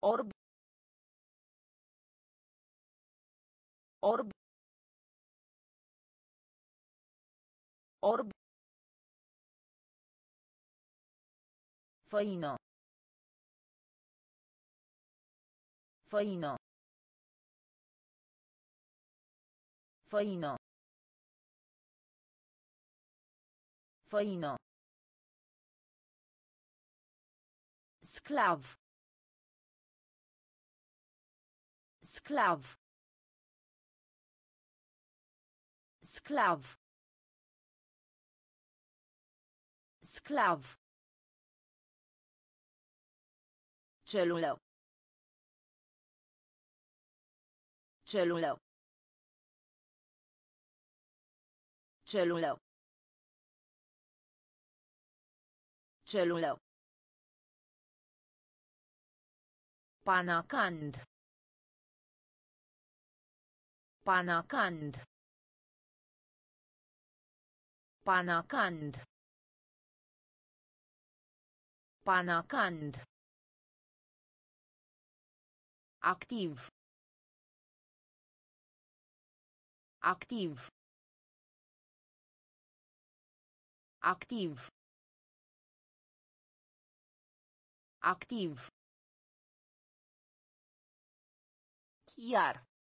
orb, orb, orb, făină, făină, făină, făină, sclav, sclav, sclav, sclav, celulă, celulă, celulă, celulă, panacand, panacand, panacand, panacand, activ, activ, activ, activ, chiar,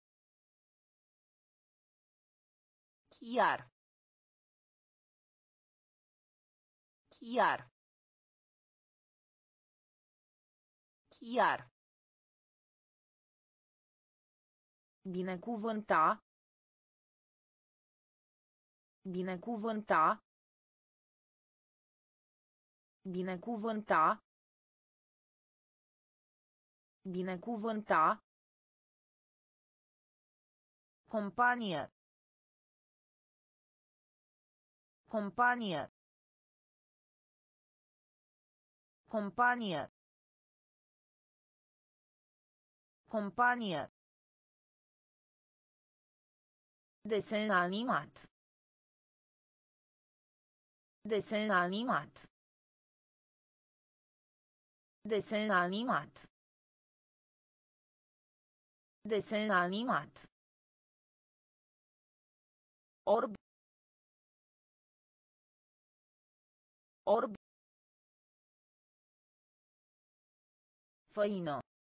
chiar, chiar, chiar, binecuvânta, binecuvânta, binecuvânta, binecuvânta, companie, companie, companie, companie, desen animat, desen animat, desen animat, desen animat, orb, orb, făină,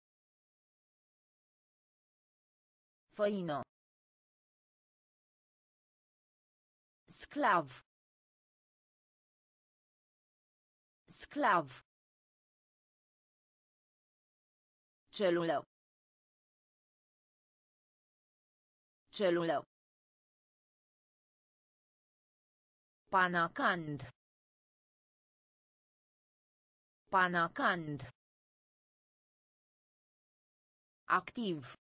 făină, sclav, sclav, celulă, celulă, panacand, panacand, activ,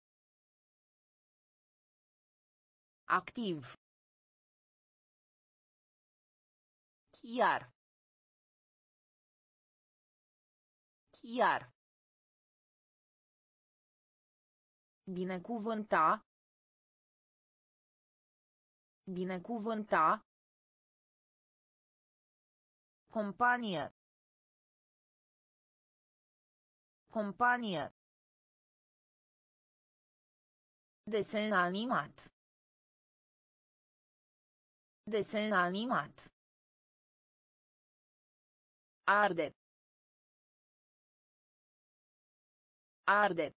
activ, chiar, chiar, binecuvânta, binecuvânta, companie, companie, desen animat, desen animat, arde, arde,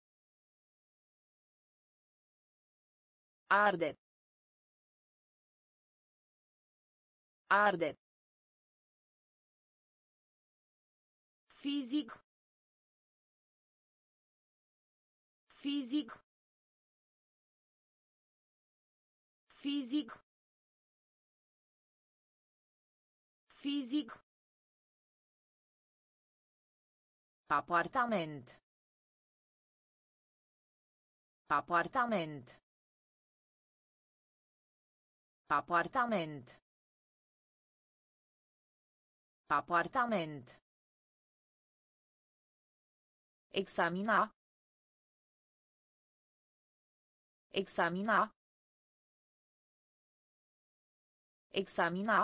arde, arde, fizic, fizic, fizic, fizic, apartament, apartament, apartament, apartament, examina, examina, examina,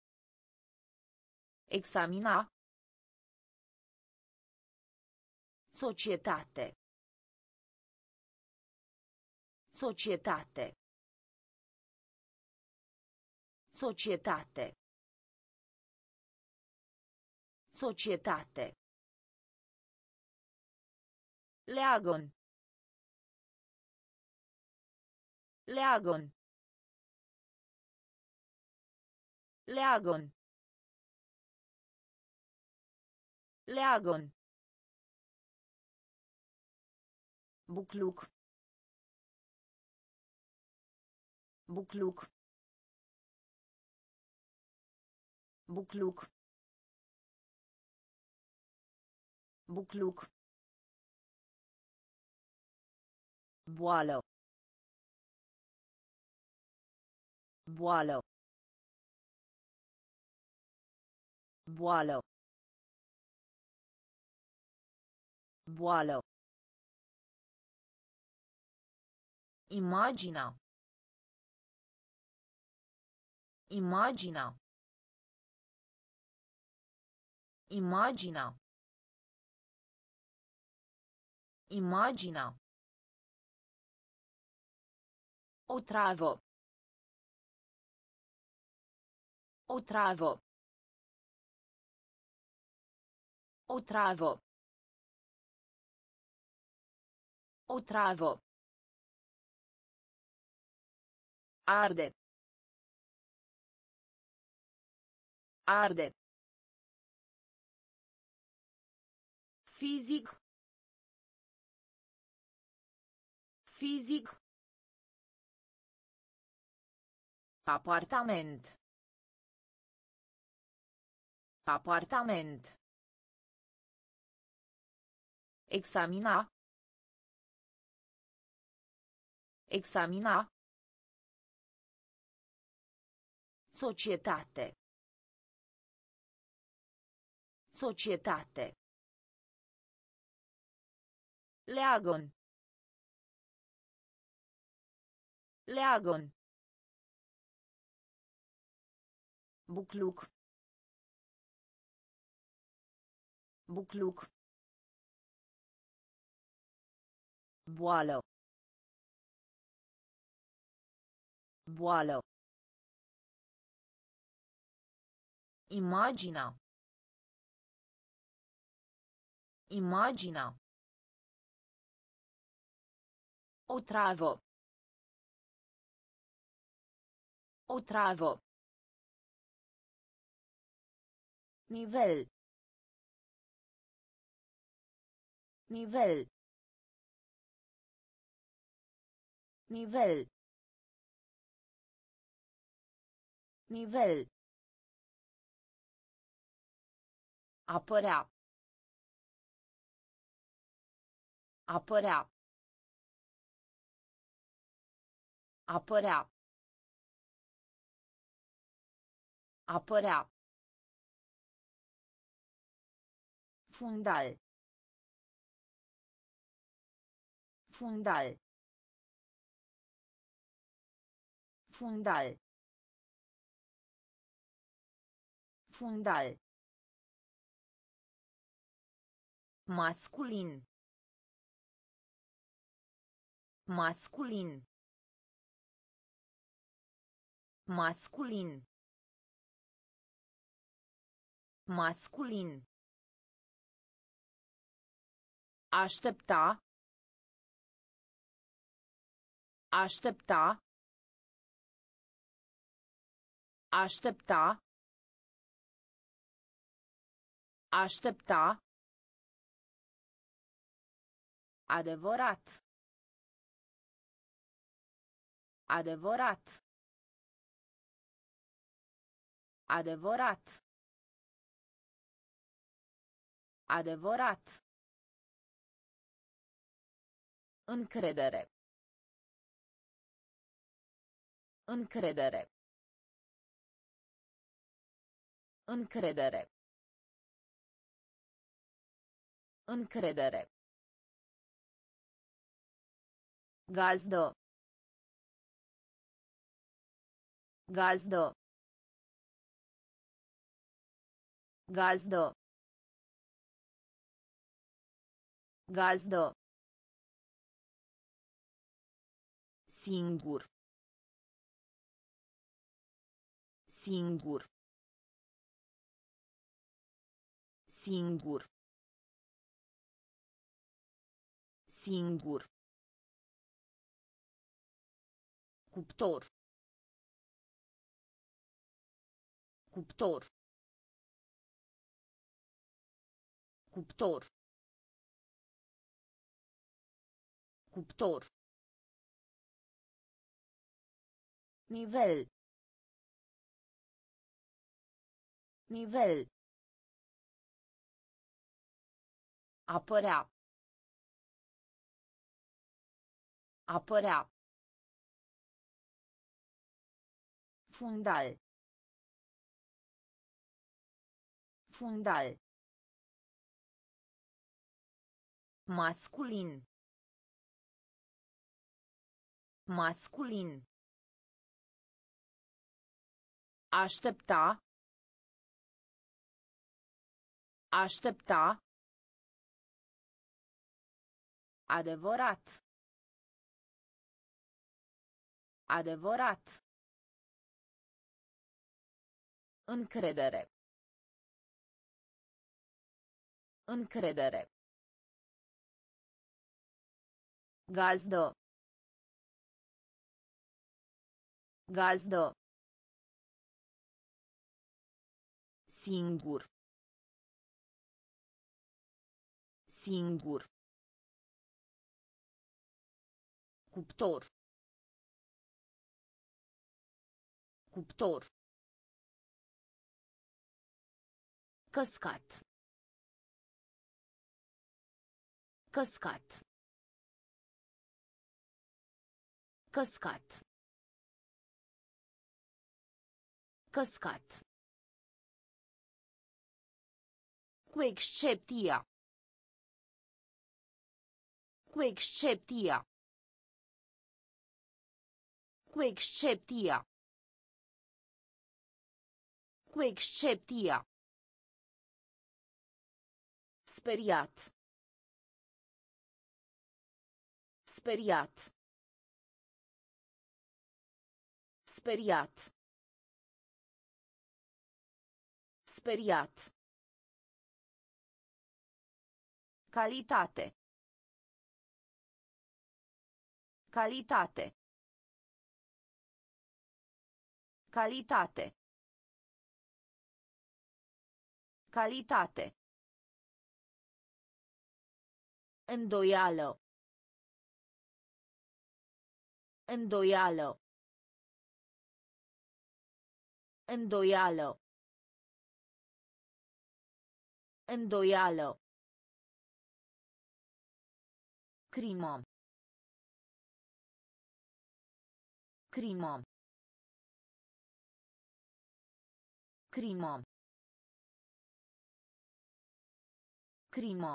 examina, Societate. Societate. Societate. Societate. Leagon. Leagon. Leagon. Leagon. Bucluc. Bucluc. Bucluc. Bucluc. Boală. Boală. Boală. Boală. Imagina. Imagina. Imagina. Imagina. Otravă. Otravă. Otravă. Otravă. Arde. Arde. Fizic. Fizic. Apartament. Apartament. Examina. Examina. Societate. Societate. Leagon. Leagon. Bucluc. Bucluc. Boală. Boală. Imagina. Imagina. Otravă. Otravă. Nivel. Nivel. Nivel. Nivel. Apărea. Apărea. Apărea. Apărea. Fundal. Fundal. Fundal. Fundal. Masculin. Masculin. Masculin. Masculin. Aștepta. Aștepta. Aștepta. Aștepta. Adevărat. Adevărat. Adevărat. Adevărat. Încredere. Încredere. Încredere. Încredere. Gazdă. Gazdă. Gazdă. Gazdă. Singur. Singur. Singur. Singur. Cuptor. Cuptor. Cuptor. Cuptor. Nivel. Nivel. Apărea. Apărea. Fundal. Fundal. Masculin. Masculin. Aștepta. Aștepta. Adevărat. Adevărat. Încredere. Încredere. Gazdă. Gazdă. Singur. Singur. Cuptor. Cuptor. Căscat. Căscat. Căscat. Căscat. Cu excepția. Cu excepția. Cu excepția. Cu excepția. Speriat. Speriat. Speriat. Speriat. Calitate. Calitate. Calitate. Calitate. Îndoială. Îndoială. Îndoială. Îndoială. Crimă. Crimă. Crimă. Crimă.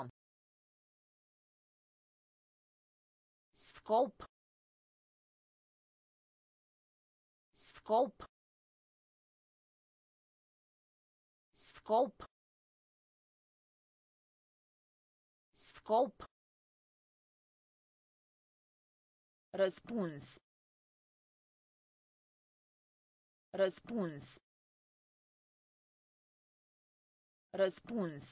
Scop. Scop. Scop. Scop. Răspuns. Răspuns. Răspuns.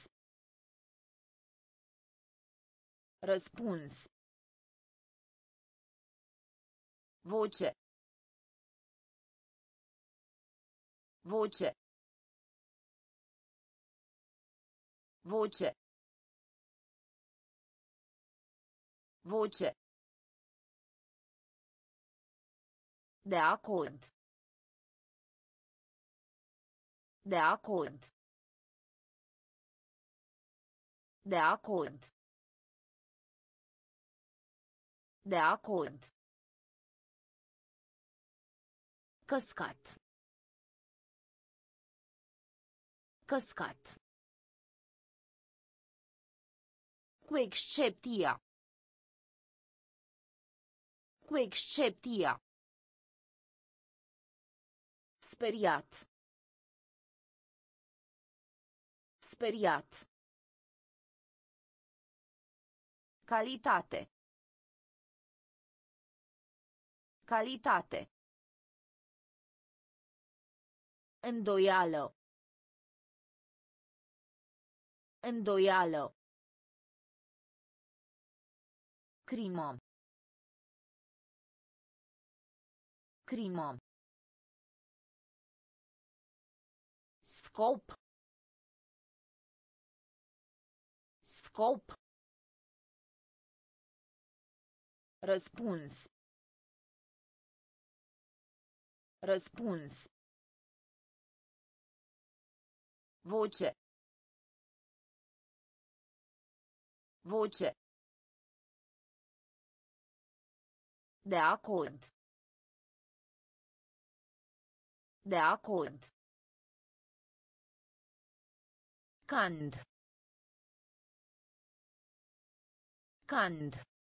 Răspuns. Voce. Voce. Voce. Voce. De acord. De acord. De acord. De acord. Căscat. Căscat. Cu excepția. Cu excepția. Speriat. Speriat. Calitate. Calitate. Îndoială. Îndoială. Crimă. Crimă. Scop. Scop. Răspuns. Răspuns. Voce. Voce. De acord. De acord. Cand. Cand.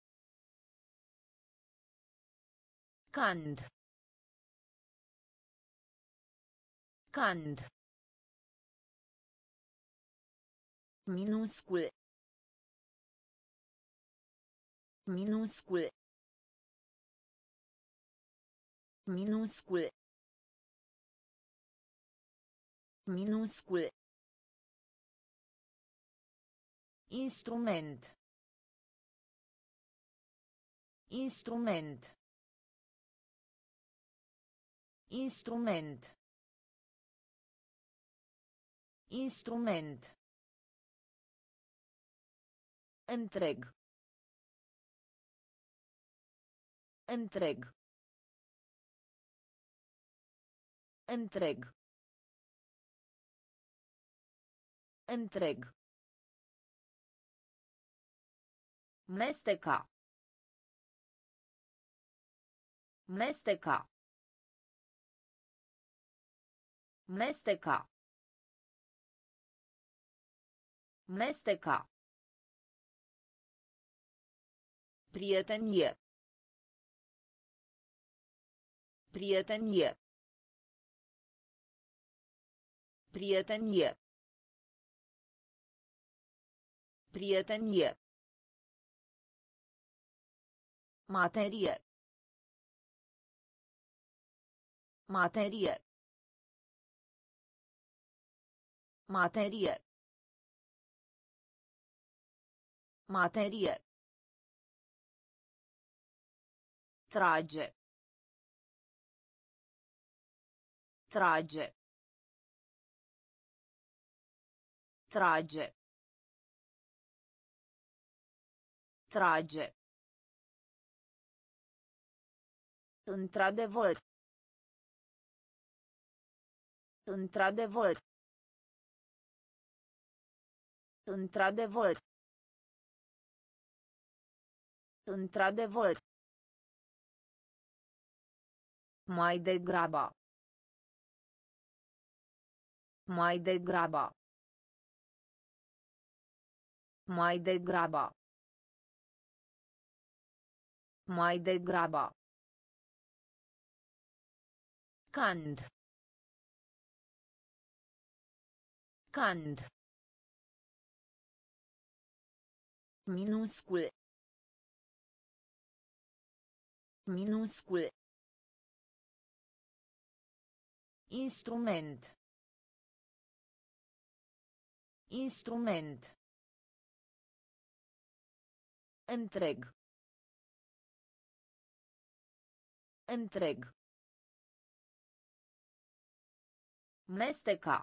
Cand. Cand. Minuscul. Minuscul. Minuscul. Minuscul. Instrument. Instrument. Instrument. Instrument. Întreg. Întreg. Întreg. Întreg. Mesteca. Mesteca. Mesteca. Mesteca. Prietenie. Prietenie. Prietenie. Prietenie. Materie. Materie. Materie. Materie. Trage. Trage. Trage. Trage. Într-adevăr. Într-adevăr. Într-adevăr. Într-adevăr. Mai degrabă. Mai degrabă. Mai degrabă. Mai degrabă. Cand. Cand. Minuscul. Minuscul. Instrument. Instrument. Întreg. Întreg. Mesteca.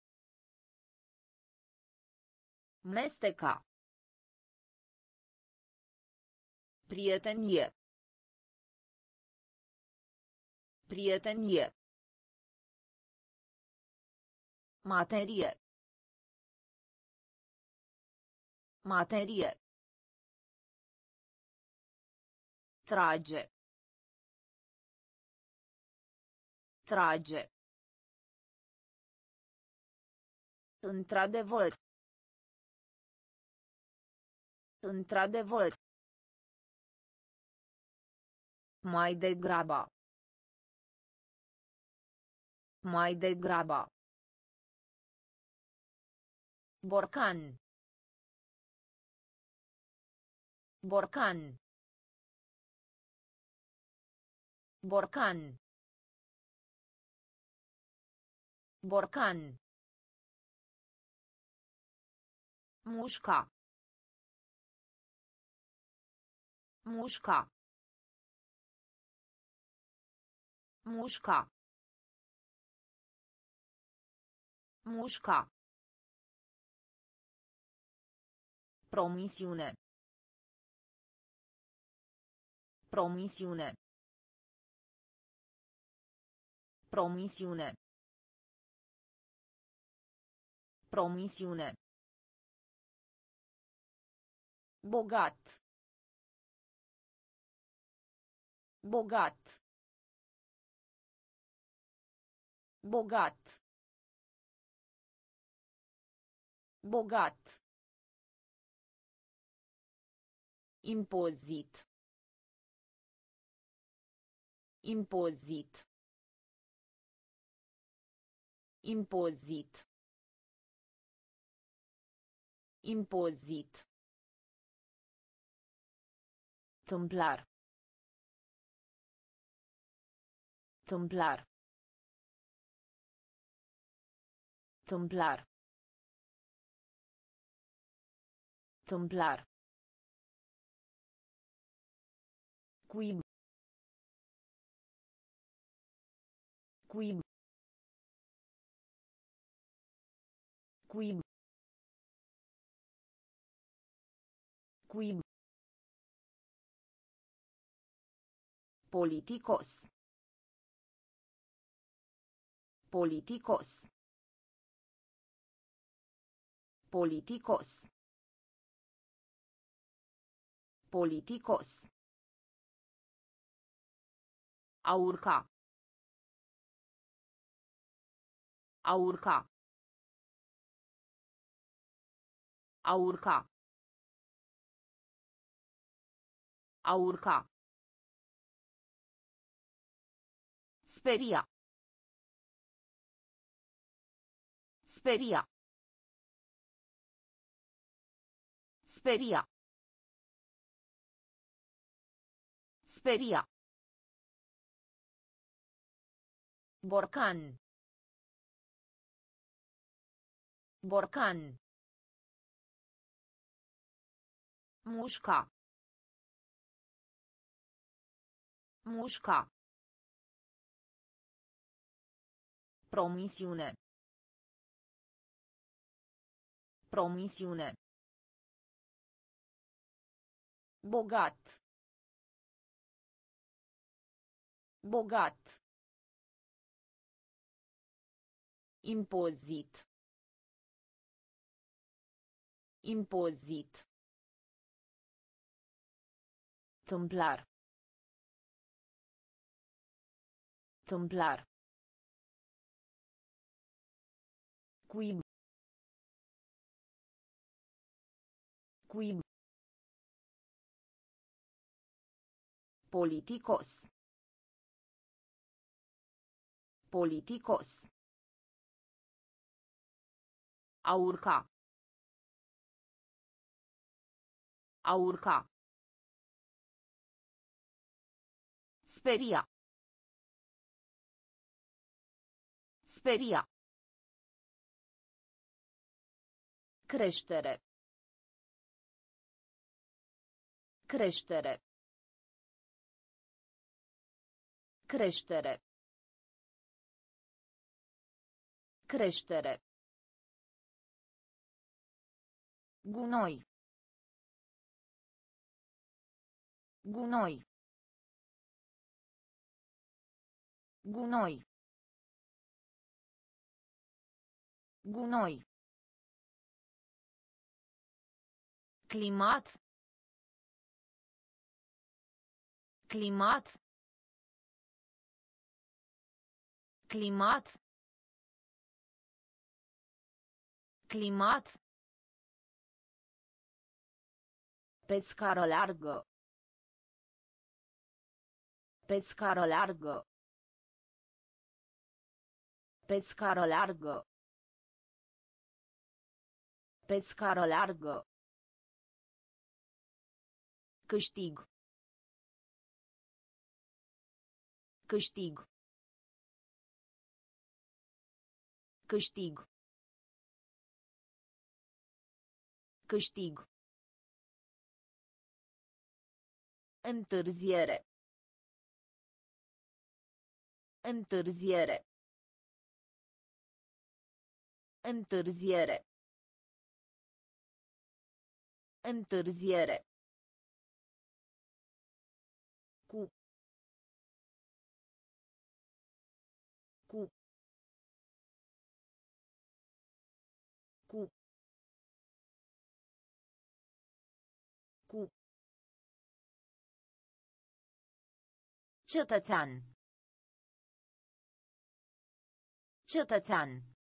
Mesteca. Prietenie. Prietenie. Materie. Materie. Trage. Trage. Într-adevăr. Într-adevăr. Mai degrabă. Mai degrabă. Borcan. Borcan. Borcan. Borcan. Mușca. Mușca. Mușca. Mușca. Promisiune. Promisiune. Promisiune. Promisiune. Bogat. Bogat. Bogat. Bogat. Impozit. Impozit. Impozit. Impozit. Tâmplar. Tâmplar. Tâmplar. Tâmplar. Cuib. Cuib. Cuib. Cuib. Politicos. Politicos. Politicos. Politicos. A urca. A urca. A urca. A urca. Speria. Speria. Speria. Speria. Borcan. Borcan. Mușca. Mușca. Promisiune. Promisiune. Bogat. Bogat. Impozit. Impozit. Tâmplar. Tâmplar. Cuib. Cuib. Politicos. Politicos. A urca. A urca. Speria. Speria. Creștere. Creștere. Creștere. Creștere. Gunoi. Gunoi. Gunoi. Gunoi. Climat. Climat. Climat. Climat. Pe scară largă. Pe scară largă. Pe scară largă. Pe scară largă. Câștig. Câștig. Câștig. Câștig. Întârziere. Întârziere. Întârziere. Întârziere. Cu. Cu. Cu. Cu. Cetățean. Cetățean.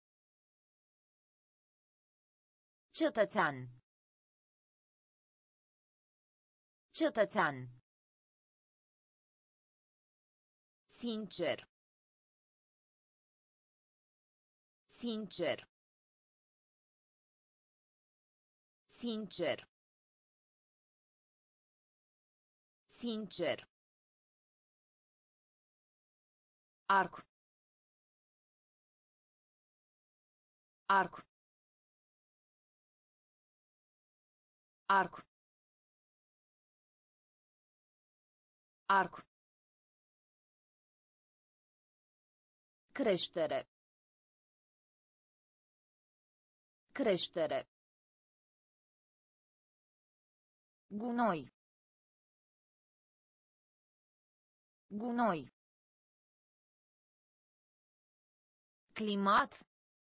Cetățean. Cetățean. Sincer. Sincer. Sincer. Sincer. Arc. Arc. Arc. Arc. Creștere. Creștere. Gunoi. Gunoi. Climat.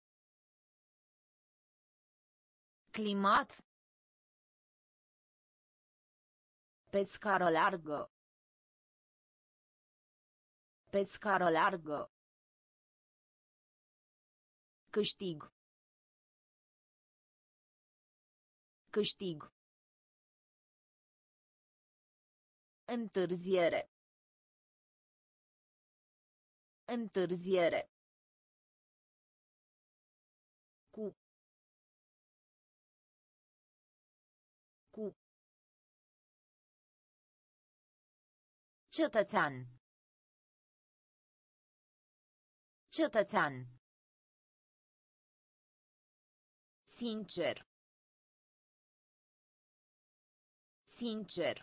Climat. Pe scară largă. Pe scară largă. Câștig. Câștig. Întârziere. Întârziere. Cu. Cu. Cetățean. Cetățean. Sincer. Sincer.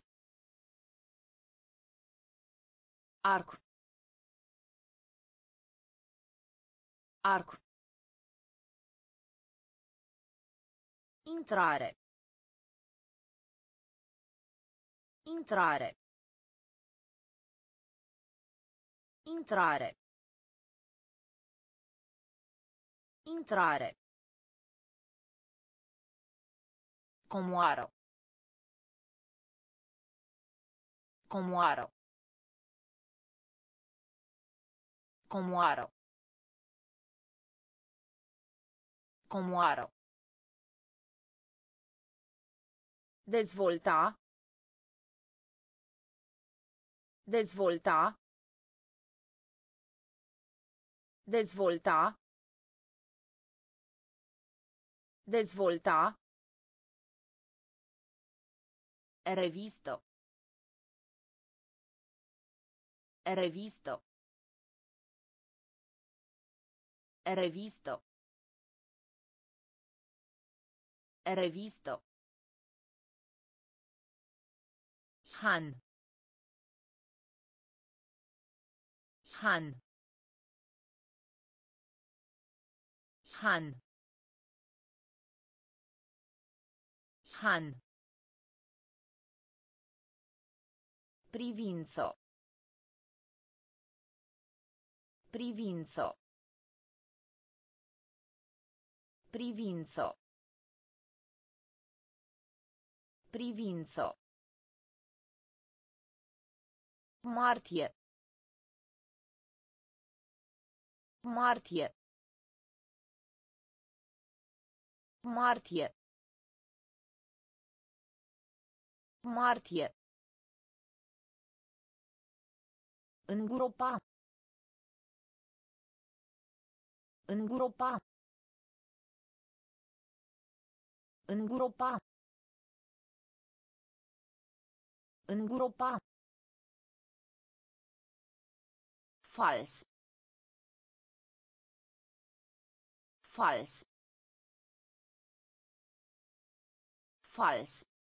Arc. Arc. Intrare. Intrare. Intrare. Intrare. Comoară. Comoară. Comoară. Comoară. Dezvolta. Dezvolta. Dezvolta. Dezvolta. Revisto. Revisto. Revisto. Revisto. Han. Han. Han. Han. Privință. Privință. Privință. Privință. Martie. Martie. Martie. Martie. Îngropa. Îngropa. Îngropa. Îngropa. Fals. Fals. Fals.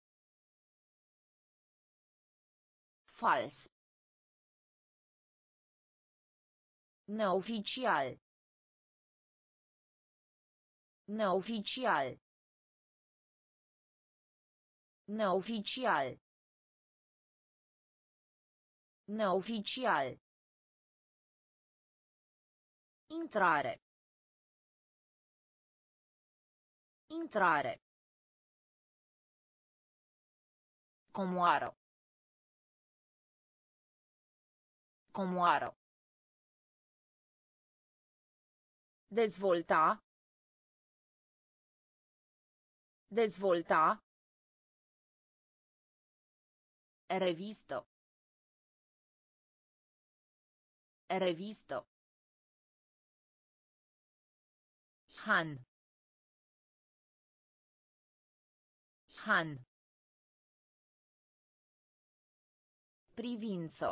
Fals. Neoficial. Neoficial. Neoficial. Neoficial. Intrare. Intrare. Comoară. Comoară. Dezvolta. Dezvolta. Revisto. Revisto. Han. Han. Privință.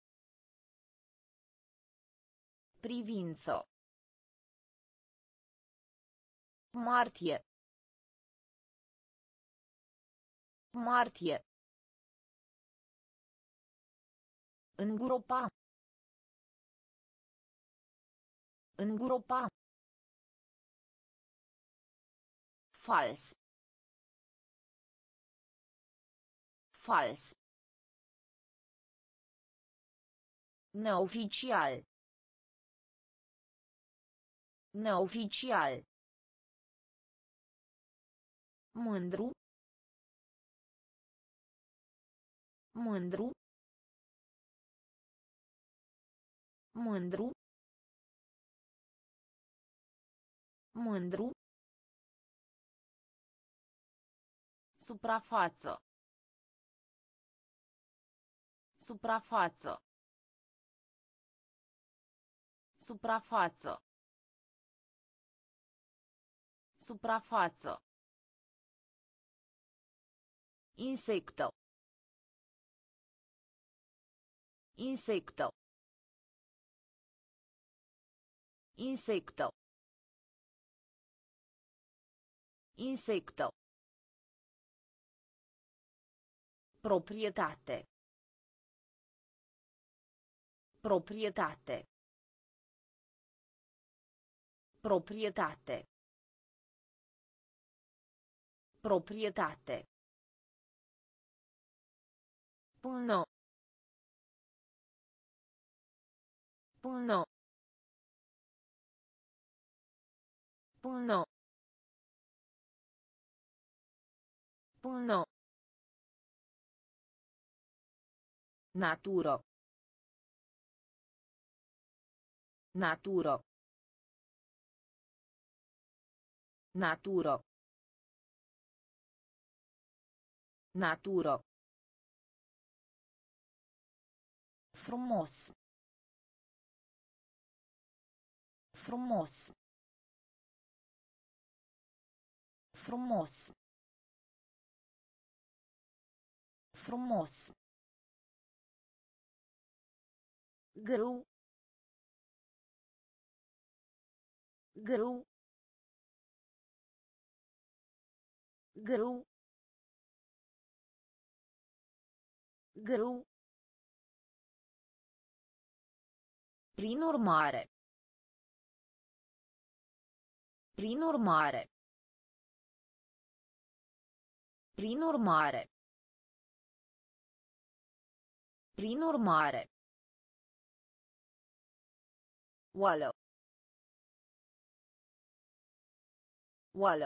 Privință. Martie. Martie. Îngropa. Îngropa. Fals. Fals. Neoficial. Neoficial. Mândru. Mândru. Mândru. Mândru. Suprafață. Suprafață. Suprafață. Suprafață. Insecto. Insecto. Insecto. Insecto. Proprietate. Proprietate. Proprietate. Proprietate. Până. Până. Până. Până. Natură. Natură. Natură. Natură. Frumos. Frumos. Frumos. Frumos. Grâu. Grâu. Grâu. Grâu. Prin urmare. Prin urmare. Prin urmare. Prin urmare. Oală. Oală.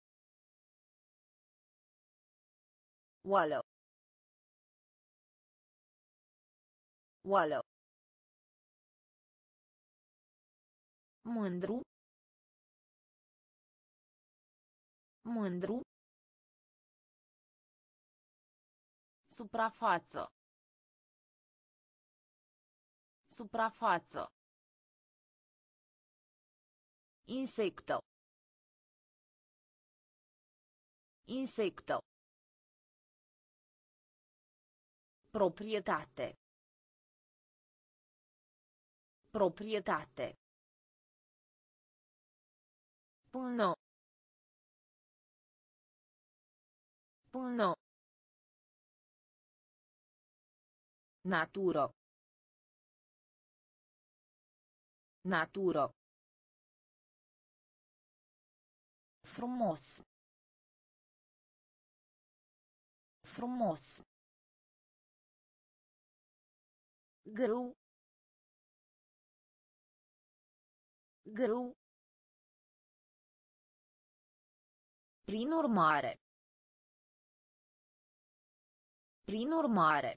Oală. Oală. Mândru. Mândru. Suprafață. Suprafață. Insecto. Insecto. Proprietate. Proprietate. Până. Până. Natură. Natură. Frumos. Frumos. Greu. Greu. Prin urmare. Prin urmare.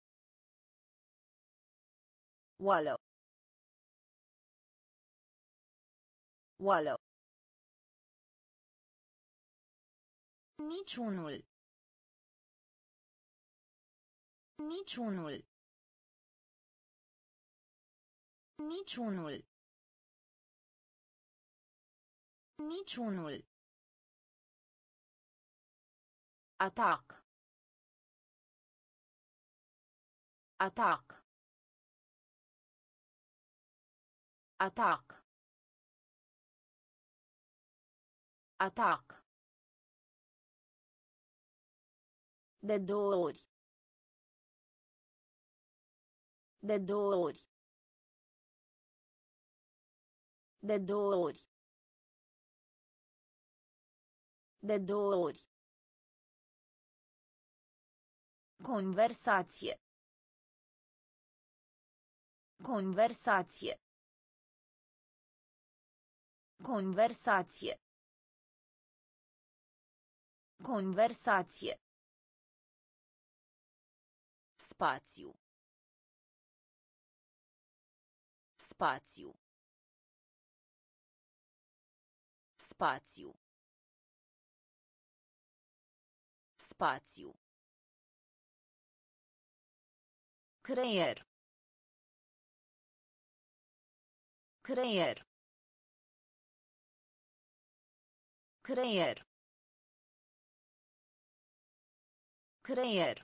Oală. Oală. Niciunul. Niciunul. Niciunul. Niciunul. Atac. Atac. Atac. Atac. De două ori. De două ori. De două ori. De două ori. Conversație. Conversație. Conversație. Conversație. Spațiu. Spațiu. Spațiu. Spațiu. Creier. Creier. Creier. Creier.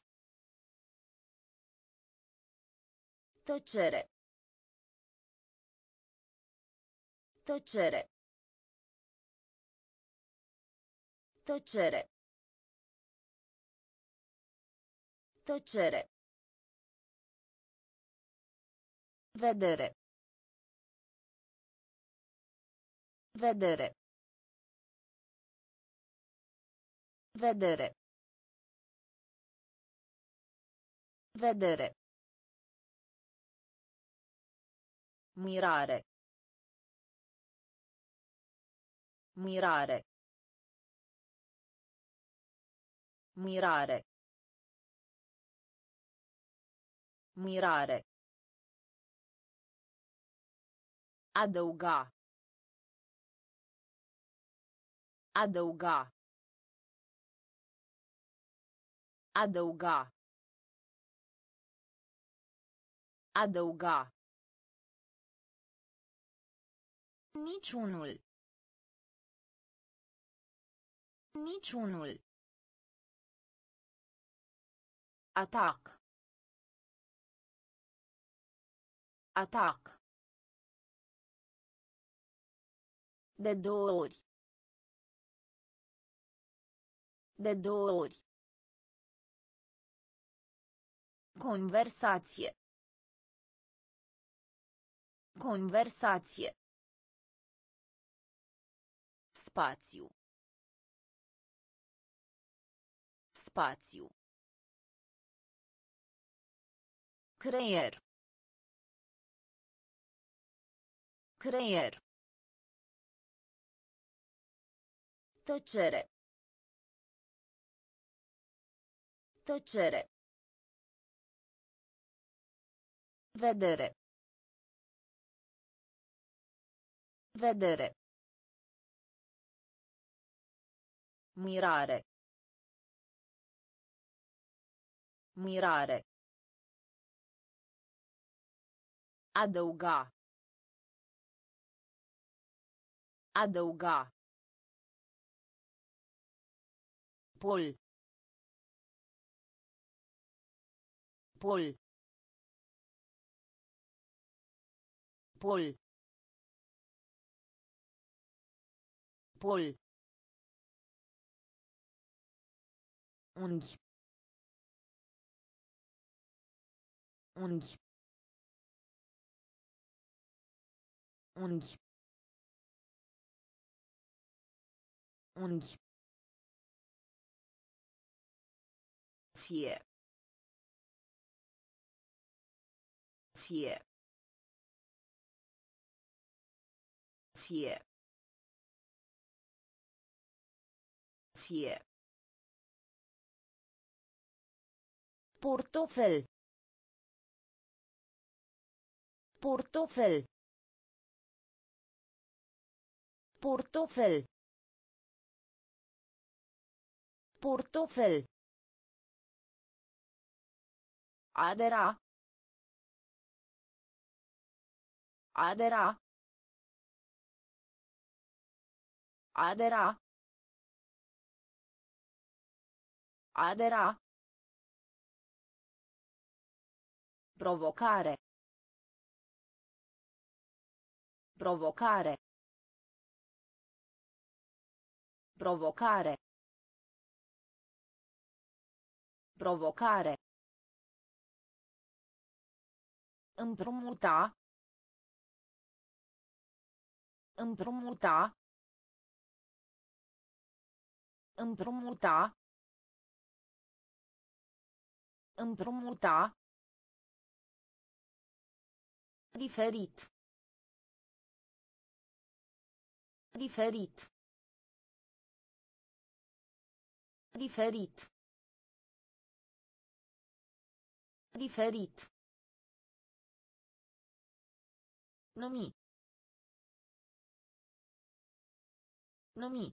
Tăcere. Tăcere. Tăcere. Tăcere. Vedere. Vedere. Vedere. Vedere. Mirare. Mirare. Mirare. Mirare. Adăuga. Adăuga. Adăuga. Adăuga. Niciunul. Niciunul. Atac. Atac. De două ori. De două ori. Conversație. Conversație. Spațiu. Spațiu. Creier. Creier. Tăcere. Tăcere. Vedere. Vedere. Mirare. Mirare. Adăuga. Adăuga. Pol. Pol. Pol. Pol. Unghi. Unghi. Unghi. Unghi. Fie. Fie. Fie. Fie. Portofel. Portofel. Portofel. Portofel. Adera. Adera. Adera. Adera. Provocare. Provocare. Provocare. Provocare. Împrumuta. Împrumuta. Împrumuta. Împrumuta. Diferit. Diferit. Diferit. Diferit. Numi. Numi.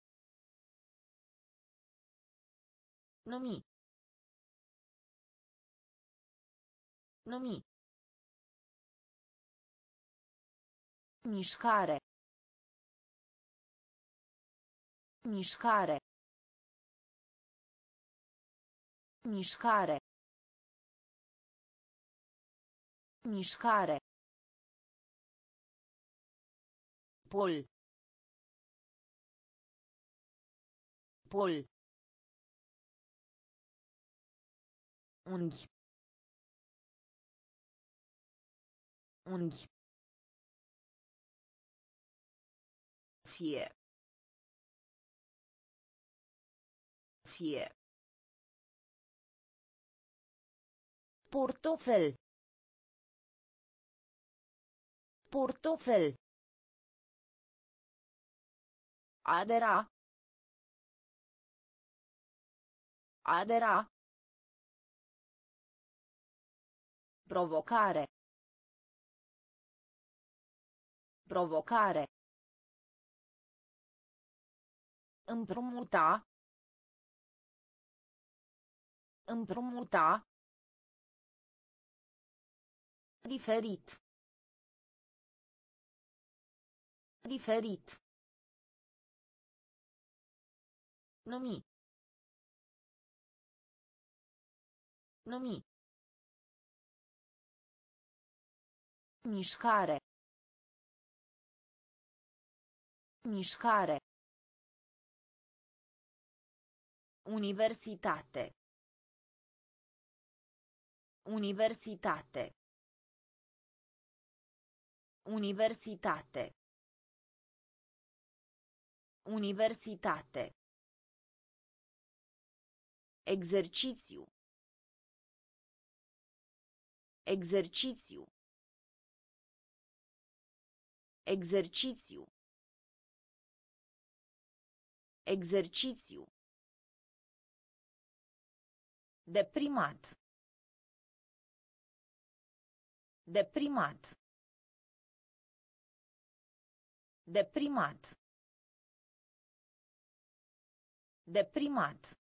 Numi. Numi. Mișcare. Mișcare. Mișcare. Mișcare. Pol. Pol. Unghi. Unghi. Fie. Fie. Portofel. Portofel. Adera. Adera. Provocare. Provocare. Împrumuta. Împrumuta. Diferit. Diferit. Numi. Numi. Mișcare. Mișcare. Universitate. Universitate. Universitate. Universitate. Exercițiu. Exercițiu. Exercițiu. Exercițiu. Deprimat. Deprimat. Deprimat. Deprimat.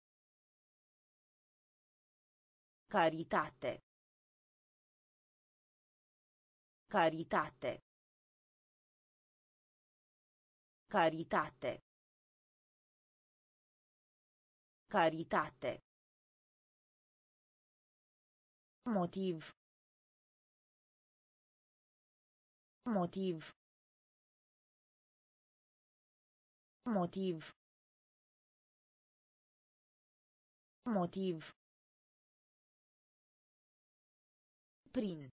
Caritate. Caritate. Caritate. Caritate. Motiv. Motiv. Motiv. Motiv. Prin.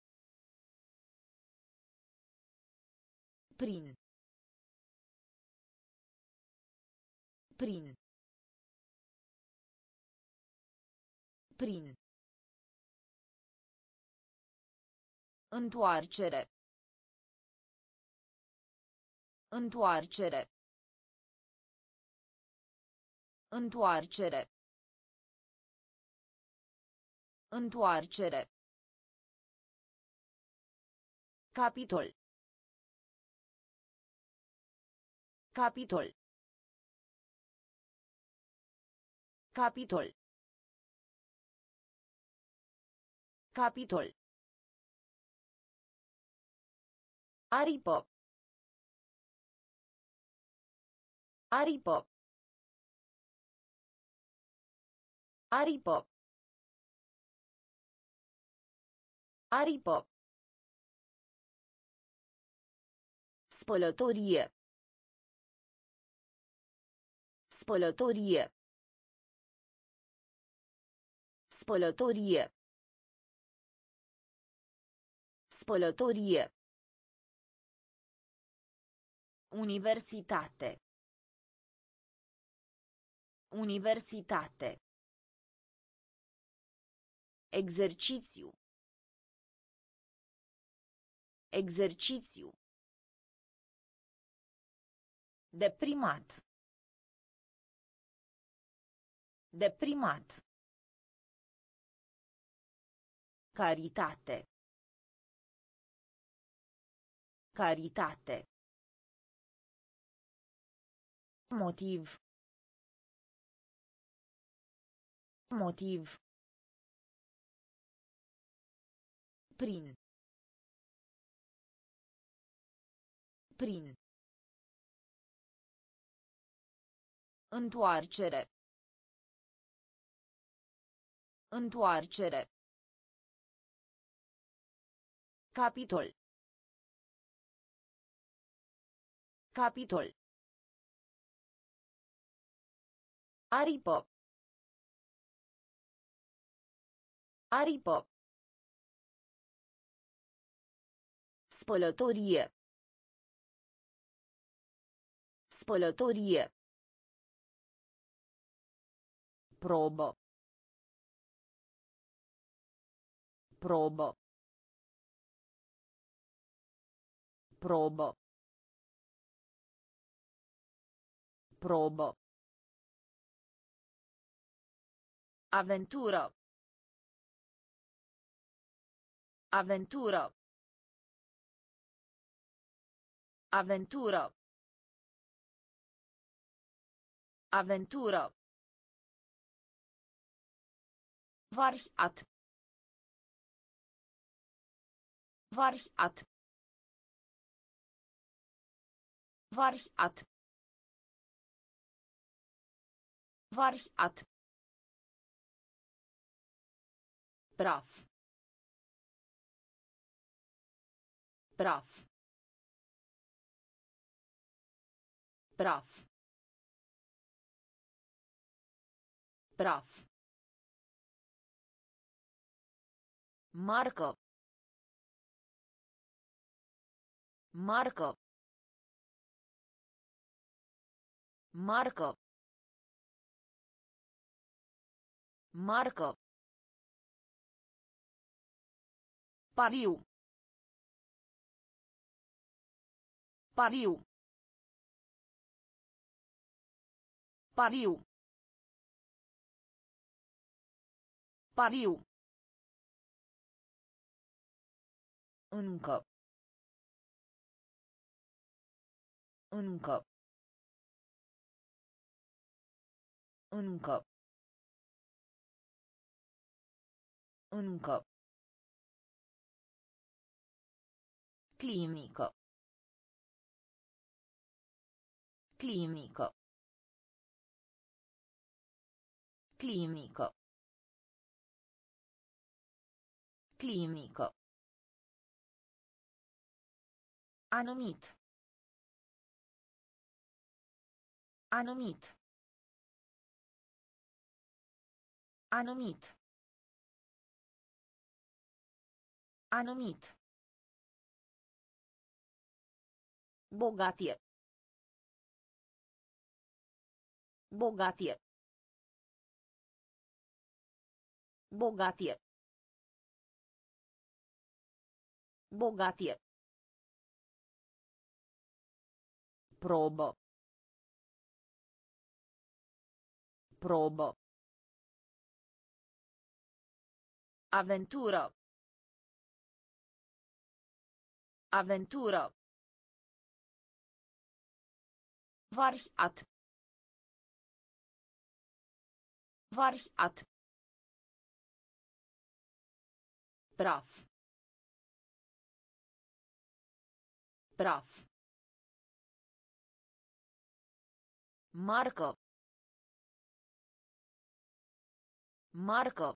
Prin. Prin. Prin. Întoarcere. Întoarcere. Întoarcere. Întoarcere. Capitol. Capitol. Capitol. Capitol. Aripă. Aripă. Aripă. Aripă. Spălătorie. Spălătorie. Spălătorie. Spălătorie. Universitate. Universitate. Exercițiu. Exercițiu. Deprimat. Deprimat. Caritate. Caritate. Motiv. Motiv. Prin. Prin. Întoarcere. Întoarcere. Capitol. Capitol. Aripă. Aripă. Spălătorie. Spălătorie. Probă. Probă. Probă. Probă. Aventură. Aventură. Aventură. Aventură. Variat. Variat. Variat. Variat. Praf. Praf. Praf. Praf. Marcă. Marcă. Marcă. Marcă. Pariu. Pariu. Pariu. Pariu. Încă. Încă. Încă. Încă. Clinică. Clinică. Clinică. Clinico. Anumit. Anumit. Anumit. Anumit. Bogatie. Bogatie. Bogatie. Bogatie. Probo. Probo. Avventura. Avventura. Variat. Variat. Praf. Praf. Marcă. Marcă.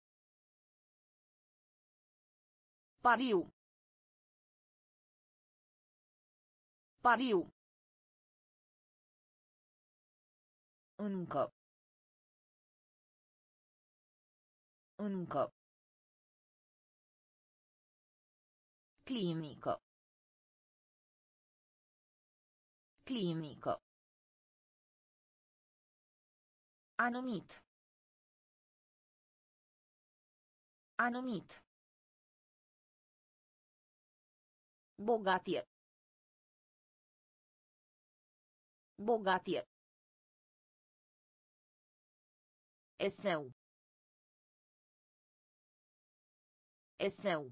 Pariu. Pariu. Încă. Încă. Clinico. Clinico. Anumit. Anumit. Bogatie. Bogatie. Eseu. Eseu.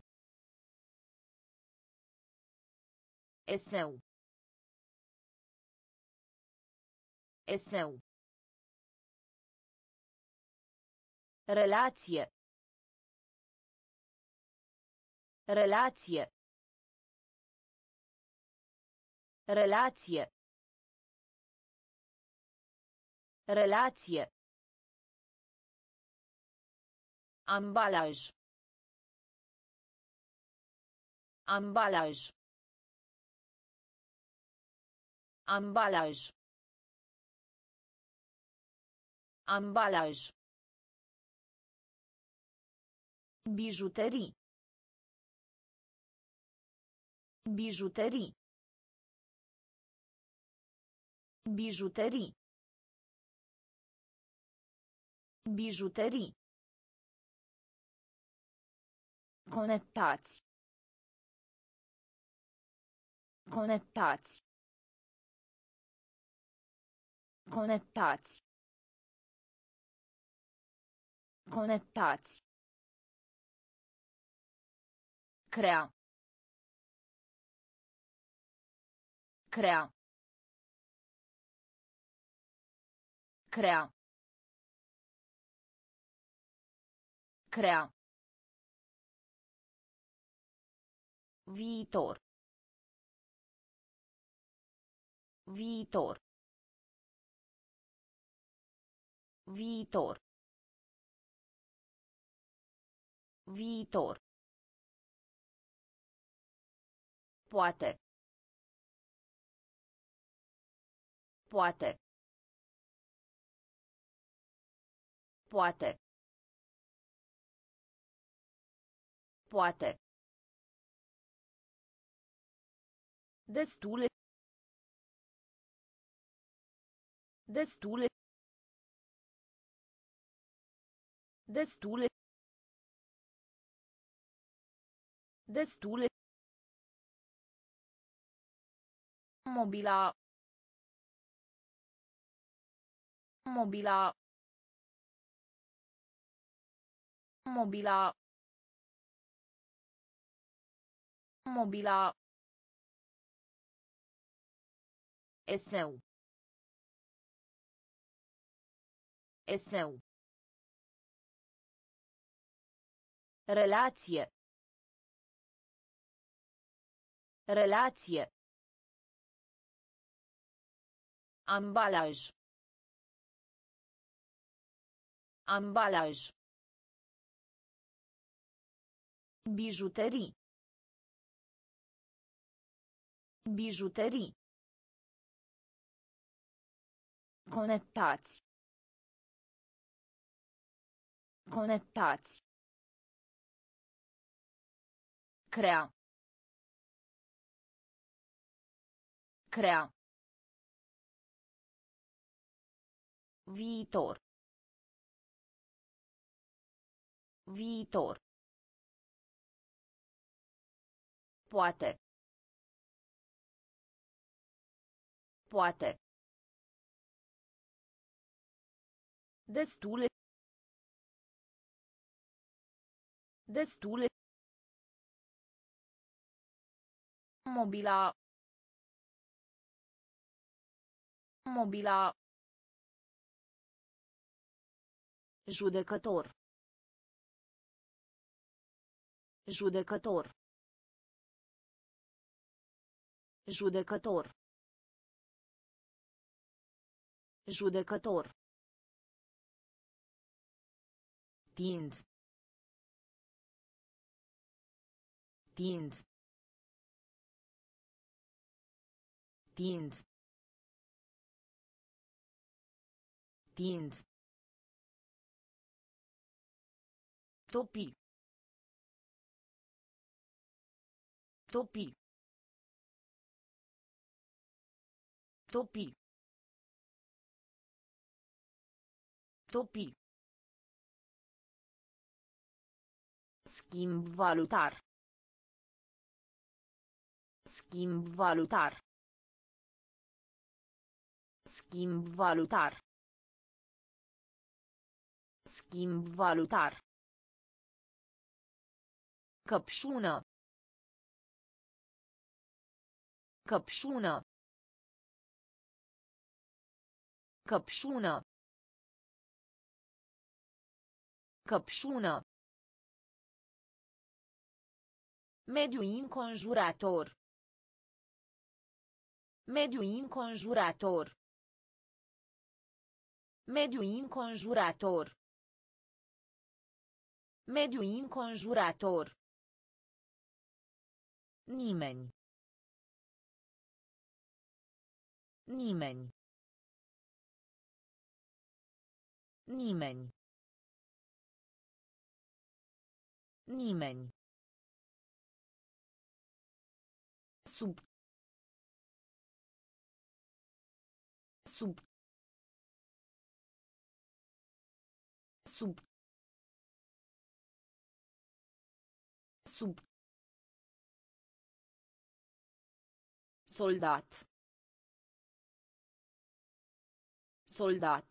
Eseu. Eseu. Relație. Relație. Relație. Relație. Ambalaj. Ambalaj. Ambalaj. Ambalaj. Bijuterii. Bijuterii. Bijuterii. Bijuterii. Conectați. Conectați. Conectați. Conectați. Crea. Crea. Crea. Crea. Viitor. Viitor. Viitor. Viitor. Poate. Poate. Poate. Poate. Destule. Destule. Destule. Destule. Mobila. Mobila. Mobila. Mobila. Eseu. Eseu. Relație. Relație. Ambalaj. Ambalaj. Bijuterii. Bijuterii. Conectați. Conectați. Crea. Crea. Viitor. Viitor. Poate. Poate. Destule. Destule. Mobila. Mobila. Judecător. Judecător. Judecător. Judecător. Tind. Tind. Tind. Tind. Topi. Topi. Topi. Topi. Schimb valutar. Schimb valutar. Schimb valutar. Schimb valutar. Căpșună. Căpșună. Căpșună. Căpșună. Mediu înconjurător. Mediu înconjurător. Mediu înconjurător. Mediu înconjurător. Nimeni. Nimeni. Nimeni. Nimeni. Sub. Sub. Sub. Sub. Soldat. Soldat.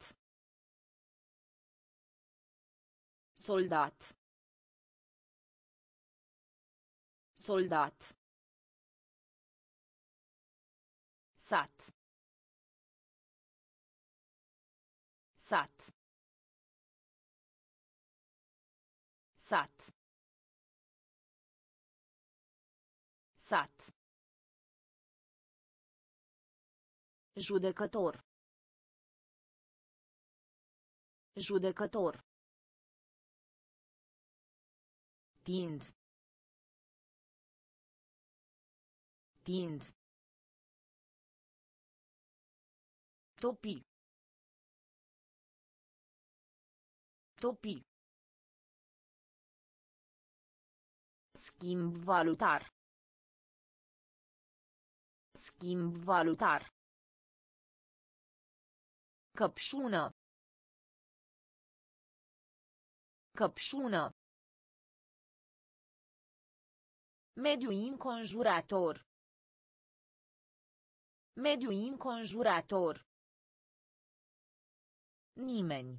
Soldat. Soldat. Sat. Sat. Sat. Sat. Judecător. Judecător. Tind. Tind. Topi. Topi. Schimb valutar. Schimb valutar. Căpșună. Căpșună. Mediu înconjurător. Mediu înconjurător. Nimeni.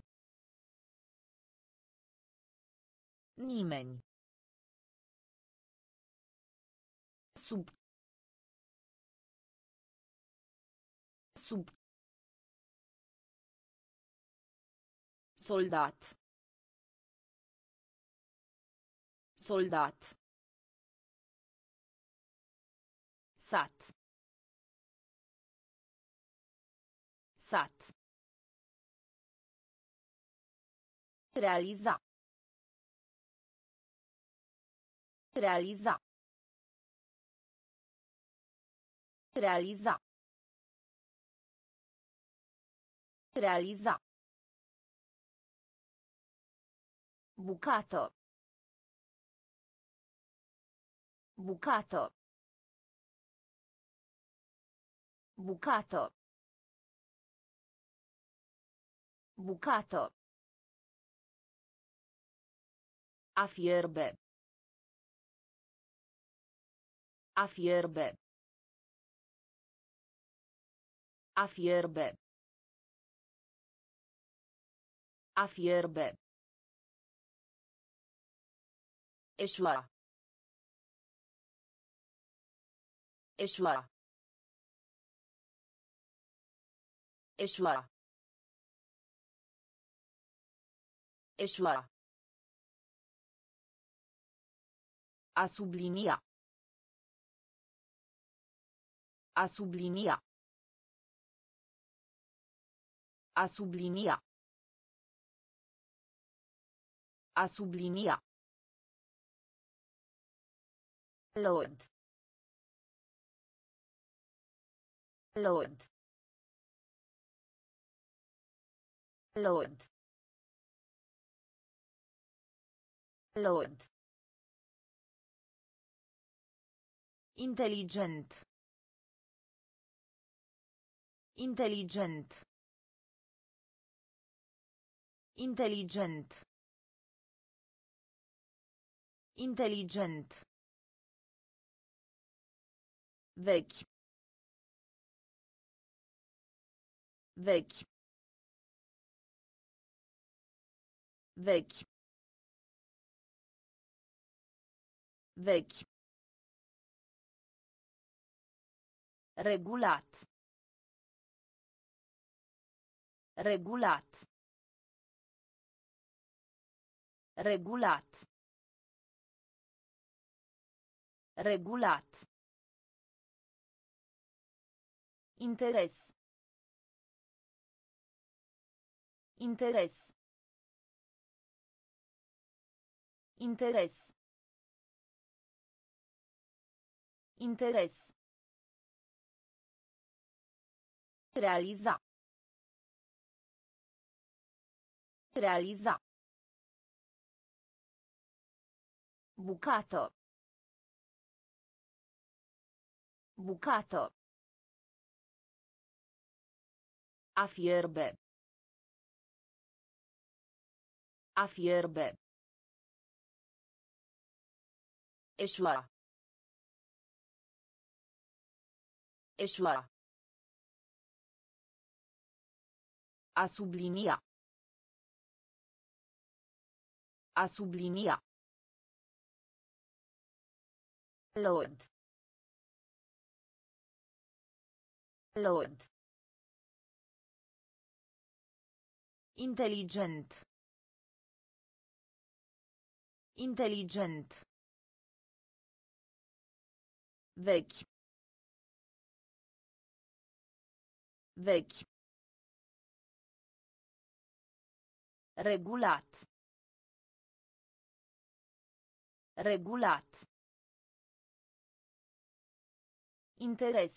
Nimeni. Sub. Sub. Soldat. Soldat. Sat. Sat. Realiza. Realiza. Realiza. Realiza. Bucato. Bucato. Bucato. Bucato. A fierbe. A fierbe. A fierbe. A fierbe. Eșua. Eșua. Eșua. Eșua. A sublinia. A sublinia. A sublinia. A sublinia. Lord. Lord. Lord. Lord. Inteligent. Inteligent. Inteligent. Inteligent. Vechi. Vechi. Vechi. Vechi. Regulat. Regulat. Regulat. Regulat. Interes. Interes. Interes. Interes. Realiza. Realiza. Bucato. Bucato. A fierbe. A fierbe. Eșua. Eșua. A sublinia. A sublinia. Lord. Lord. Inteligent. Inteligent. Vechi. Vechi. Regulat. Regulat. Interes.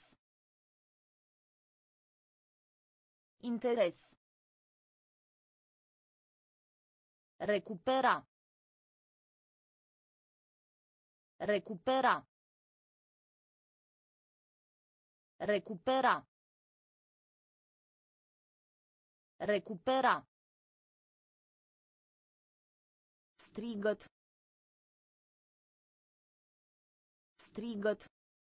Interes. Recupera. Recupera. Recupera. Recupera. Strigăt. Strigăt.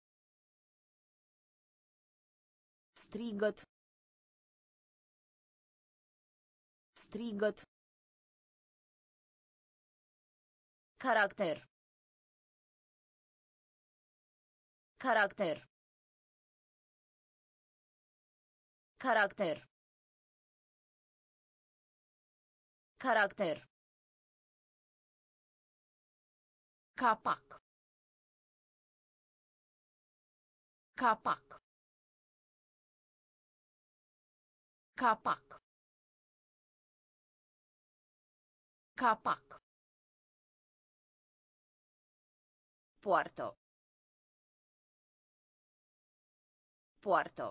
Strigăt. Strigăt. Caracter. Caracter. Caracter. Caracter. Capac. Capac. Capac. Capac. Poartă. Poartă.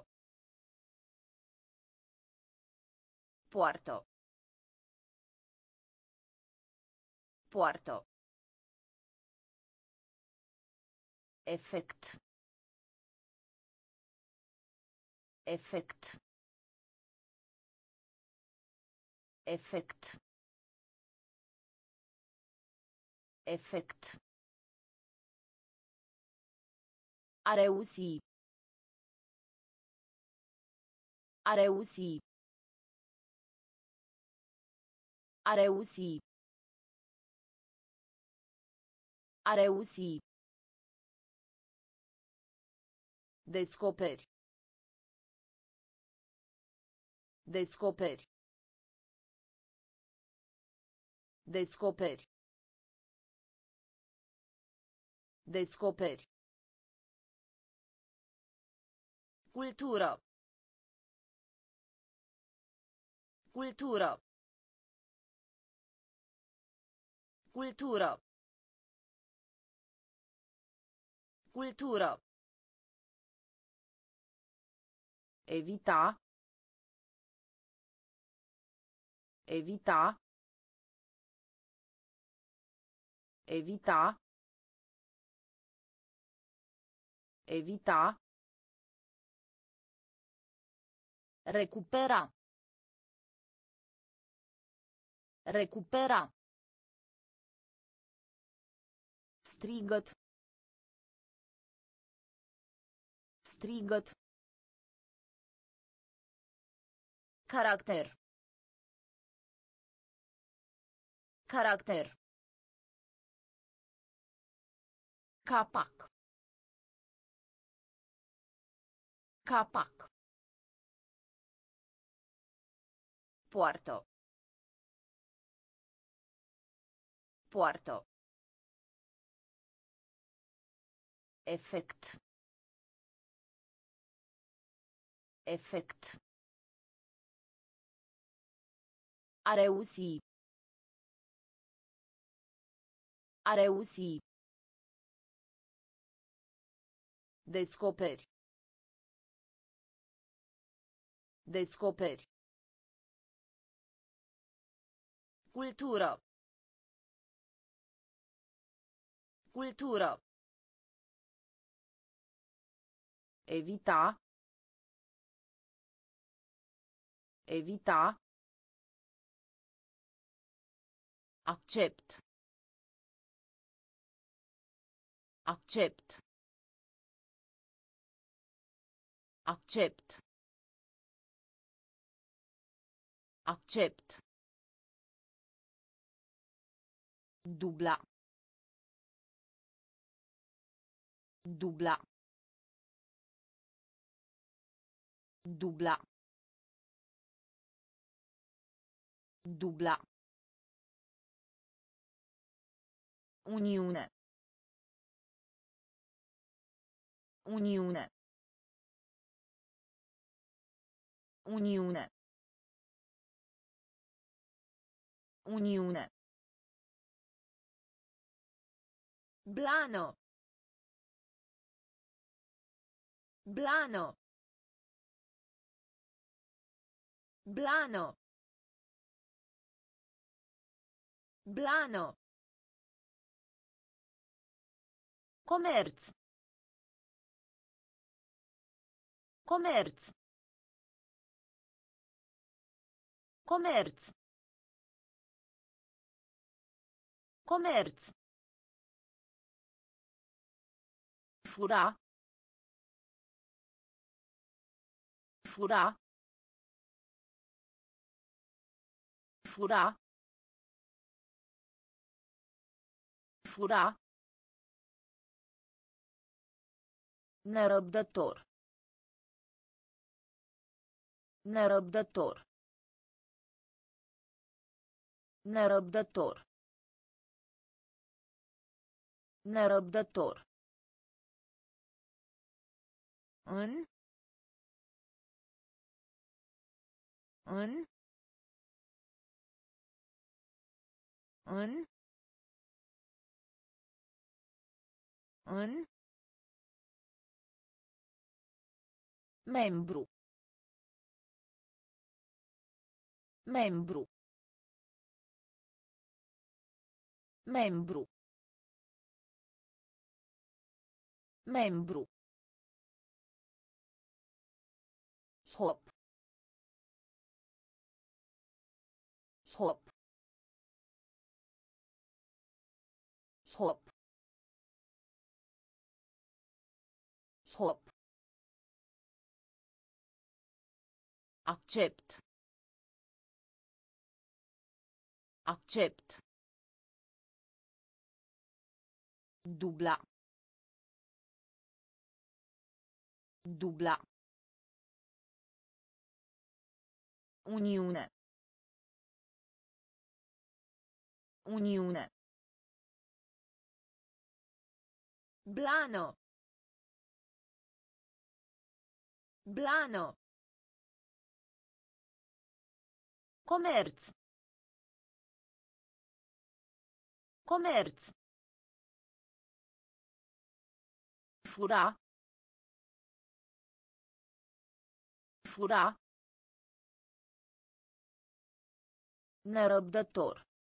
Poartă. Poartă. Efect. Efect. Efect. Efect. A reuși. A reuși. A reuși. A reuși. Descoperi. Descoperi. Descoperi. Descoperi. Cultură. Cultură. Cultură. Cultură. Evita. Evita. Evita. Evita. Recupera. Recupera. Strigăt. Strigăt. Caracter. Caracter. Capac. Capac. Poartă. Poartă. Efect. Efect. A reuși. A reuși. Descoperi. Descoperi. Cultură. Cultură. Evita. Evita. Accept. Accept. Accept. Accept. Dubla. Dubla. Dubla. Dubla. Uniune. Uniune. Uniune. Uniune. Blano. Blano. Blano. Blano. Comerț. Comerț. Comerț. Comerț. Fura. Fura. Fura. Fura. Nerăbdător. Nerăbdător. Nerăbdător. Nerăbdător. În. În. În. În. Membru. Membru. Membru. Membru. Hop. Hop. Hop. Hop. Accept. Accept. Dubla. Dubla. Uniune. Uniune. Blano. Blano. Comerț. Comerț. Fura. Fura. Nerăbdător.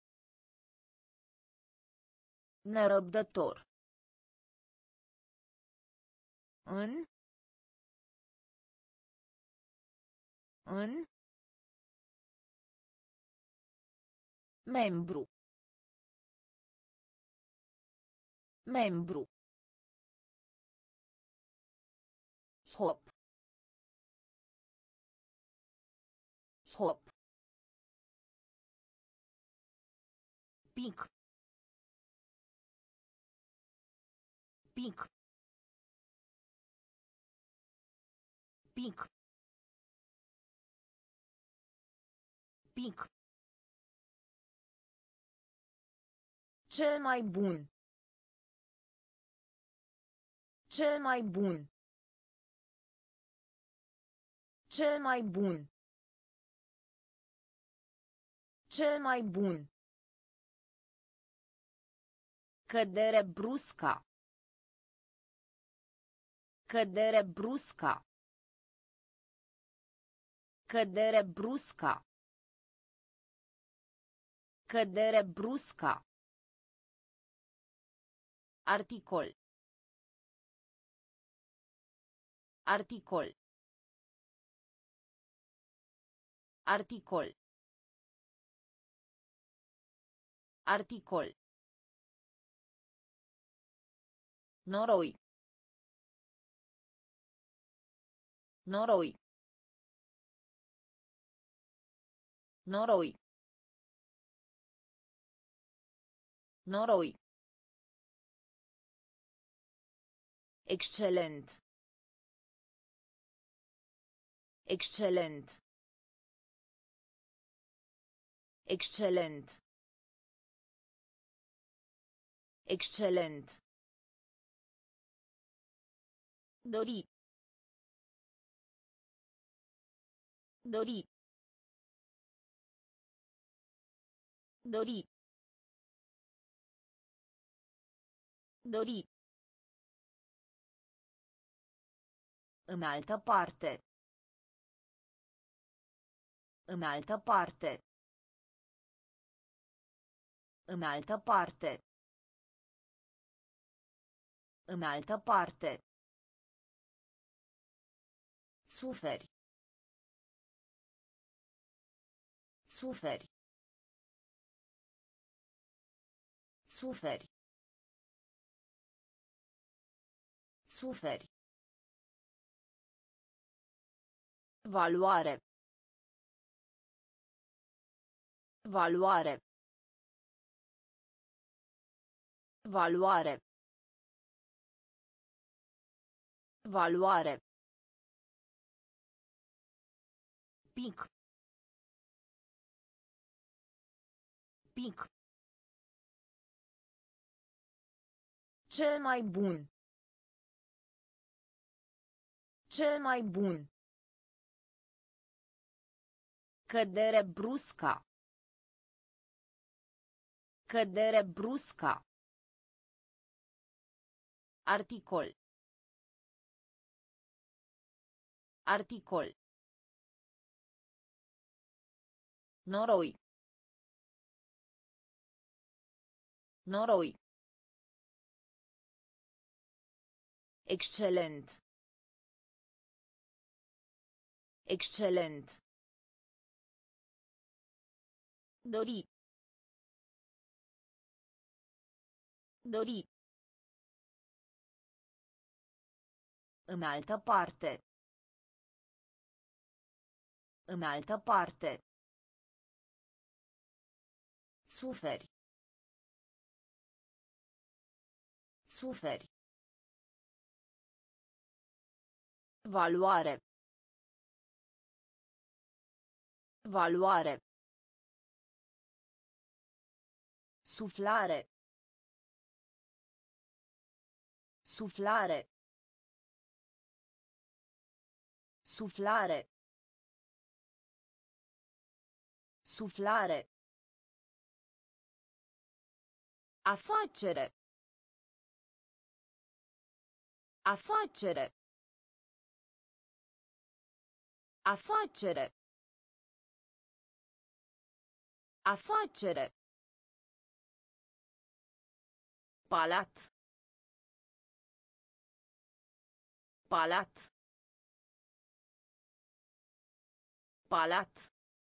Nerăbdător. În. În. Membru. Membru. Hop. Hop. Pic. Pic. Pic. Pic. Cel mai bun. Cel mai bun. Cel mai bun. Cel mai bun. Cădere brusca. Cădere brusca. Cădere brusca. Cădere brusca. Articol. Articol. Articol. Articol. Noroi. Noroi. Noroi. Noroi. Excelent. Excelent. Excelent. Excelent. Dori. Dori. Dori. Dori. În altă parte. În altă parte. În altă parte. În altă parte. Suferi. Suferi. Suferi. Suferi. Valoare. Valoare. Valoare. Valoare. Pic. Pic. Cel mai bun. Cel mai bun. Cădere brusca. Cădere brusca. Articol. Articol. Noroi. Noroi. Excelent. Excelent. Dori. Dori. În altă parte. În altă parte. Suferi. Suferi. Valoare. Valoare. Suflare. Suflare. Suflare. Suflare. Afacere. Afacere. Afacere. Afacere. Palat. Palat. Palat.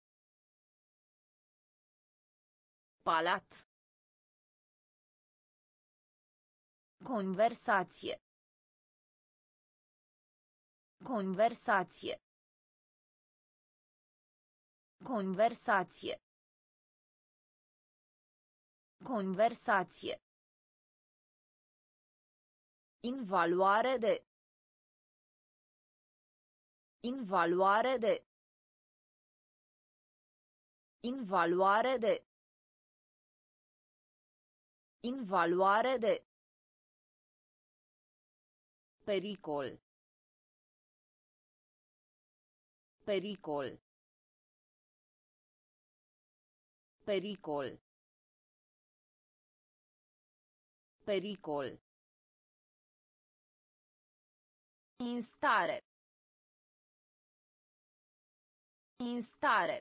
Palat. Conversație. Conversație. Conversație. Conversație. Invaluare de. Invaluare de. Invaluare de. Invaluare de. Pericol. Pericol. Pericol. Pericol. Instare. Instare.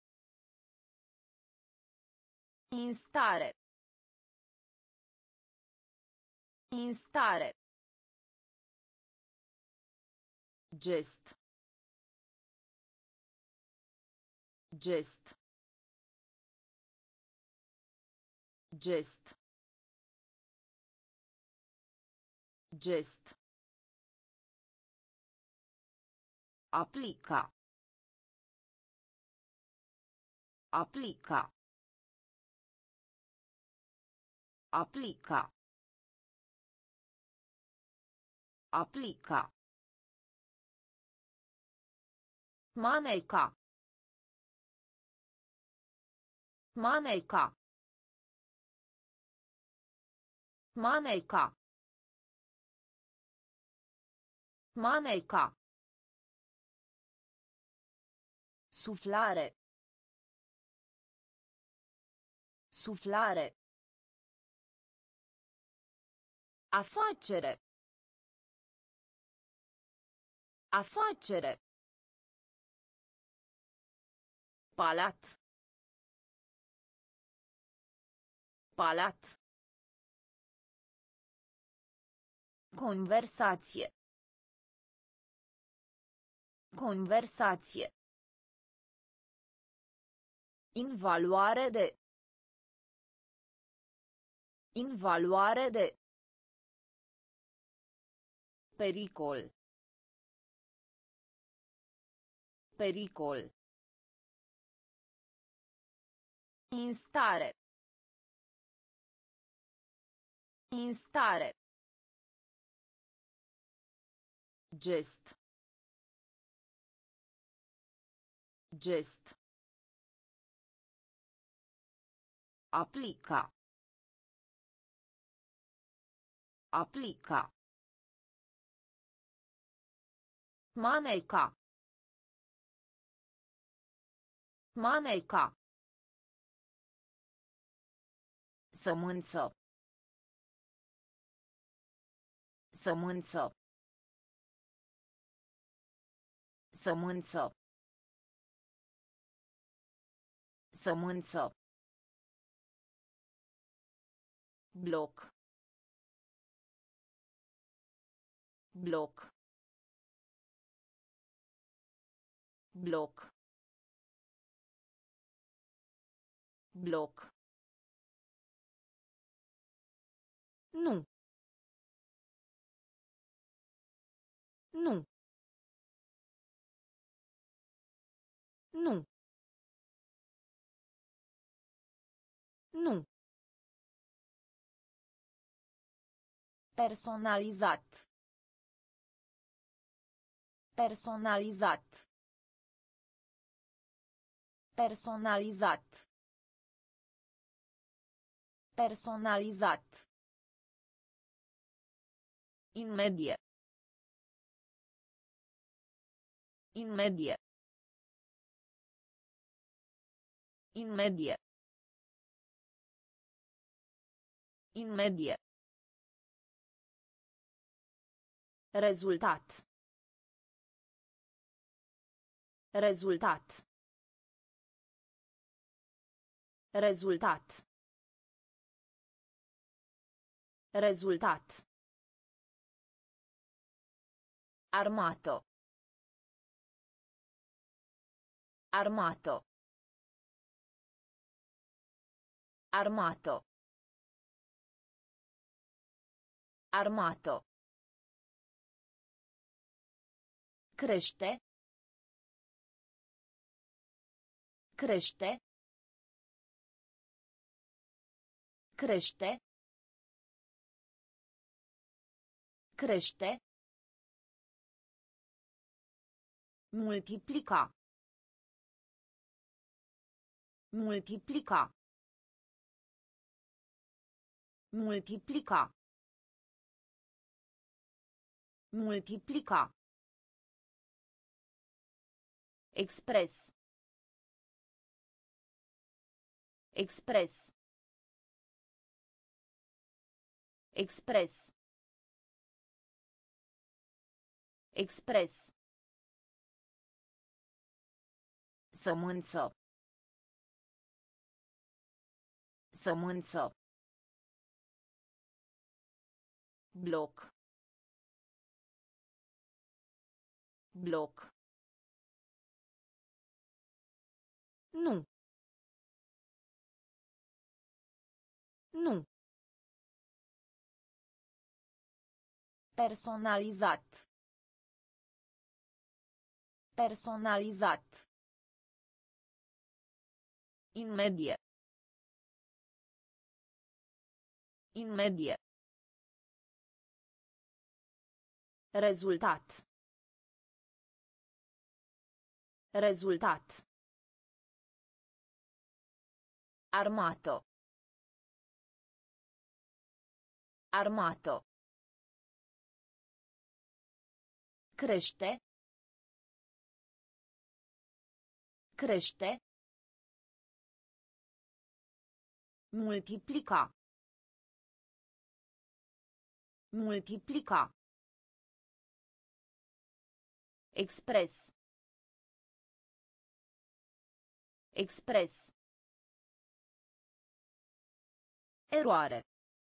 Instare. Instare. Gest. Gest. Gest. Gest. Aplica. Aplica. Aplica. Aplica. Maneca. Maneca. Maneca. Maneca. Suflare. Suflare. Afacere. Afacere. Palat. Palat. Conversație. Conversație. Invaluare de. Invaluare de. Pericol. Pericol. Instare. Instare. Gest. Gest. Aplica. Aplica. Maneca. Maneca. Sămânță. Sămânță. Sămânță. Sămânță. Bloc. Bloc. Bloc. Bloc. Nu. Nu. Nu. Nu. Personalizat. Personalizat. Personalizat. Personalizat. Imedie. Imedie. Imedie. Imedie. Rezultat. Rezultat. Rezultat. Rezultat. Armato. Armato. Armato. Armato. Crește. Crește. Crește. Crește. Multiplica. Multiplica. Multiplica. Multiplica. Express. Express. Express. Express. Sămânță. Sămânță. Bloc. Bloc. Nu. Nu. Personalizat. Personalizat. Imedie. Imedie. Rezultat. Rezultat. Armato. Armato. Crește. Crește. Multiplica. Multiplica. Express. Express. Eroare.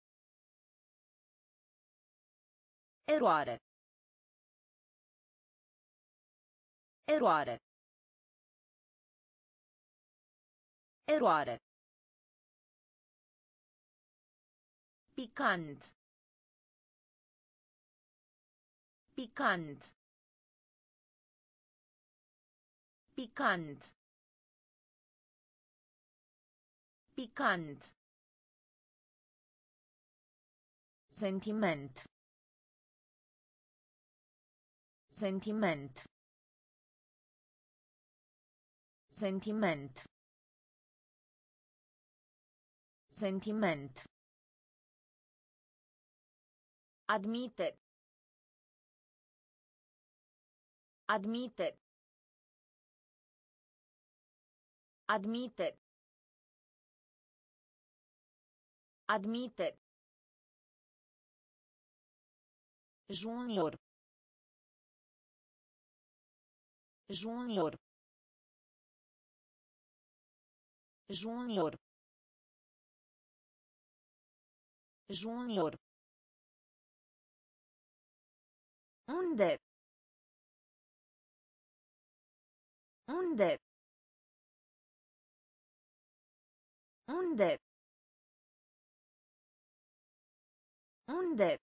Eroare. Eroare. Eroare. Picant. Picant. Picant. Picant. Sentiment. Sentiment. Sentiment. Sentiment. Admite. Admite. Admite. Admite. Junior. Junior. Junior. Junior. Unde? Unde? Unde? Unde?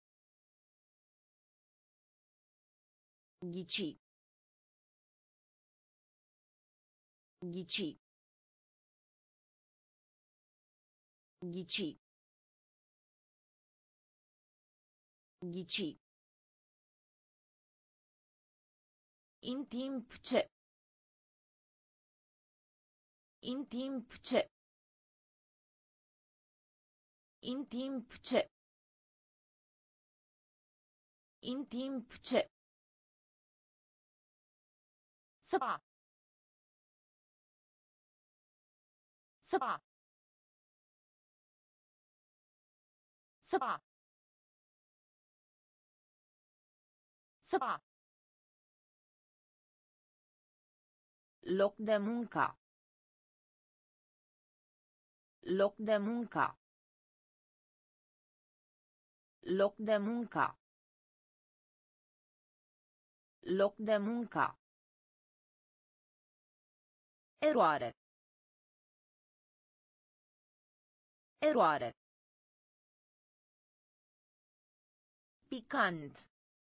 Ghici. Ghici. Ghici. Ghici. In timp ce. In timp ce. In timp ce. In timp ce. Săpa. Săpa. Săpa. Săpa. Loc de muncă. Loc de muncă. Loc de muncă. Loc de muncă. Eroare. Eroare. Picant.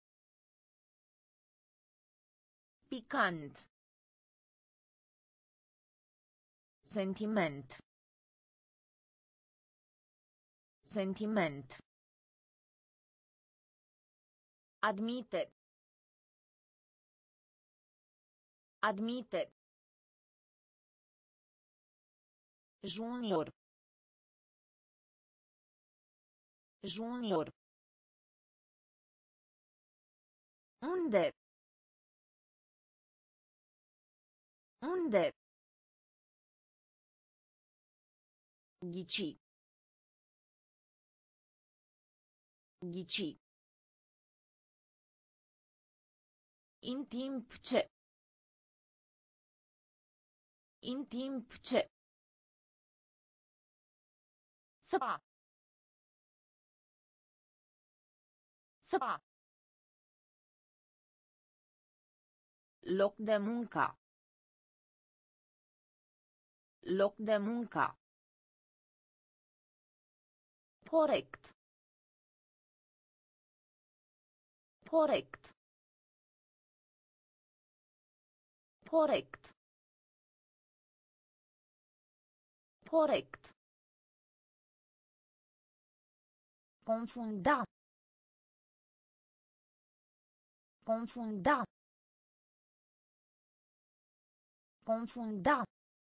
Picant. Sentiment. Sentiment. Admite. Admite. Junior. Junior. Unde? Unde? Ghici. Ghici. In timp ce. In timp ce. Săpa. Săpa. Loc de muncă. Loc de muncă. Corect. Corect. Corect. Corect. Confunda. Confunda. Confunda.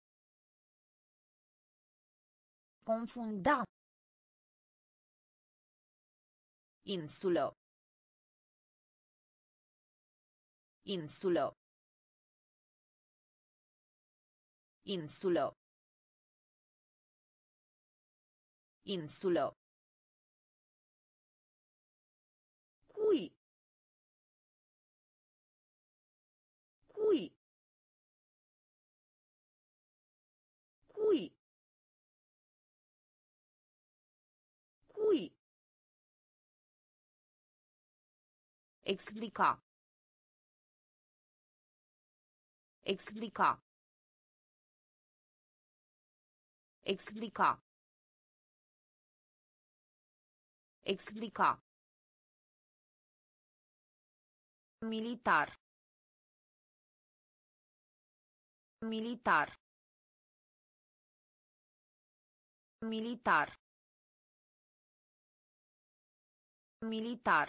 Confunda. Insulă. Insulă. Insulă. Insulă. Cui. Cui. Cui. Cui. Explica. Explica. Explica. Explica. Militar. Militar. Militar. Militar.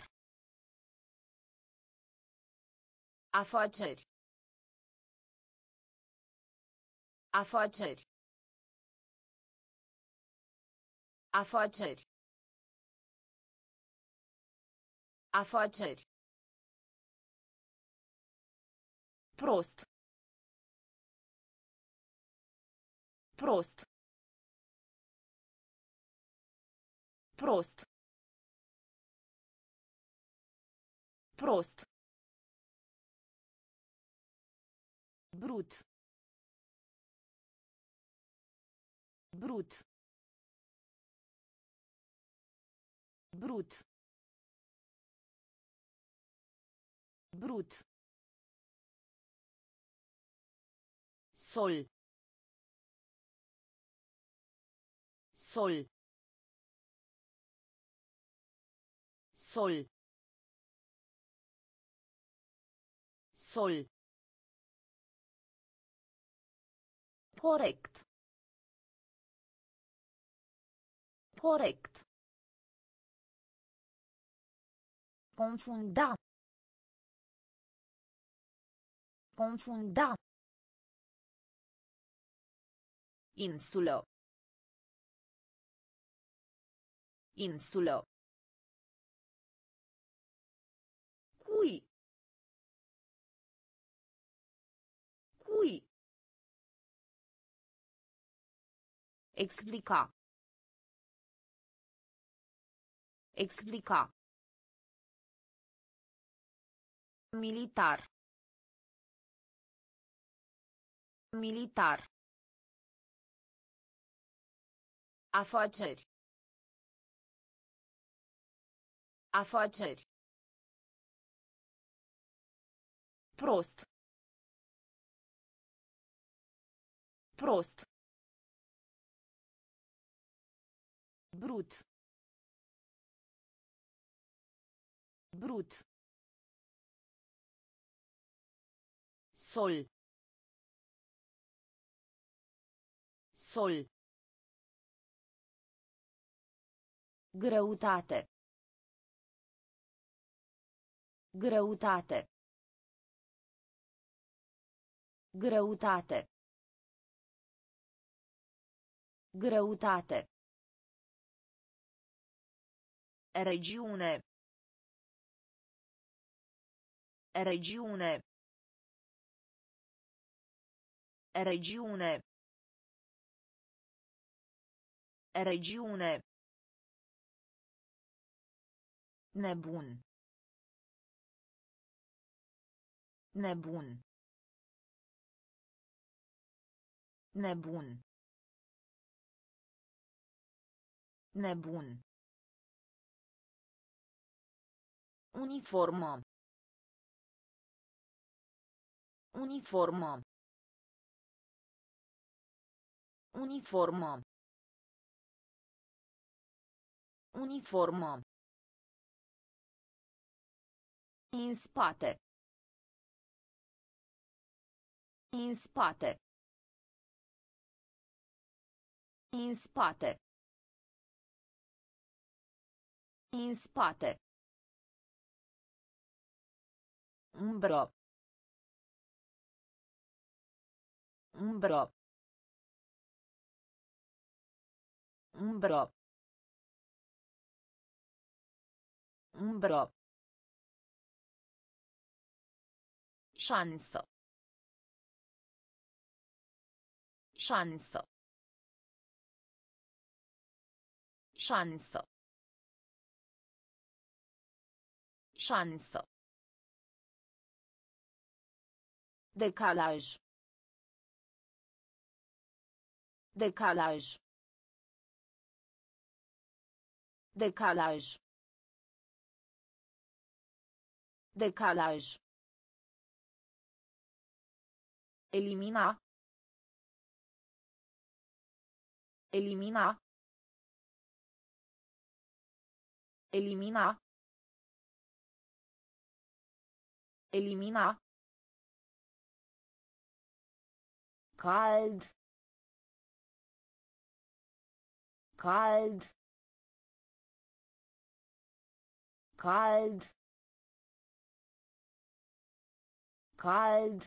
Afaceri. Afaceri. Afaceri. Afaceri. Prost. Prost. Prost. Prost. Brut. Brut. Brut. Brut. Sol. Sol. Sol. Sol. Corect. Corect. Confunda. Confunda. Insulă. Insulă. Cui. Cui. Explica. Explica. Militar. Militar. Afaceri. Afaceri. Prost. Prost. Brut. Brut. Sol. Sol. Greutate. Greutate. Greutate. Greutate. Regiune. Regiune. Regiune. Regiune. Nebun. Nebun. Nebun. Nebun. Uniformă. Uniformă. Uniformă. Uniformă. În spate. În spate. În spate. În spate. Umbră. Umbră. Umbră. Umbră. Șansă. Șansă. Șansă. Șansă. Decalaj. Decalaj. Decalaj. Decalaj. Elimina. Elimina. Elimina. Elimina. Cald. Cald. Cald. Cald.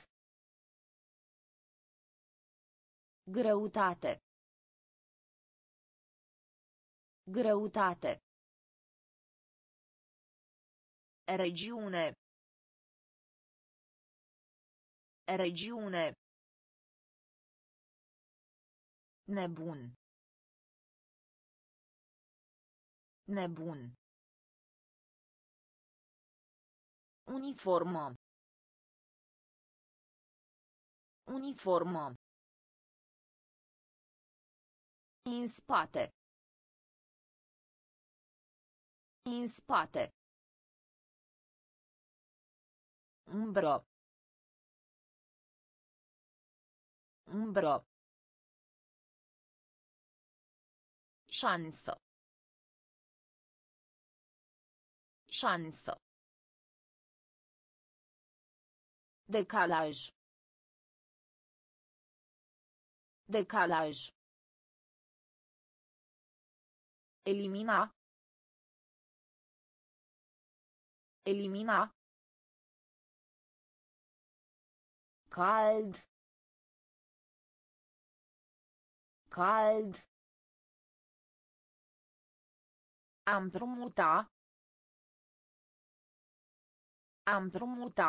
Greutate. Greutate. Regiune. Regiune. Nebun. Nebun. Uniformă. Uniformă. În spate. În spate. Umbră. Umbră. Șansă. Șansă. Decalaj. Decalaj. Elimina. Elimina. Cald. Cald. A împrumuta. A împrumuta.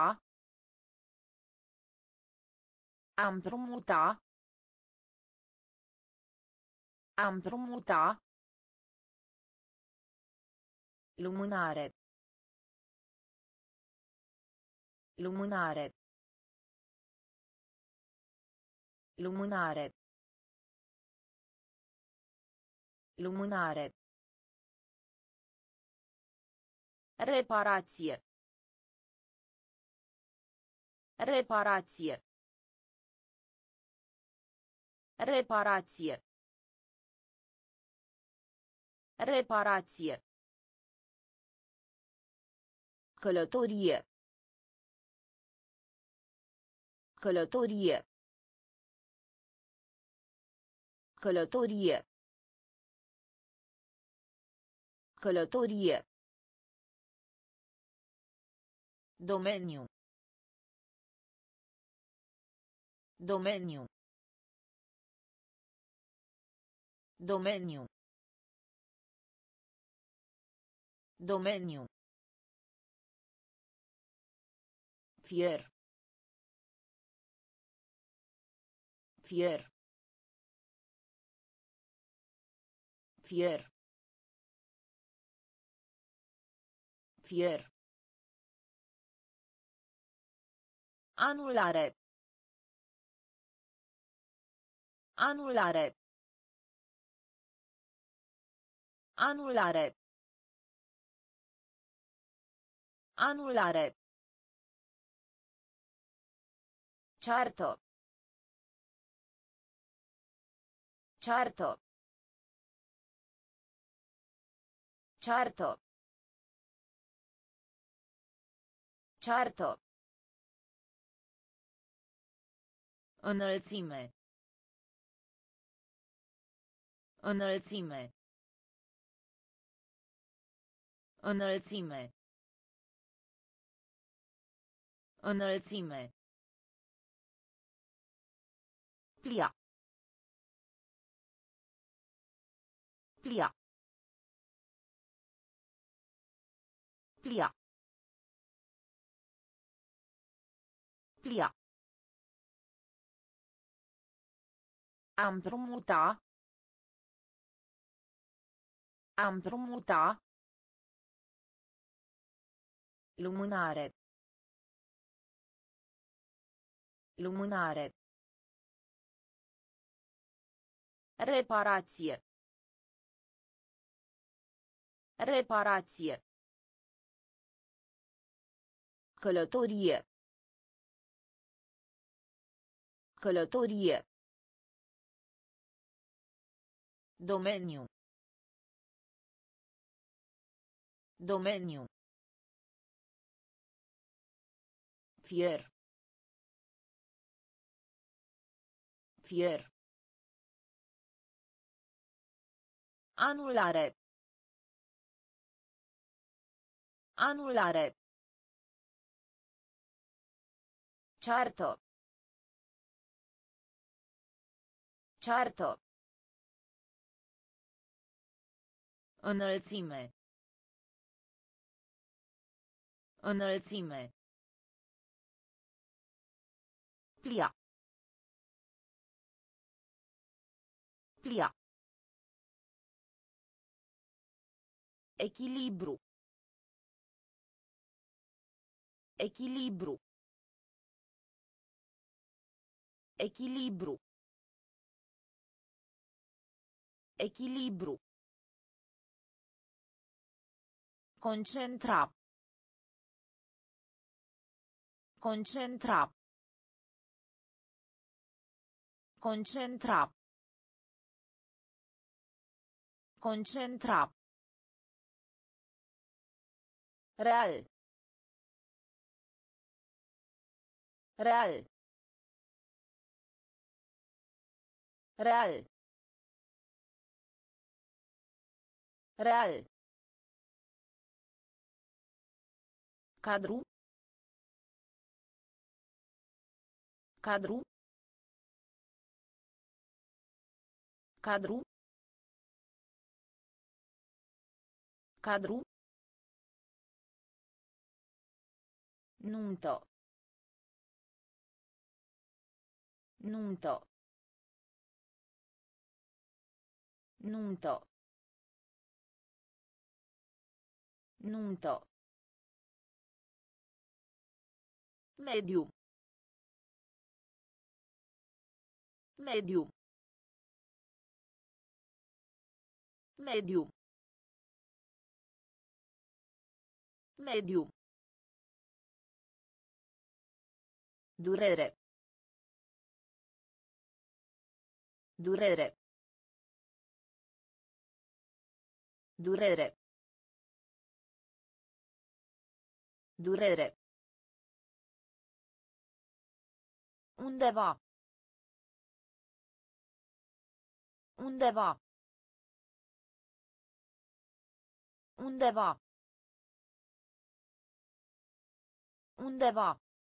A împrumuta. A împrumuta. Lumânare. Lumânare. Lumânare. Lumânare. Reparație. Reparație. Reparație. Reparație. Călătorie. Călătorie. Călătorie. Călătorie. Domeniu. Domeniu. Domeniu. Domeniu. Fier. Fier. Fier. Fier. Anulare. Anulare. Anulare. Anulare. Certo. Certo. Certo. Certo. Înălțime. Înălțime. Înălțime. Înălțime. Plia. Plia. Plia. Plia. A împrumuta. A împrumuta. Lumânare. Lumânare. Reparație. Reparație. Călătorie. Călătorie. Domeniu. Domeniu. Fier. Fier. Anulare. Anulare. Certo. Certo. Înălțime. Înălțime. Plia. Plia. Echilibru. Echilibru. Echilibru. Echilibru. Concentra. Concentra. Concentra. Concentra. Real. Real. Real. Real. Cadru. Cadru. Cadru. Cadru. Nuntă. Nuntă. Nuntă. Nuntă. Mediu. Mediu. Mediu. Mediu. Durere. Durere. Durere. Durere. Undeva. Undeva. Undeva. Undeva.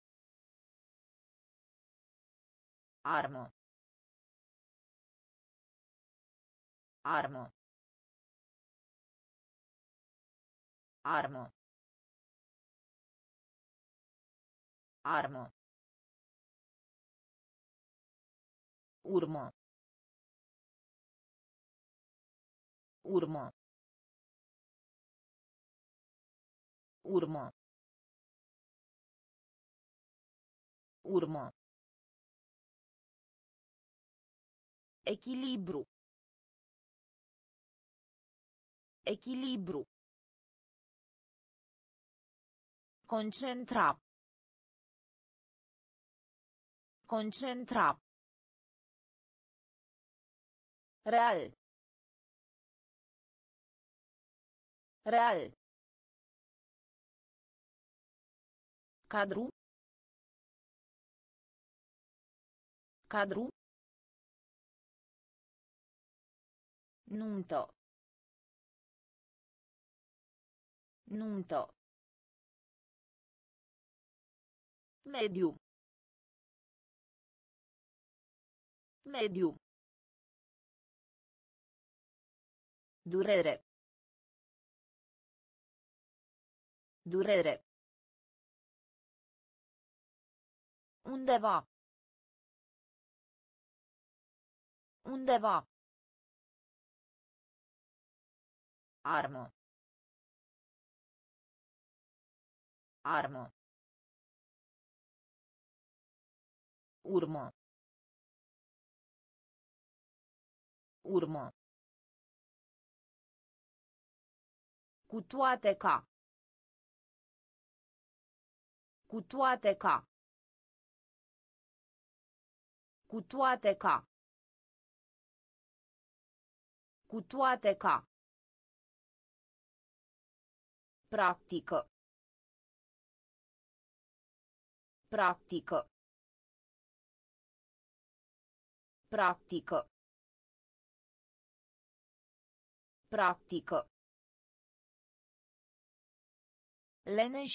Armă. Armă. Armă. Armă. Urmă. Urmă. Urmă. Urmă. Echilibru. Echilibru. Concentra. Concentra. Real. Real. Cadru. Cadru. Nuntă. Nuntă. Mediu. Mediu. Durere. Durere. Undeva. Undeva. Armă. Armă. Urmă. Urmă. Cu toate ca. Cu toate ca. Cu toate ca. Cu toate ca. Practică. Practică. Practică. Practică. Leneș.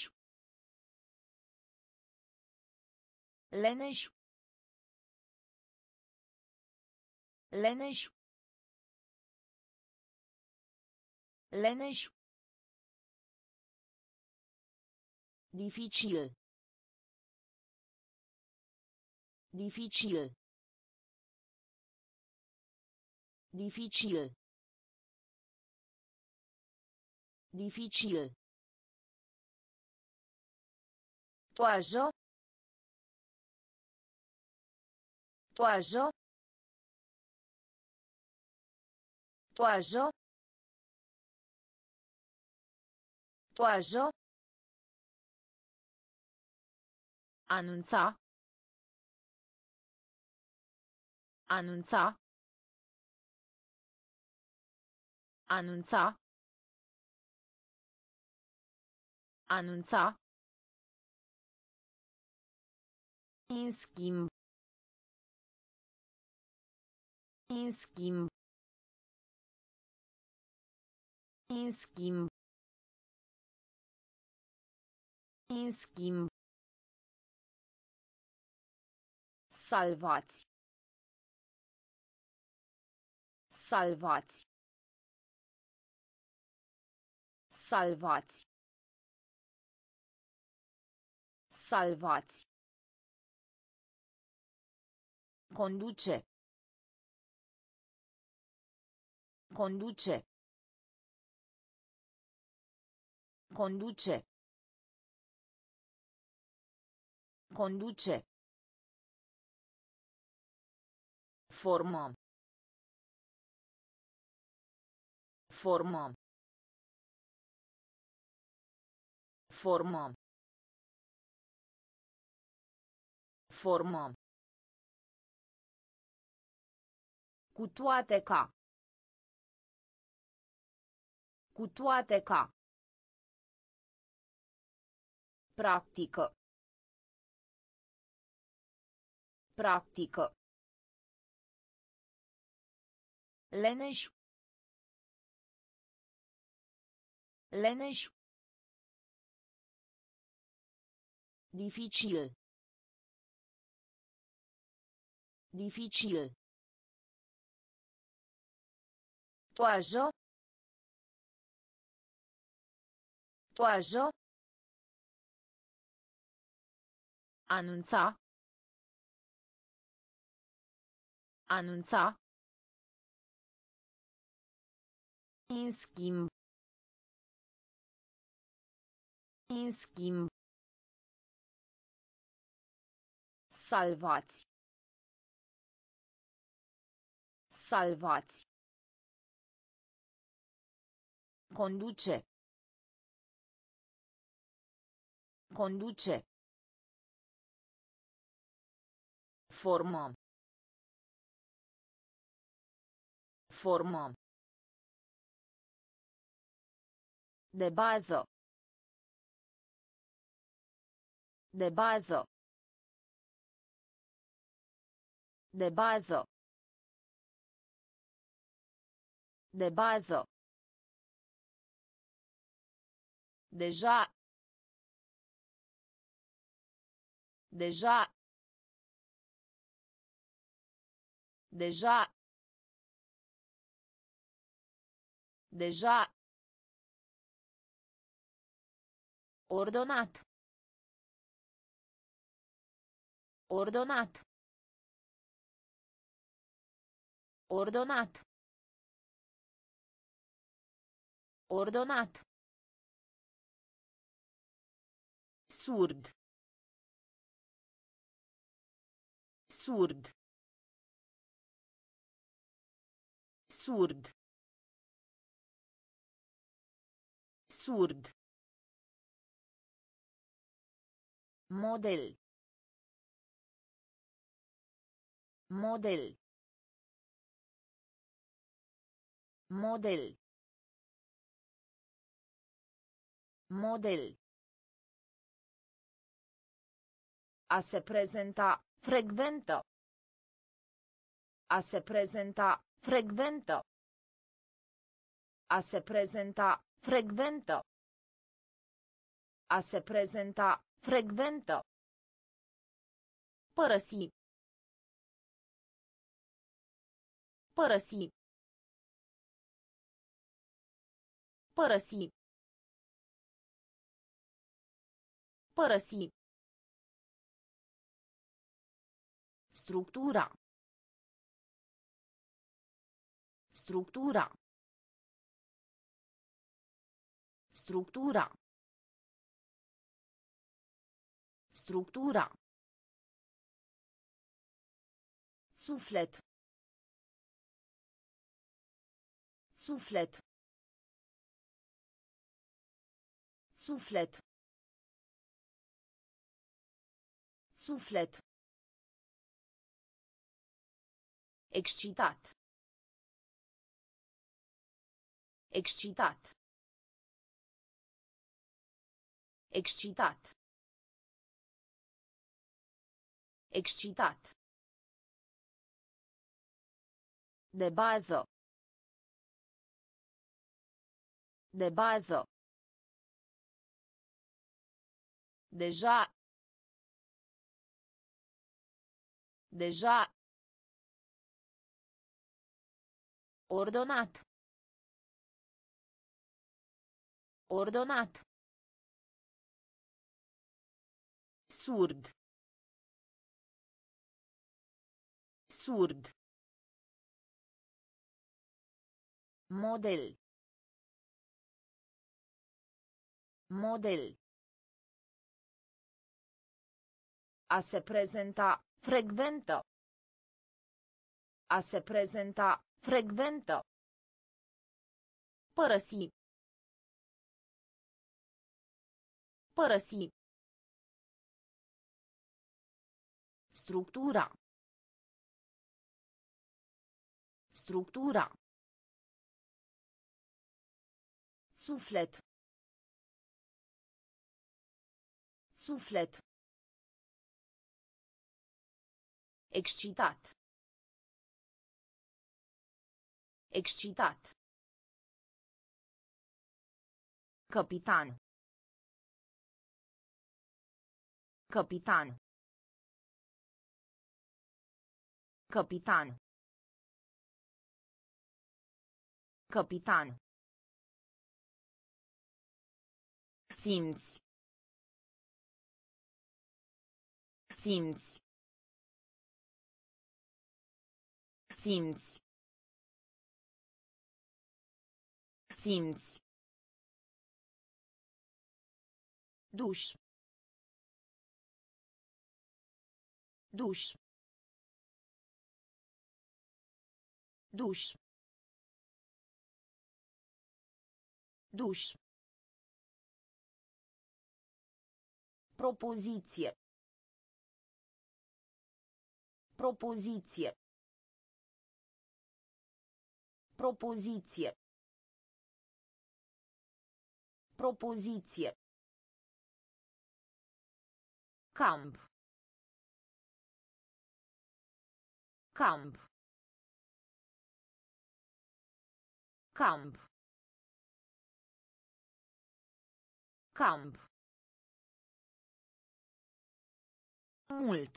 Leneș. Leneș. Leneș. Dificil. Dificil. Dificil. Dificil. Toajă. Toajă. Toajă. Toajă. Anunța. Anunța. Anunța. Anunța. În schimb. În schimb. În schimb. În schimb. Salvați. Salvați. Salvați. Salvați. Conduce. Conduce. Conduce. Conduce. Formă. Formă. Formă. Formă. Cu toate ca. Cu toate ca. Practică. Practică. Leneș. Leneș. Dificil. Dificil. Toajă. Toajă. Anunța. Anunța. În schimb. În schimb. Salvați. Salvați. Conduce. Conduce. Formă. Formă. De bază. De bază. De bază. De bază. Deja. Deja. Deja. Deja. Ordonat. Ordonat. Ordonat. Ordonat. Surd. Surd. Surd. Surd. Model. Model. Model. Model. A se prezenta, frecventă. A se prezenta, frecventă. A se prezenta, frecventă. A se prezenta, frecventă. Părăsi. Părăsi. Părăsi. Părăsi. Structura. Structura. Structura. Structura. Suflet. Suflet. Suflet. Suflet. Excitat. Excitat. Excitat. Excitat. De bază. De bază. Deja. Deja. Ordonat. Ordonat. Surd. Surd. Model. Model. A se prezenta, frecventă. A se prezenta, frecventă. Părăsi. Părăsi. Structura. Structura. Suflet. Suflet. Excitat. Excitat. Capitan. Capitan. Capitan. Capitan. Simți. Simți. Simți. Simți. Duș. Duș. Duș. Duș. Propoziție. Propoziție. Propoziție. Propoziție. Camp. Camp. Camp. Camp. Mult.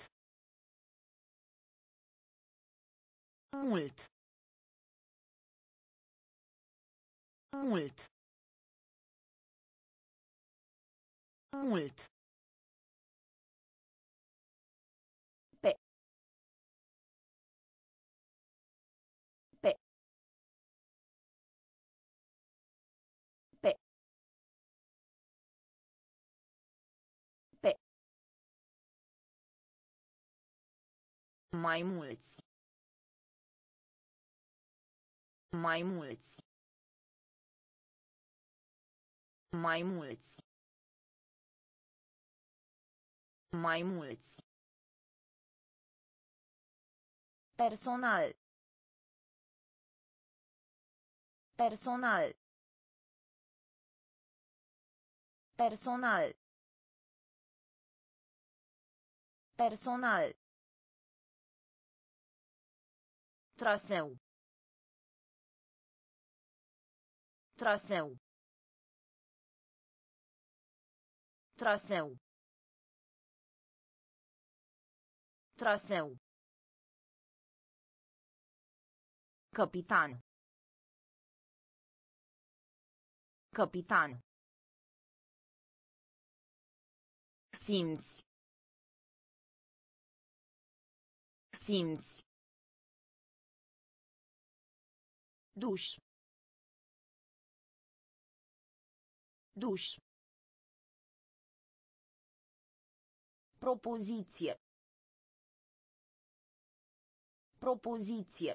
Mult. Mult. Mult. Pe. Pe. Pe. Pe. Mai mulți. Mai mulți. Mai mulți. Mai mulți. Personal. Personal. Personal. Personal. Traseu. Traseu. Traseu. Traseu. Capitan. Capitan. Simți. Simți. Duș. Duș. Propoziție. Propoziție.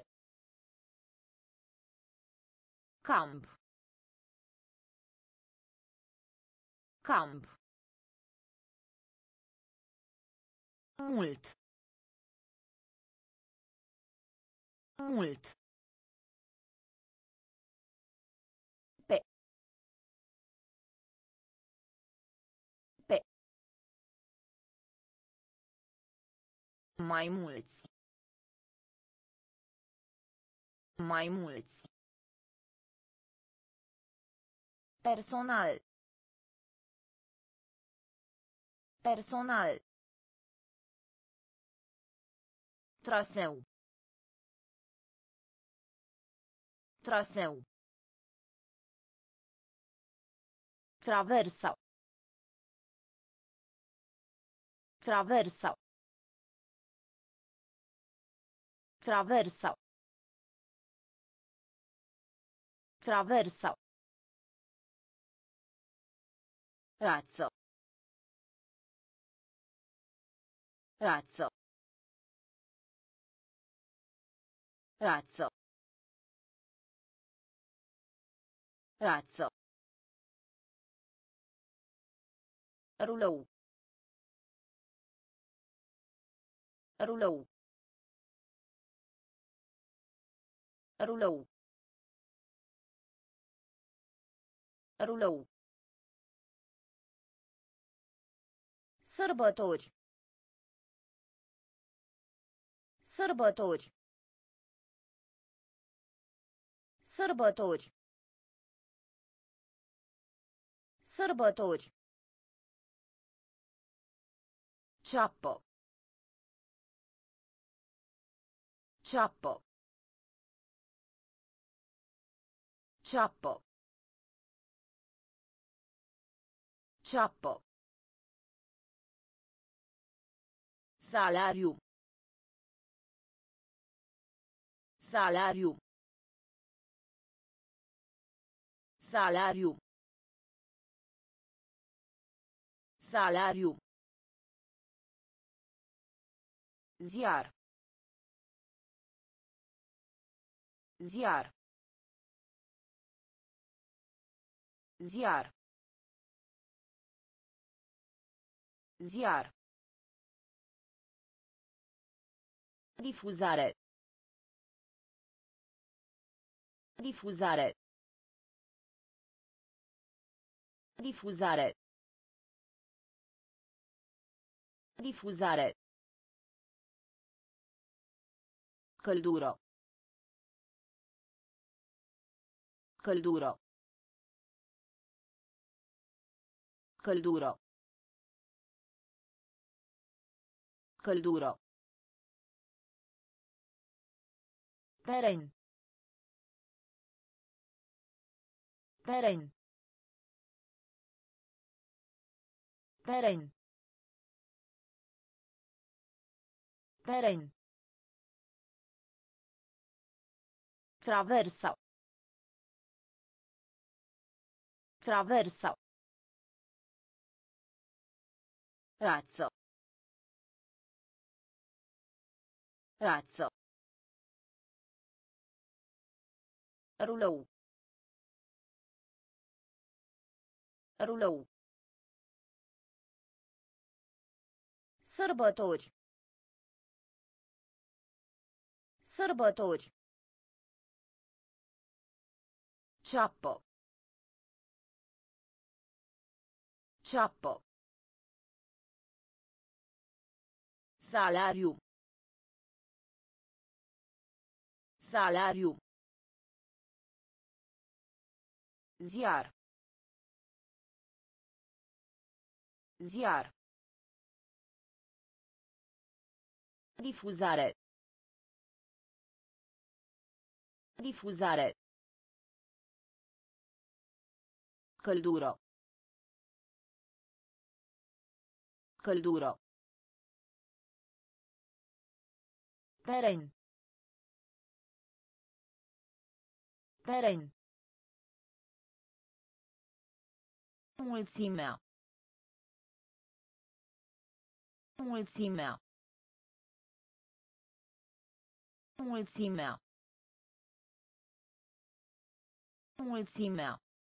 Camp. Camp. Mult. Mult. Pe. Pe. Mai mulți. Mai mulți. Personal. Personal. Traseu. Traseu. Traversa. Traversa. Traversa. Traversa. Razzo. Razzo. Razzo. Razzo. Rulou. Rulou. Rulou. Rulou. Sărbători. Sărbători. Sărbători. Sărbători. Ceapă. Ceapă. Ceapă. Ceapă. Salariu. Salariu. Salariu. Salariu. Ziar. Ziar. Ziar. Ziar. Difuzare. Difuzare. Difuzare. Difuzare. Căldură. Căldură. Căldură. Căldură. Teren. Teren. Teren. Teren. Traversa. Traversa. Razzo. Razzo. Rulou. Rulou. Sărbători. Sărbători. Ceapă. Ceapă. Salariu. Salariu. Ziar. Ziar. Difuzare. Difuzare. Căldură. Căldură. Teren. Teren. Mulțimea. Mulțimea. Mulțimea. Mulțimea.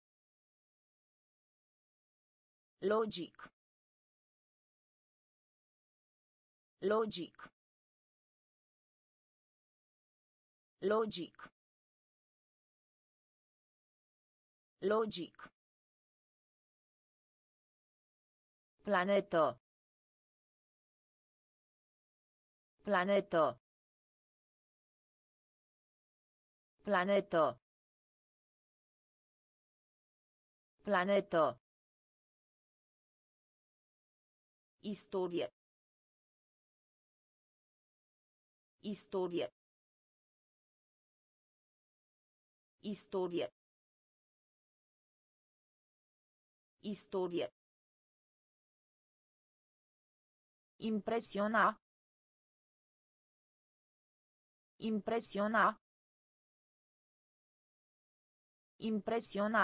Logic. Logic. Logic. Logic. Planetă. Planetă. Planetă. Planetă. Istorie. Istorie. Istorie. Istorie. Impresiona. Impresiona. Impresiona.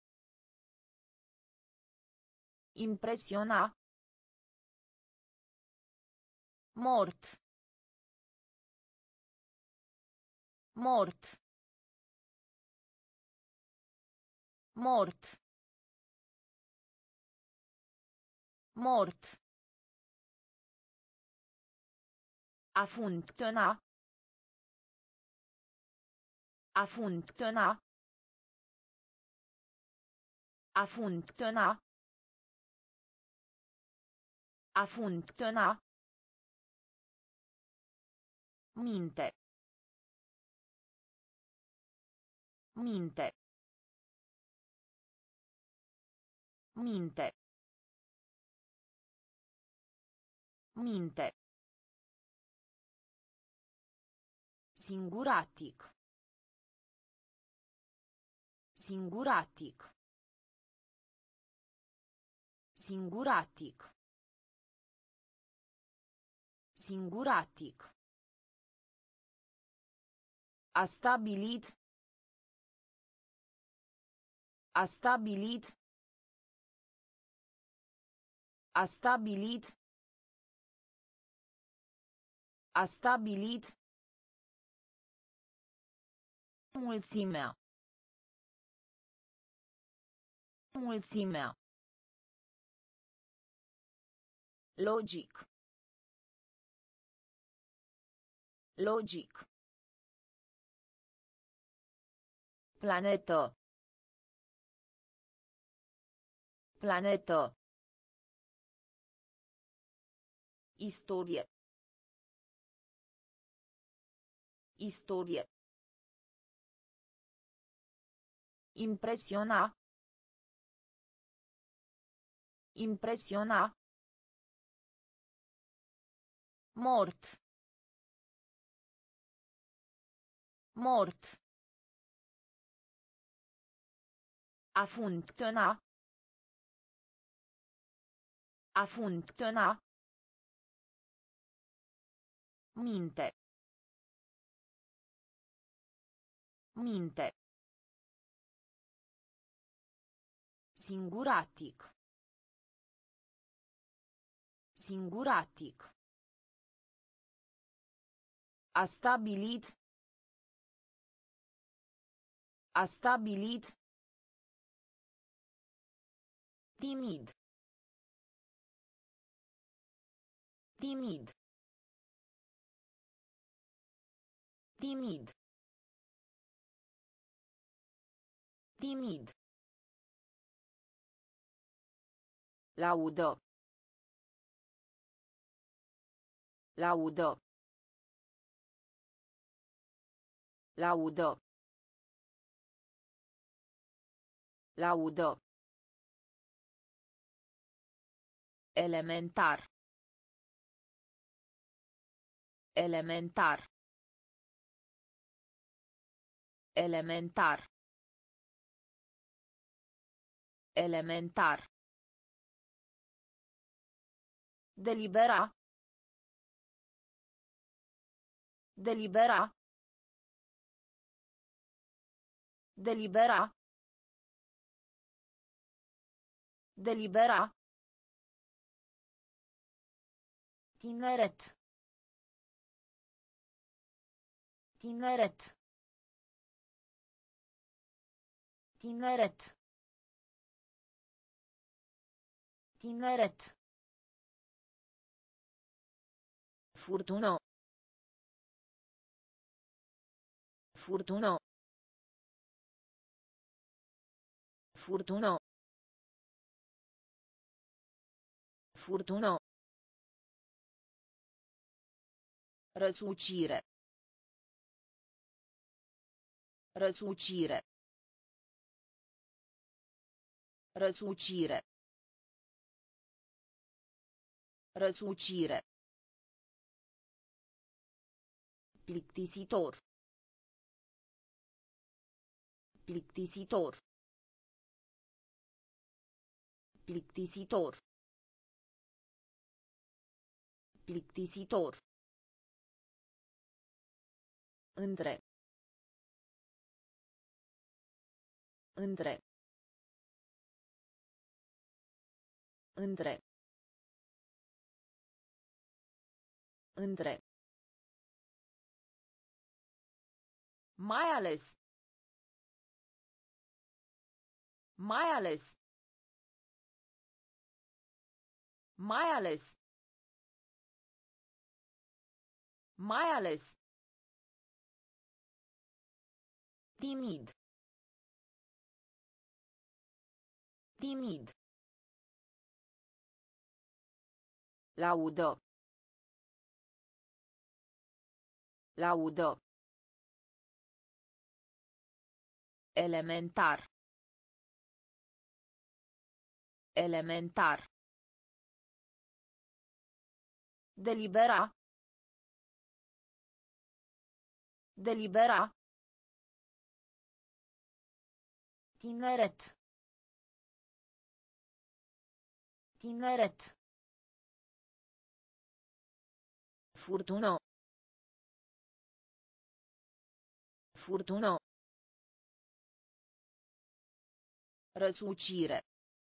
Impresiona. Mort. Mort. Mort. Mort. A funcționa. A funcționa. A funcționa. A funcționa. Minte. Minte. Minte. Minte. Singuratic. Singuratic. Singuratic. Singuratic. A stabilit. A stabilit. A stabilit. A stabilit. Mulțimea. Mulțimea. Logic. Logic. Planetă. Planetă. Istorie. Istorie. Impresiona. Impresiona. Mort. Mort. A funcționa. A funcționa. Minte. Minte. Singuratic. Singuratic. A stabilit. A stabilit. Timid. Timid. Timid. Timid. Laudă. Laudă. Laudă. Laudă. Elementar. Elementar. Elementar. Elementar. Delibera. Delibera. Delibera. Delibera. Tineret. Tineret. Tineret. Tineret. Furtună. Furtună. Furtună. Furtună. Răsucire. Răsucire. Răsucire. Răsucire. Plictisitor. Plictisitor. Plictisitor. Plictisitor. Între. Între. Între. Între. Mai ales. Mai ales. Mai ales. Mai ales. Timid. Timid. Laudă. Laudă. Elementar. Elementar. Delibera. Delibera. Tineret. Tineret. Furtună. Furtună. Răsucire.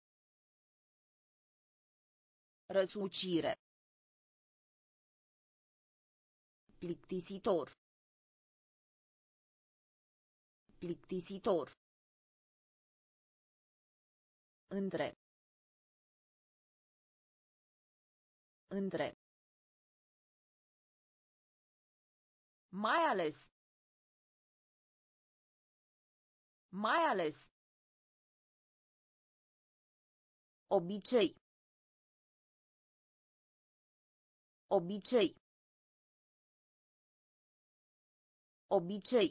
Răsucire. Plictisitor. Plictisitor. Între. Între. Mai ales. Mai ales. Obicei. Obicei. Obicei.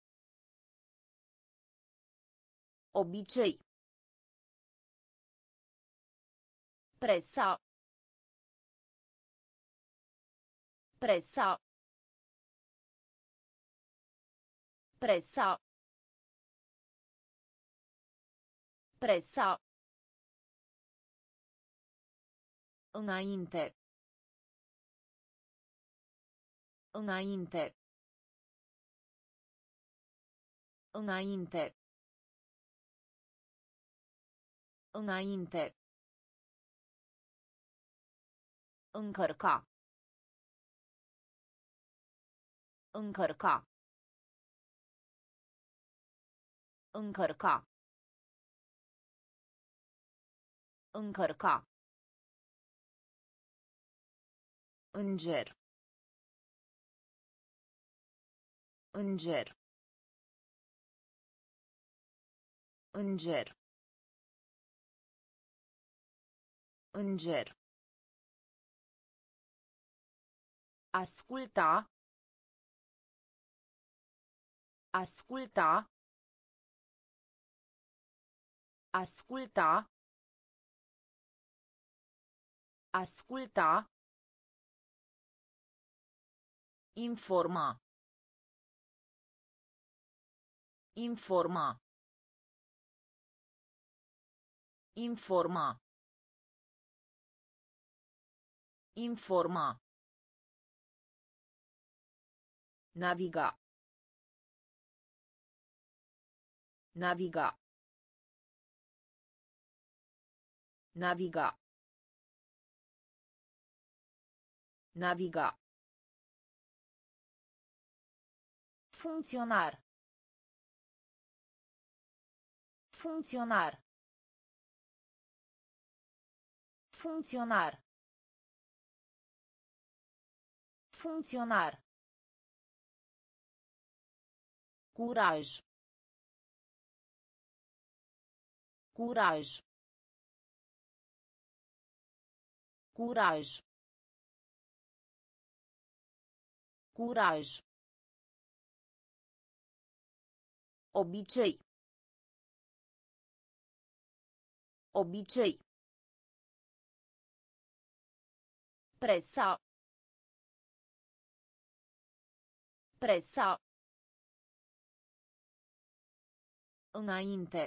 Obicei. Presa. Presa. Presa. Presa. Înainte. Înainte. Înainte. Înainte. Încărca. Încărca. Încărca. Încărca. Înger. Înger. Înger. Înger. Asculta. Asculta. Asculta. Asculta. Informa. Informa. Informa. Informa. Naviga. Naviga. Naviga. Naviga. Funcționar. Funcționar. Funcționar. Funcționar. Curaj. Curaj. Curaj. Curaj. Obicei. Obicei. Presa. Presa. Înainte.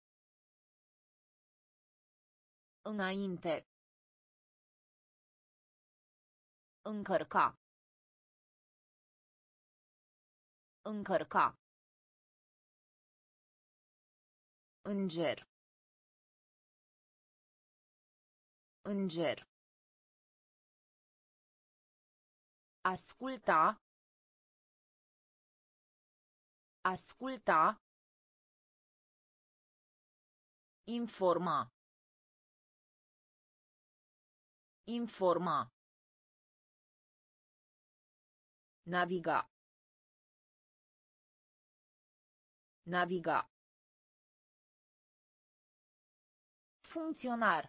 Înainte. Încărca. Încărca. Înger. Înger. Asculta. Asculta. Informa. Informa. Naviga. Naviga. Funcționar.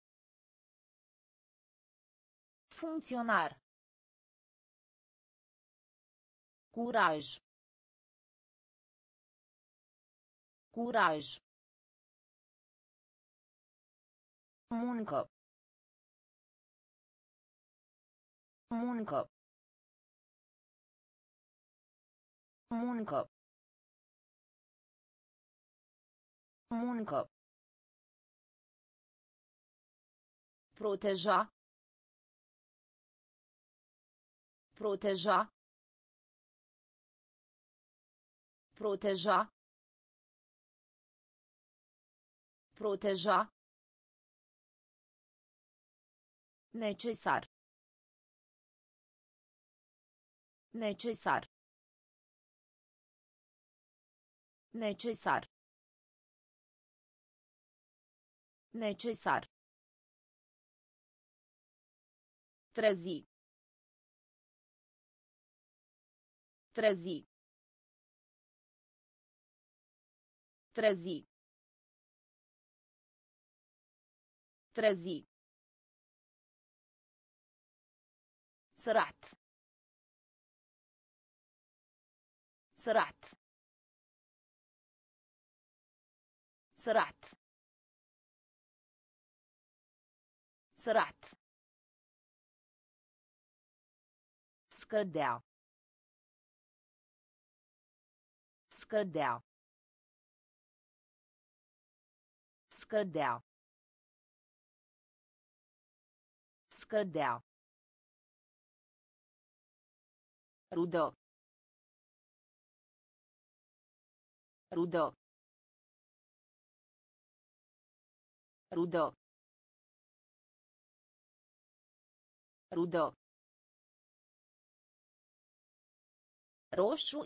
Funcționar. Curaj. Curaj. Muncă. Muncă. Muncă. Muncă. Proteja. Proteja. Proteja. Proteja. Necesar. Necesar. Necesar. Necesar. Trezi. Trezi. Trezi. Trezi. سرعت. سرعت. سرعت. سرعت. scădea. Scădea. Scădea. Scădea. Rudă. Rudă. Rudă. Rudă. Roșu.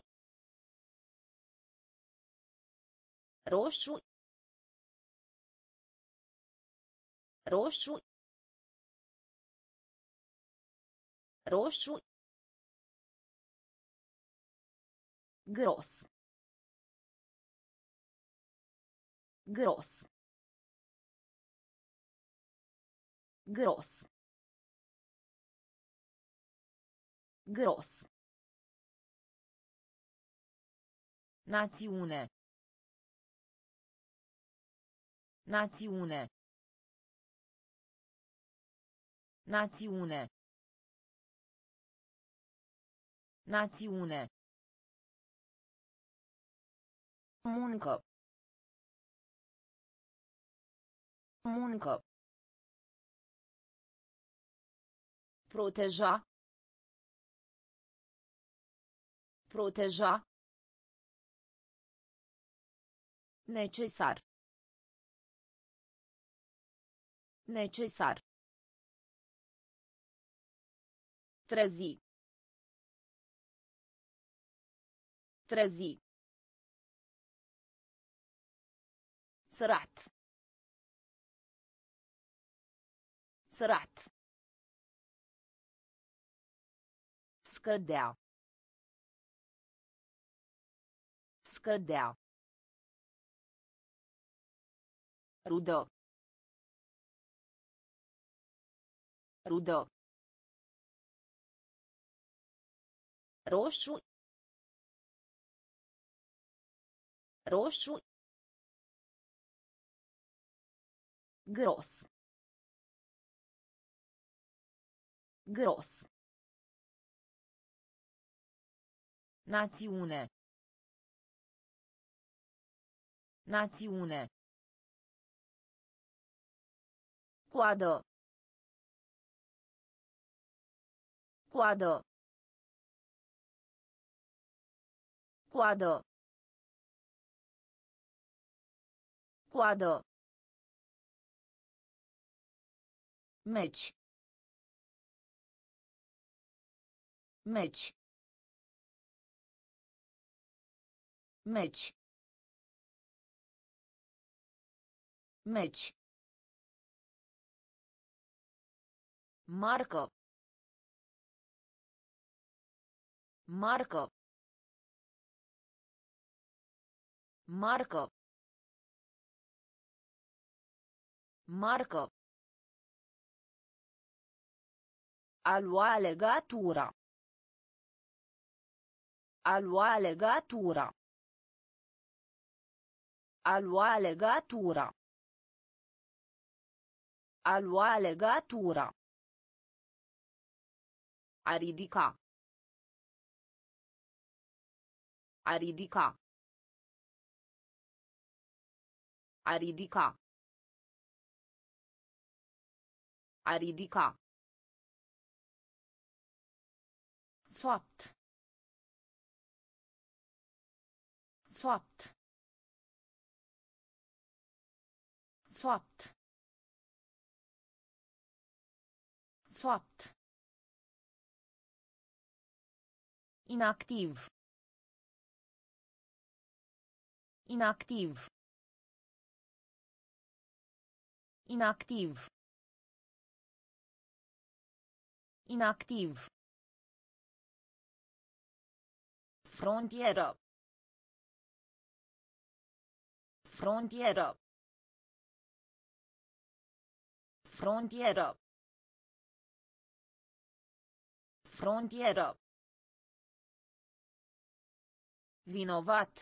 Roșu. Roșu. Roșu. Gros. Gros. Gros. Gros. Națiune. Națiune. Națiune. Națiune. Muncă. Muncă. Proteja. Proteja. Necesar. Necesar. Trezi. Trezi. Sărat. Sărat. Scădea. Scădea. Rudă. Rudă. Roșu. Roșu. Gros. Gros. Națiune. Națiune. Coadă. Coadă. Coadă. Coadă. Meci. Meci. Meci. Meci. Marcă. Marcă. Marcă. Marcă. A lua legatura. A lua legatura. A lua legatura. A lua legatura. A ridica. A ridica. A ridica. A ridica. Fapt. Fapt. Fapt. Fapt. Inactiv. Inactiv. Inactiv. Inactiv. Frontieră. Frontieră. Frontieră. Frontieră. Vinovat.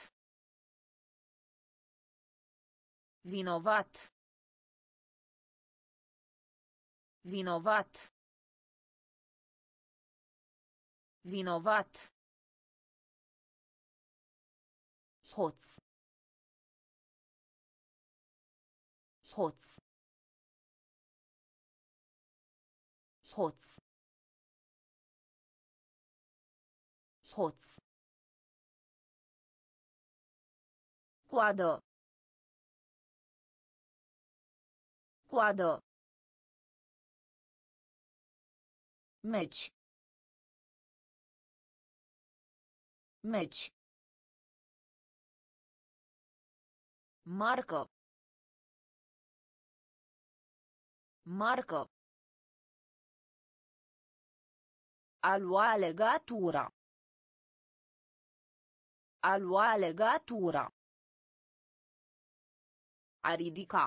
Vinovat. Vinovat. Vinovat. Hoț. Hoț. Hoț. Hoț. Coadă. Coadă. Meci. Meci. Marcă. Marcă. A lua legatura. A lua legatura. A ridica.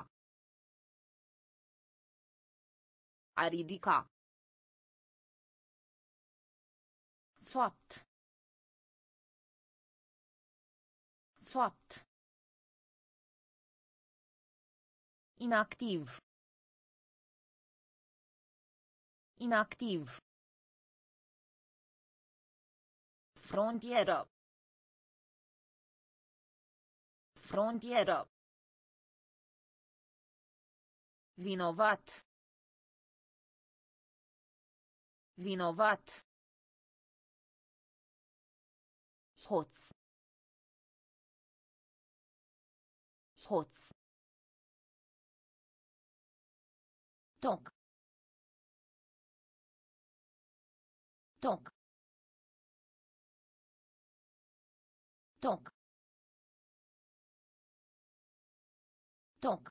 A ridica. Fapt. Fapt. Inactiv. Inactiv. Frontieră. Frontieră. Vinovat. Vinovat. Hoț. Hoț. Toc. Toc. Toc. Toc.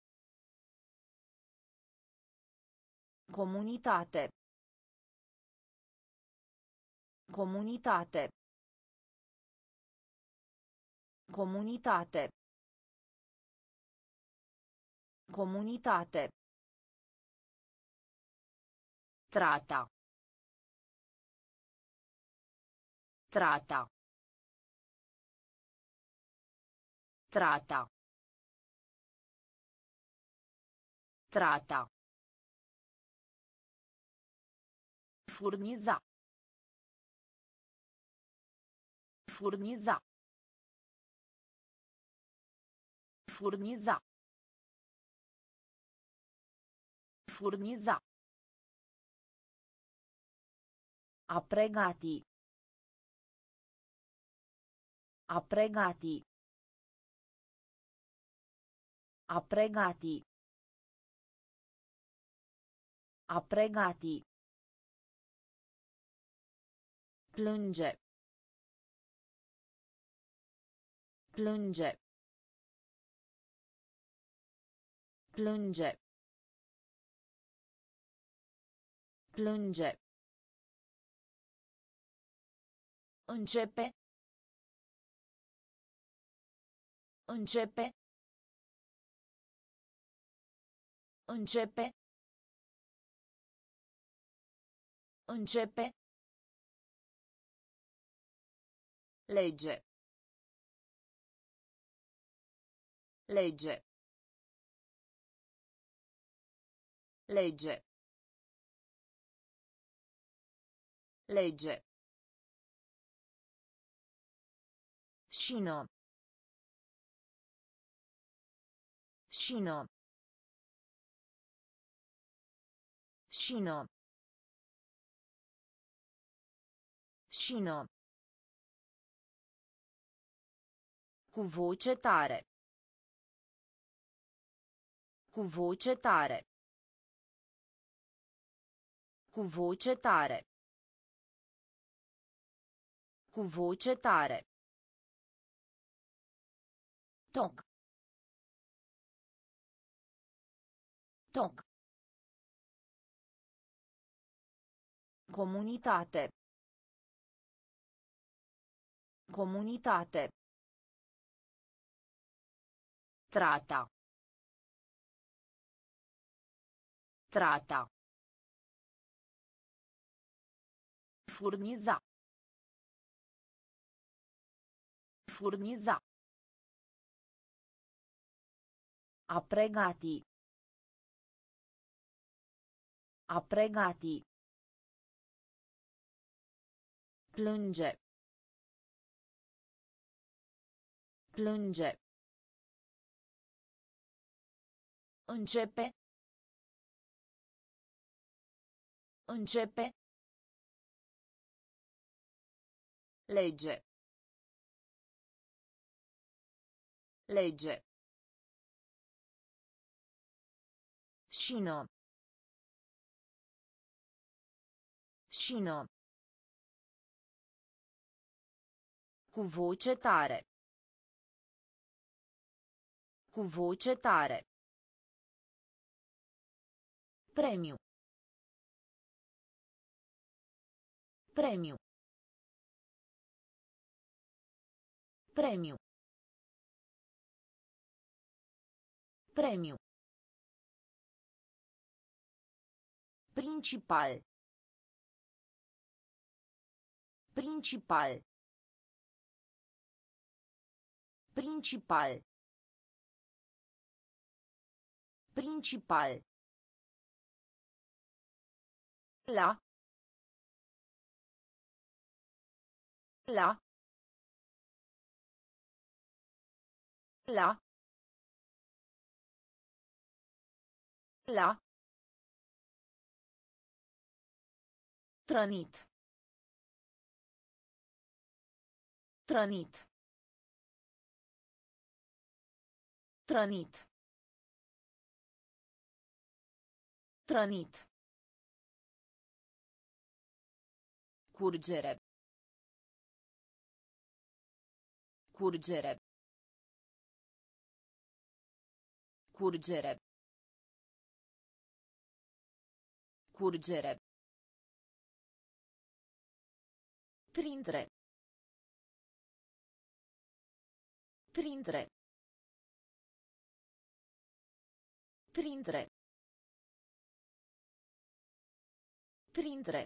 Comunitate. Comunitate. Comunitate. Comunitate. Trata. Trata. Trata. Trata. Furniza. Furniza. Furniza. Furniza. A pregati. A pregati. A pregati. A pregati. Plânge. Plânge. Plânge. Plânge. Începe. Începe. Începe. Începe. Legge. Legge. Legge. Legge. Scină. Scină. Scină. Scină. Cu voce tare. Cu voce tare. Cu voce tare. Cu voce tare. Toc. Toc. Comunitate. Comunitate. Trata. Trata. Furniza. Furniza. A pregati. A pregati. Plânge. Plânge. Începe. Începe. Legge. Legge. Scină. Scină. Cu voce tare. Cu voce tare. Premiu. Premiu. Premiu. Premiu. Principal. Principal. Principal. Principal. La. La. La. La. Trănit. Trănit. Trănit. Trănit. Curgere. Curgere. Curgere. Curgere. Printre. Printre. Printre. Printre.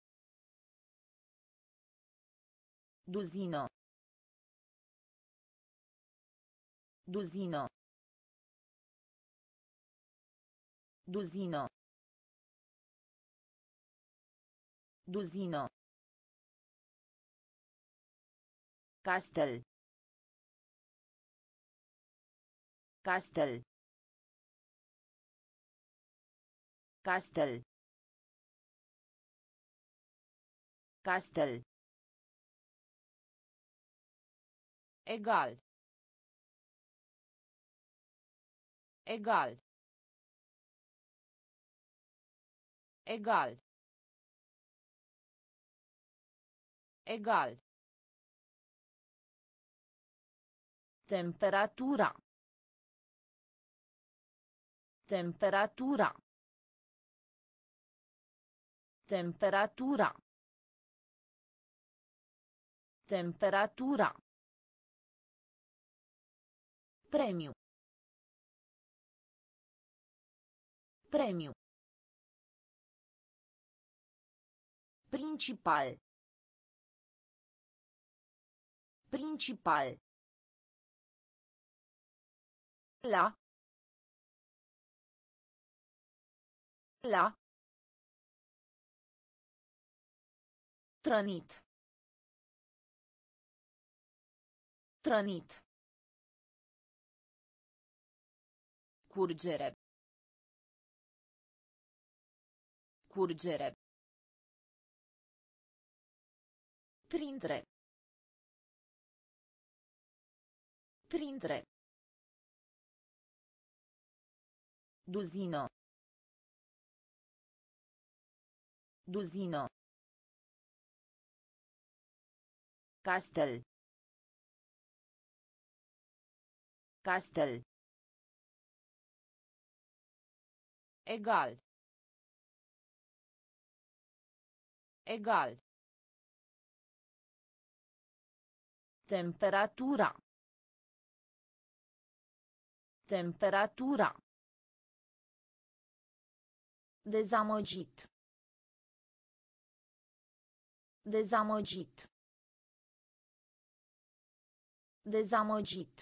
Duzină. Duzină. Duzină. Duzină. Castel. Castel. Castel. Castel. Egal. Egal. Egal. Egal. Temperatura. Temperatura. Temperatura. Temperatura. Premiu. Premiu. Principal. Principal. La. La. Trănit. Trănit. Curgere. Curgere. Printre. Printre. Duzină. Duzină. Castel. Castel. Egal. Egal. Temperatura. Temperatura. Dezamăgit. Dezamăgit. Dezamăgit.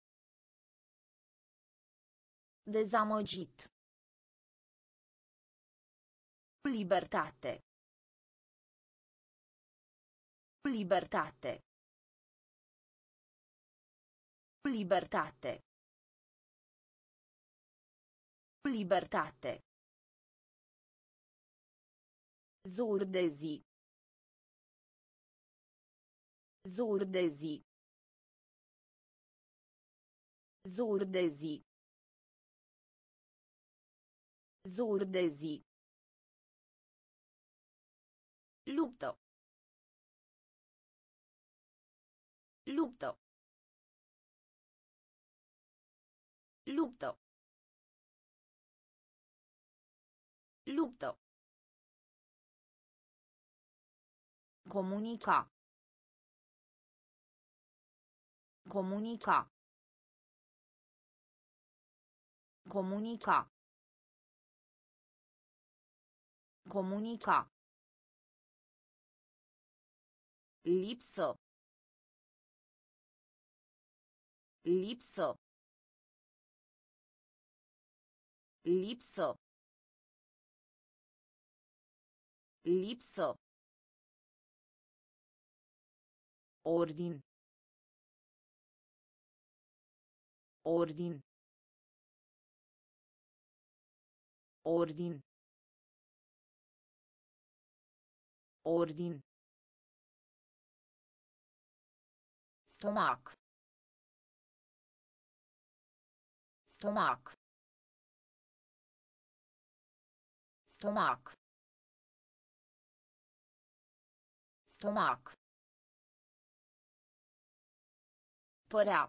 Dezamăgit. Libertate. Libertate. Libertate. Libertate. Zur de zi. Zur de zi. Zur de zi. Zur de zi. Luptă. Luptă. Luptă. Luptă. Comunica. Comunica. Comunica. Comunica. Lipsă. Lipsă. Lipsă. Lipsă. Ordin. Ordin. Ordin. Ordin. Stomac. Stomac. Stomac. Stomac. Părea.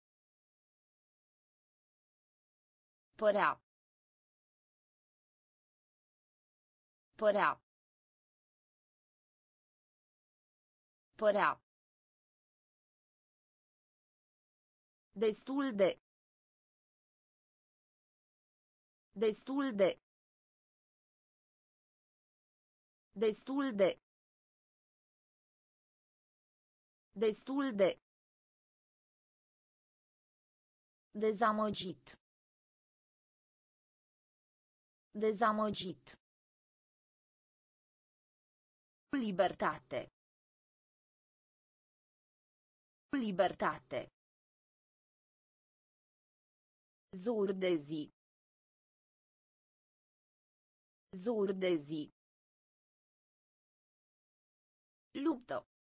Părea. Părea. Părea. Destul de. Destul de. Destul de. Destul de. Dezamăgit. Dezamăgit. Libertate. Libertate. Zur de zi. Zur de zi. Luptă.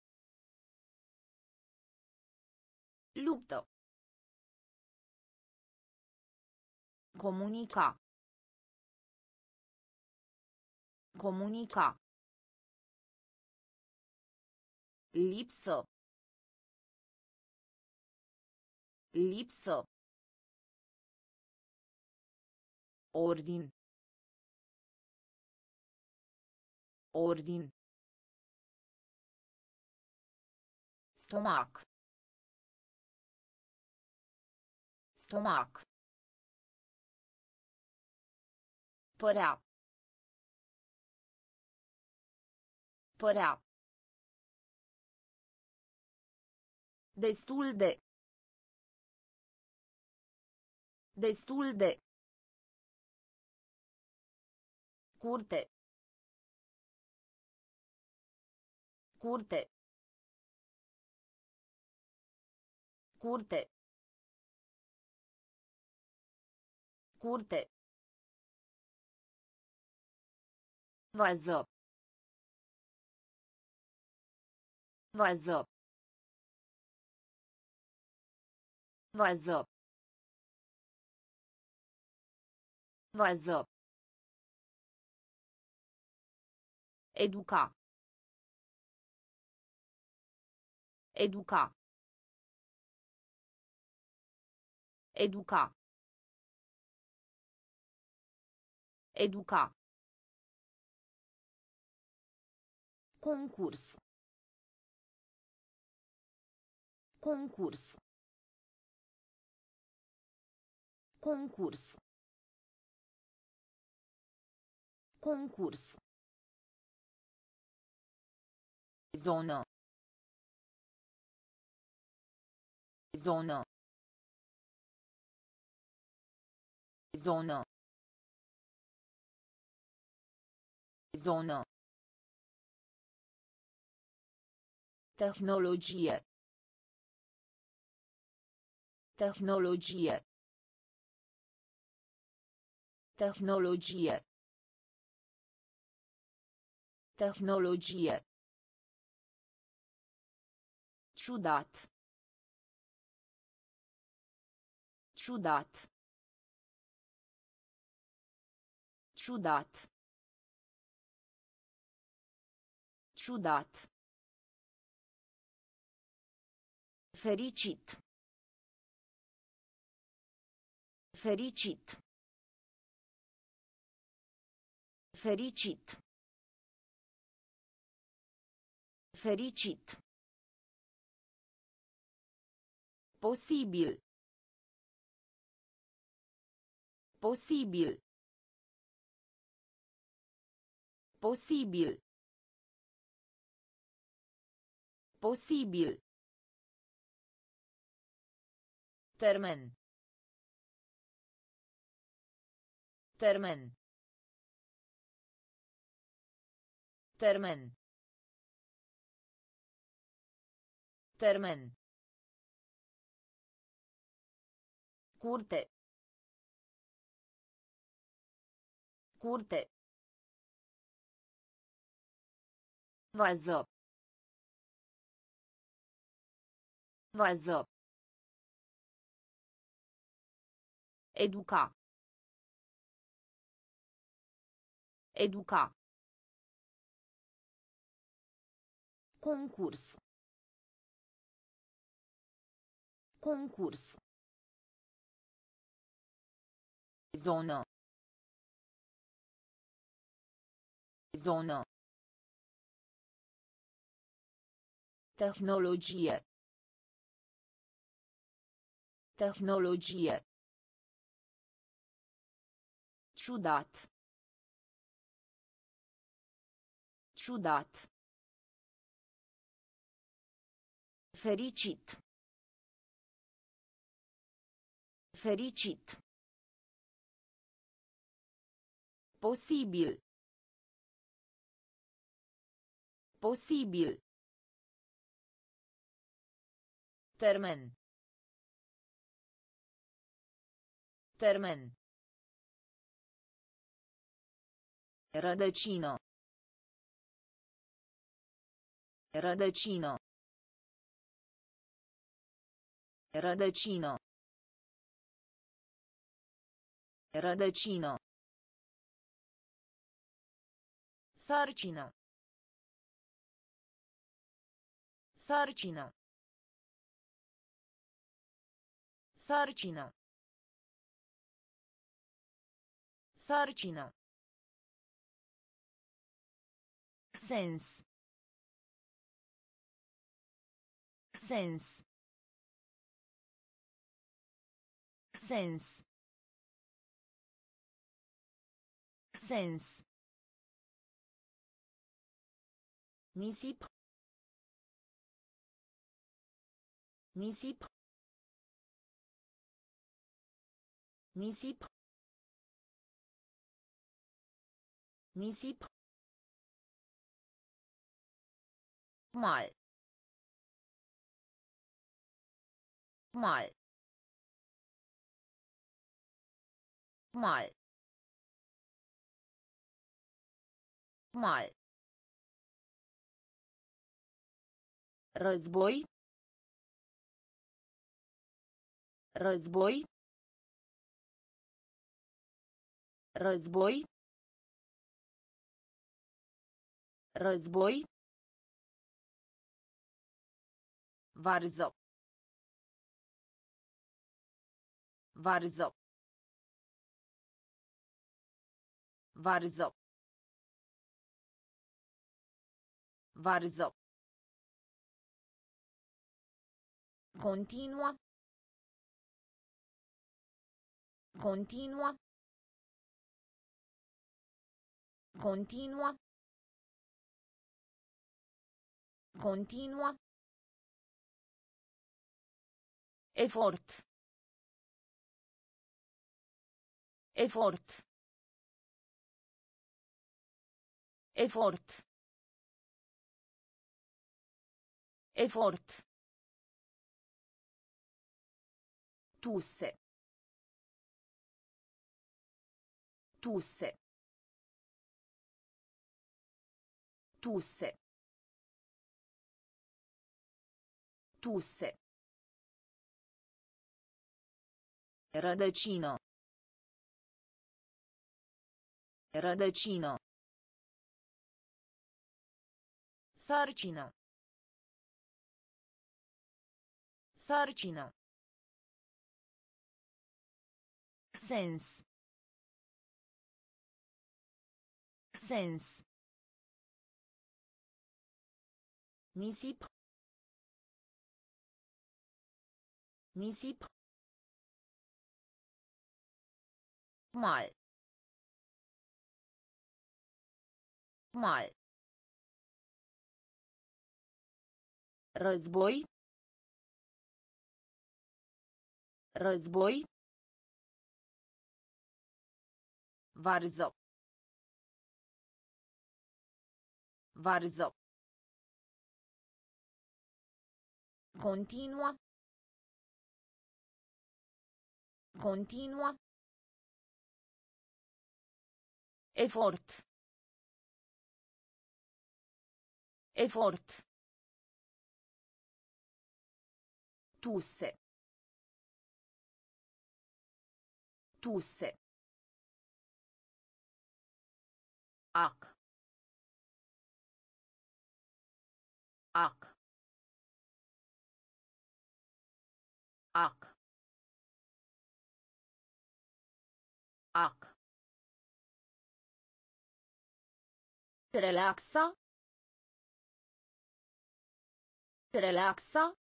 Luptă. Comunica. Comunica. Lipsă. Lipsă. Ordin. Ordin. Stomac. Stomac. Părea. Părea. Destul de. Destul de. Curte. Curte. Curte. Curte. Vază. Vază. Vază. Vază. Educa. Educa. Educa. Educa. Concurs. Concurs. Concurs. Concurs. Zonă. Zonă. Zonă. Zonă. Tehnologie. Tehnologie. Tehnologie. Tehnologie. Ciudat. Ciudat. Ciudat. Ciudat. Fericit. Fericit. Fericit. Fericit. Posibil. Posibil. Posibil. Posibil. Termen. Termen. Termen. Termen. Curte. Curte. Vază. Vază. Educa. Educa. Concurs. Concurs. Zonă. Zonă. Tehnologie. Tehnologie. Ciudat. Ciudat. Fericit. Fericit. Posibil. Posibil. Termen. Termen. Rădăcină. Rădăcină. Rădăcină. Rădăcină. Sarcină. Sarcină. Sarcină. Sarcină. Sens. Sens. Sens. Sens. Nisip. Nisip. Nisip. Nisip. Mal. Mal. Mal. Mal. Război. Război. Război. Război. Varză. Varză. Varză. Varză. Continua. Continua. Continua. Continua. Efort. Efort. Efort. Efort. Tuse. Tuse. Tuse. Tuse. Rădăcină. Rădăcină. Sarcină. Sarcină. Sens. Sens. Nisip. Nisip. Mal. Mal. Război. Război. Varză. Varză. Continua. Continua. Efort. Efort. Tuse. Tuse. Ac. Ac. Ac. Ac. Relaxa. Relaxa.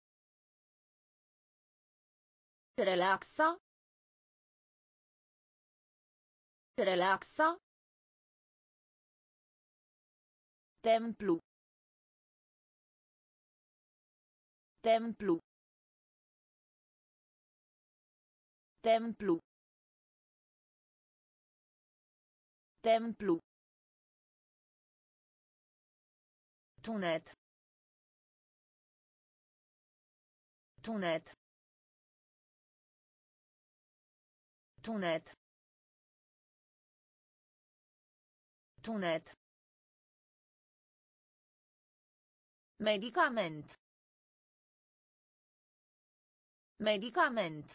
Relaxa. Relaxa. Templu. Templu. Templu. Templu. Tunet. Tunet. Tunet. Tunet. Medicament. Medicament.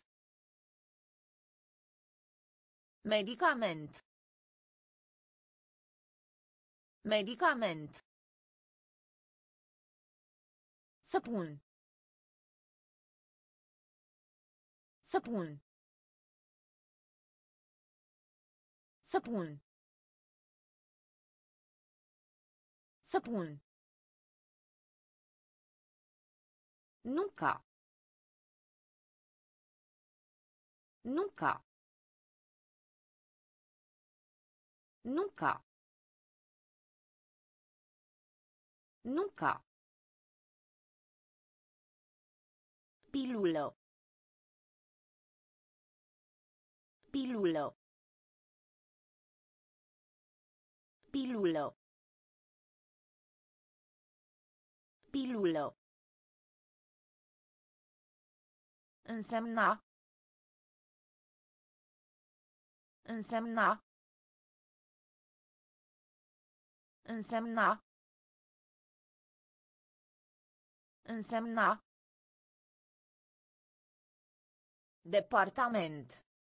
Medicament. Medicament. Săpun. Săpun. Săpun. Săpun. Nunca. Nunca. Nunca. Nunca. Pilulă. Pilulă. Pilulă. Pilulă. Însemna. Însemna. Însemna. Însemna. Departament.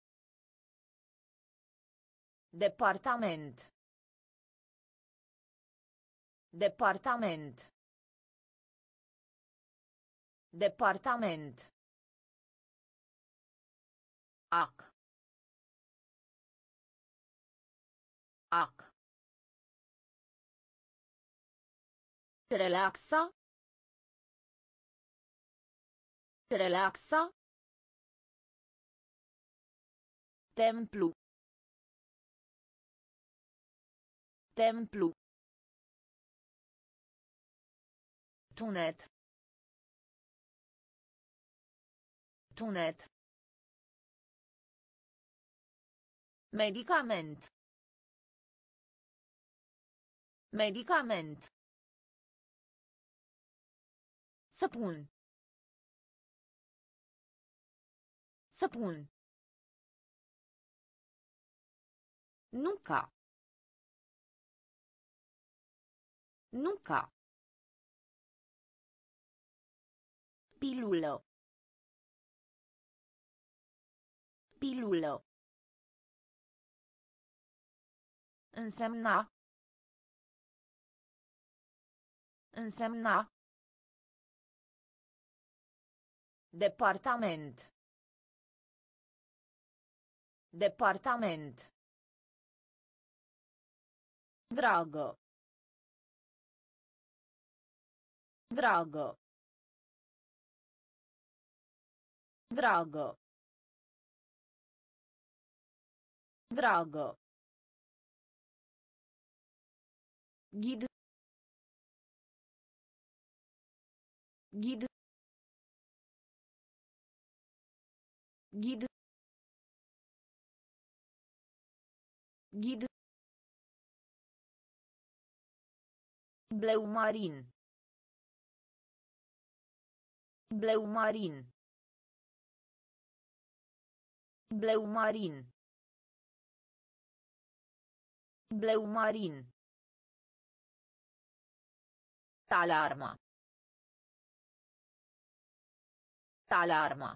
Departament. Departament. Departament. Ac. Ac. Relaxa. Relaxa. Templu. Templu. Tunet. Tunet. Medicament. Medicament. Săpun. Săpun. Nunca. Nunca. Pilulă. Pilulă. Însemna. Însemna. Departament. Departament. Dragă. Dragă. Dragă. Dragă. Ghid. Ghid. Ghid. Ghid. Bleu marin. Bleu marin. Bleu marin. Bleu marin. Alarma. Alarma.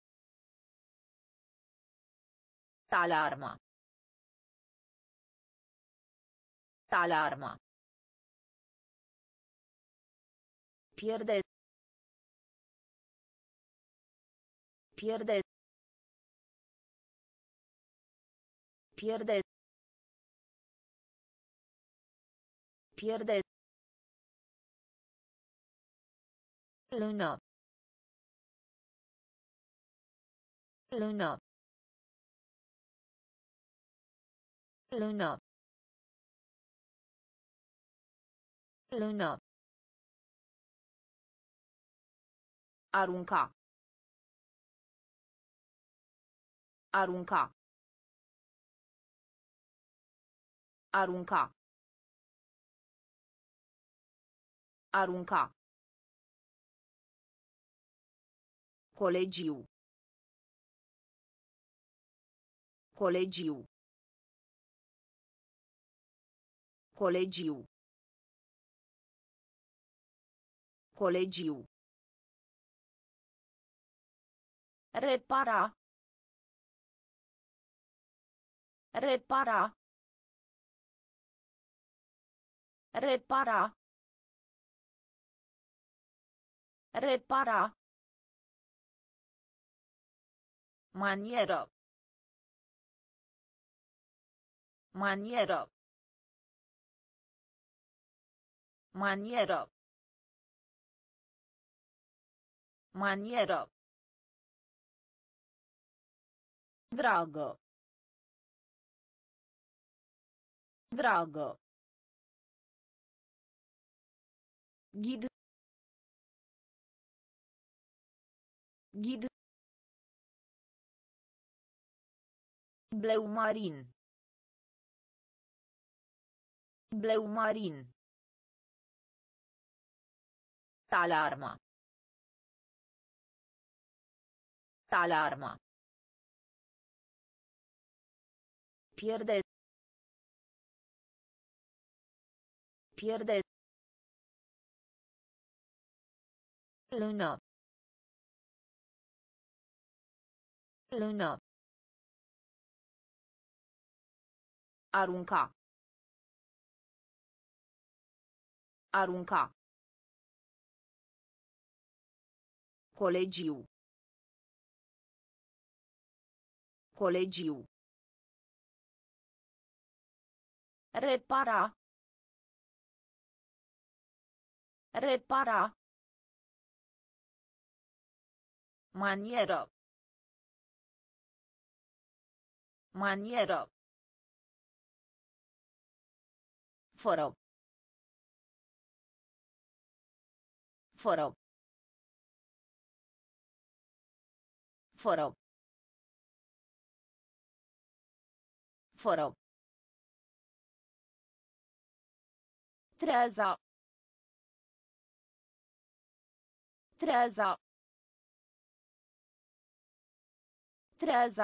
Alarma. Alarma. Pierde. Pierde. Pierde. Pierde. Lună. Lună. Lună. Lună. Arunca. Arunca. Arunca. Arunca. Colegiu. Colegiu. Colegiu. Colegiu. Repara. Repara. Repara. Repara. Manieră. Manieră. Manieră. Manieră. Dragă. Dragă. Ghid. Ghid. Bleu marin. Bleu marin. Alarma. Alarma. Pierde. Pierde. Lună. Lună. Arunca. Arunca. Colegiu. Colegiu. Repara. Repara. Manieră. Manieră. Fără. Fără. Fără. Fără. Treaza. Treaza. Treaza.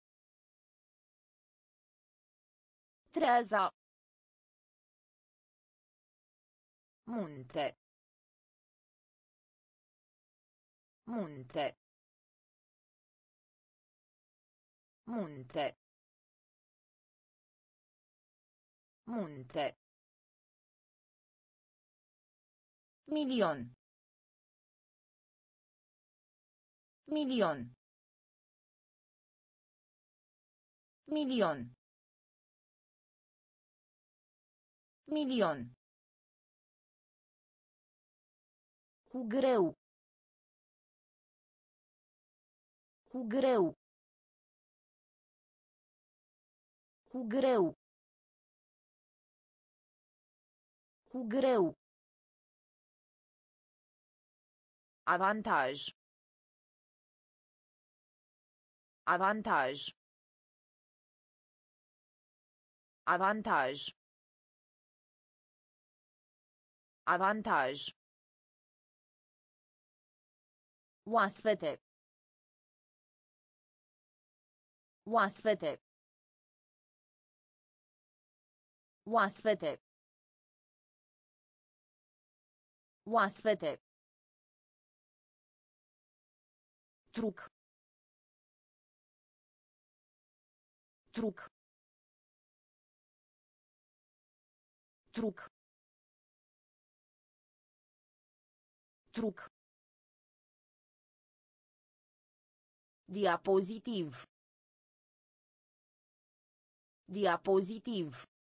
Treaza. Munte. Munte. Munte. Munte. Milion. Milion. Milion. Milion. Cu greu. Cu greu. Cu greu. Cu greu. Avantaj. Avantaj. Avantaj. Avantaj. Oaspete. Oaspete. Oaspete. Oaspete. Truc. Truc. Truc. Truc. Diapozitiv. Diapozitiv.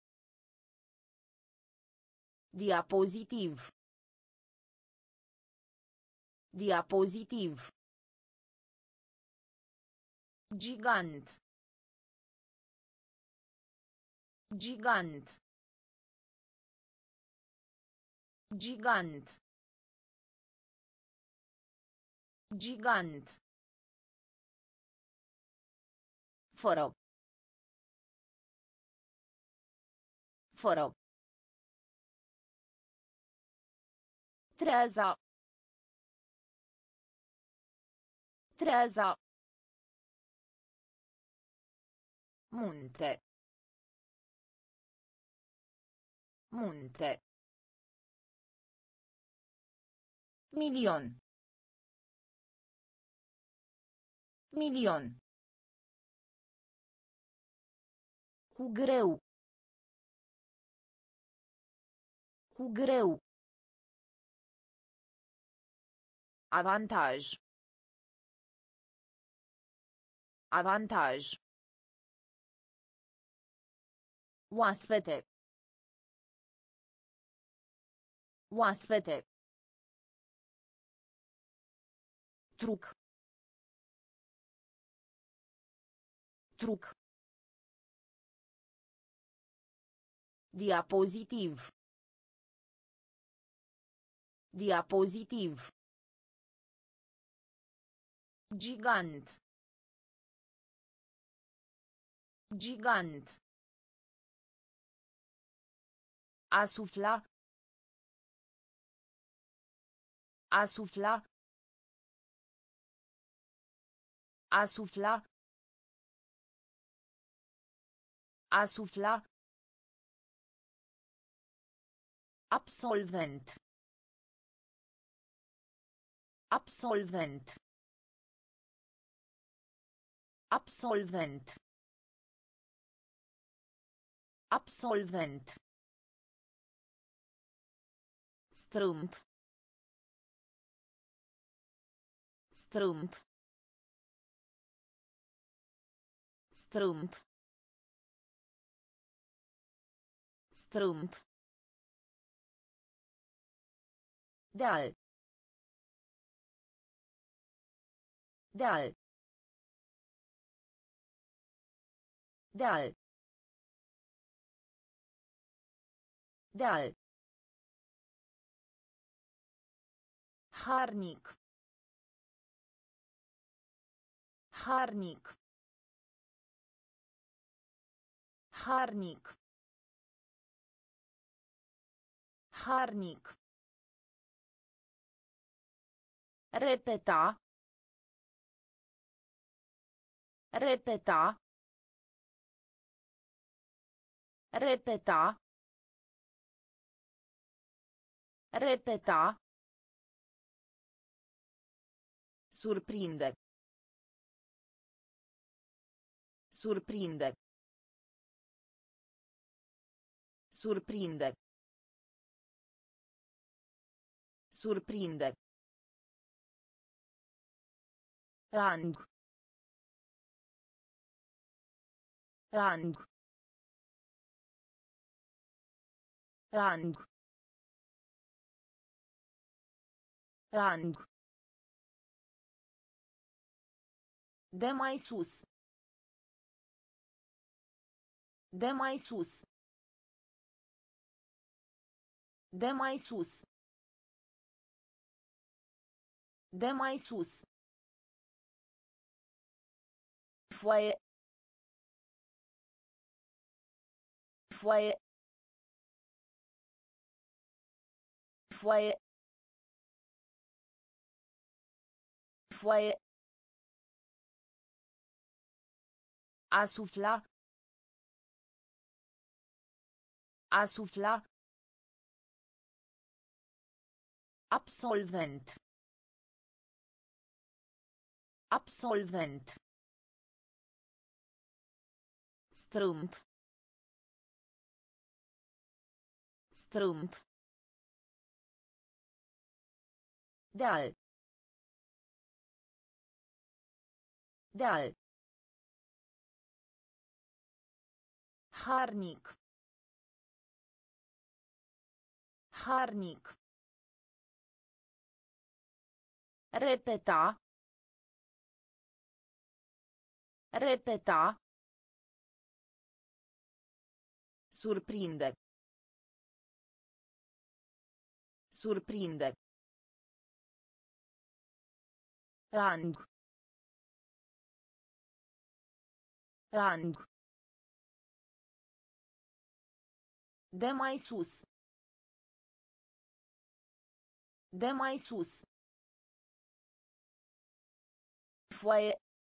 Diapozitiv. Diapozitiv. Gigant. Gigant. Gigant. Gigant. Fără. Fără. Treaza. Treaza. Munte. Munte. Milion. Milion. Cu greu. Cu greu. Avantaj. Avantaj. Oaspete. Oaspete. Truc. Truc. Diapozitiv. Diapozitiv. Gigant. Gigant. A sufla. A sufla. A sufla. A sufla. Absolvent. Absolvent. Absolvent. Absolvent. Strâmt. Strâmt. Strâmt. Strâmt. Deal. Deal. Deal. Deal. Harnic. Harnic. Harnic. Harnic. Repeta. Repeta. Repeta. Repeta. Surprinde. Surprinde. Surprinde. Surprinde. Rang. Rang. Rang. Rang. De mai sus. De mai sus. De mai sus. De mai sus. Foaie. Foaie. Foaie. Foaie. A sufla. A sufla. Absolvent. Absolvent. Strâmt. Strâmt. Deal. Deal. Harnic. Harnic. Repeta. Repeta. Surprinde. Surprinde. Rang. Rang. De mai sus. De mai sus. Foaie.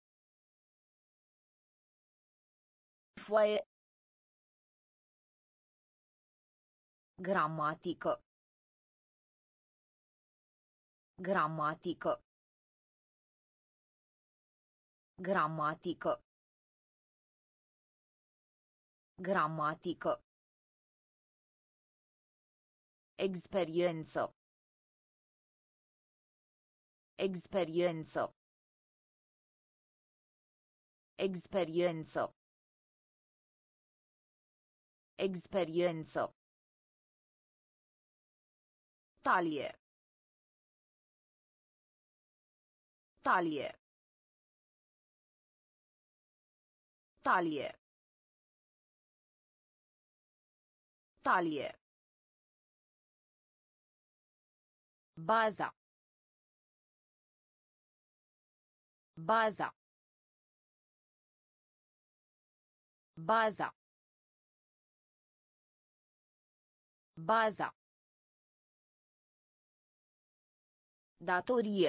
Foaie. Gramatică. Gramatică. Gramatică. Gramatică. Experiență. Experiență. Experiență. Experiență. Talie. Talie. Talie. Talie. Baza. Baza. Baza. Baza. Datorie.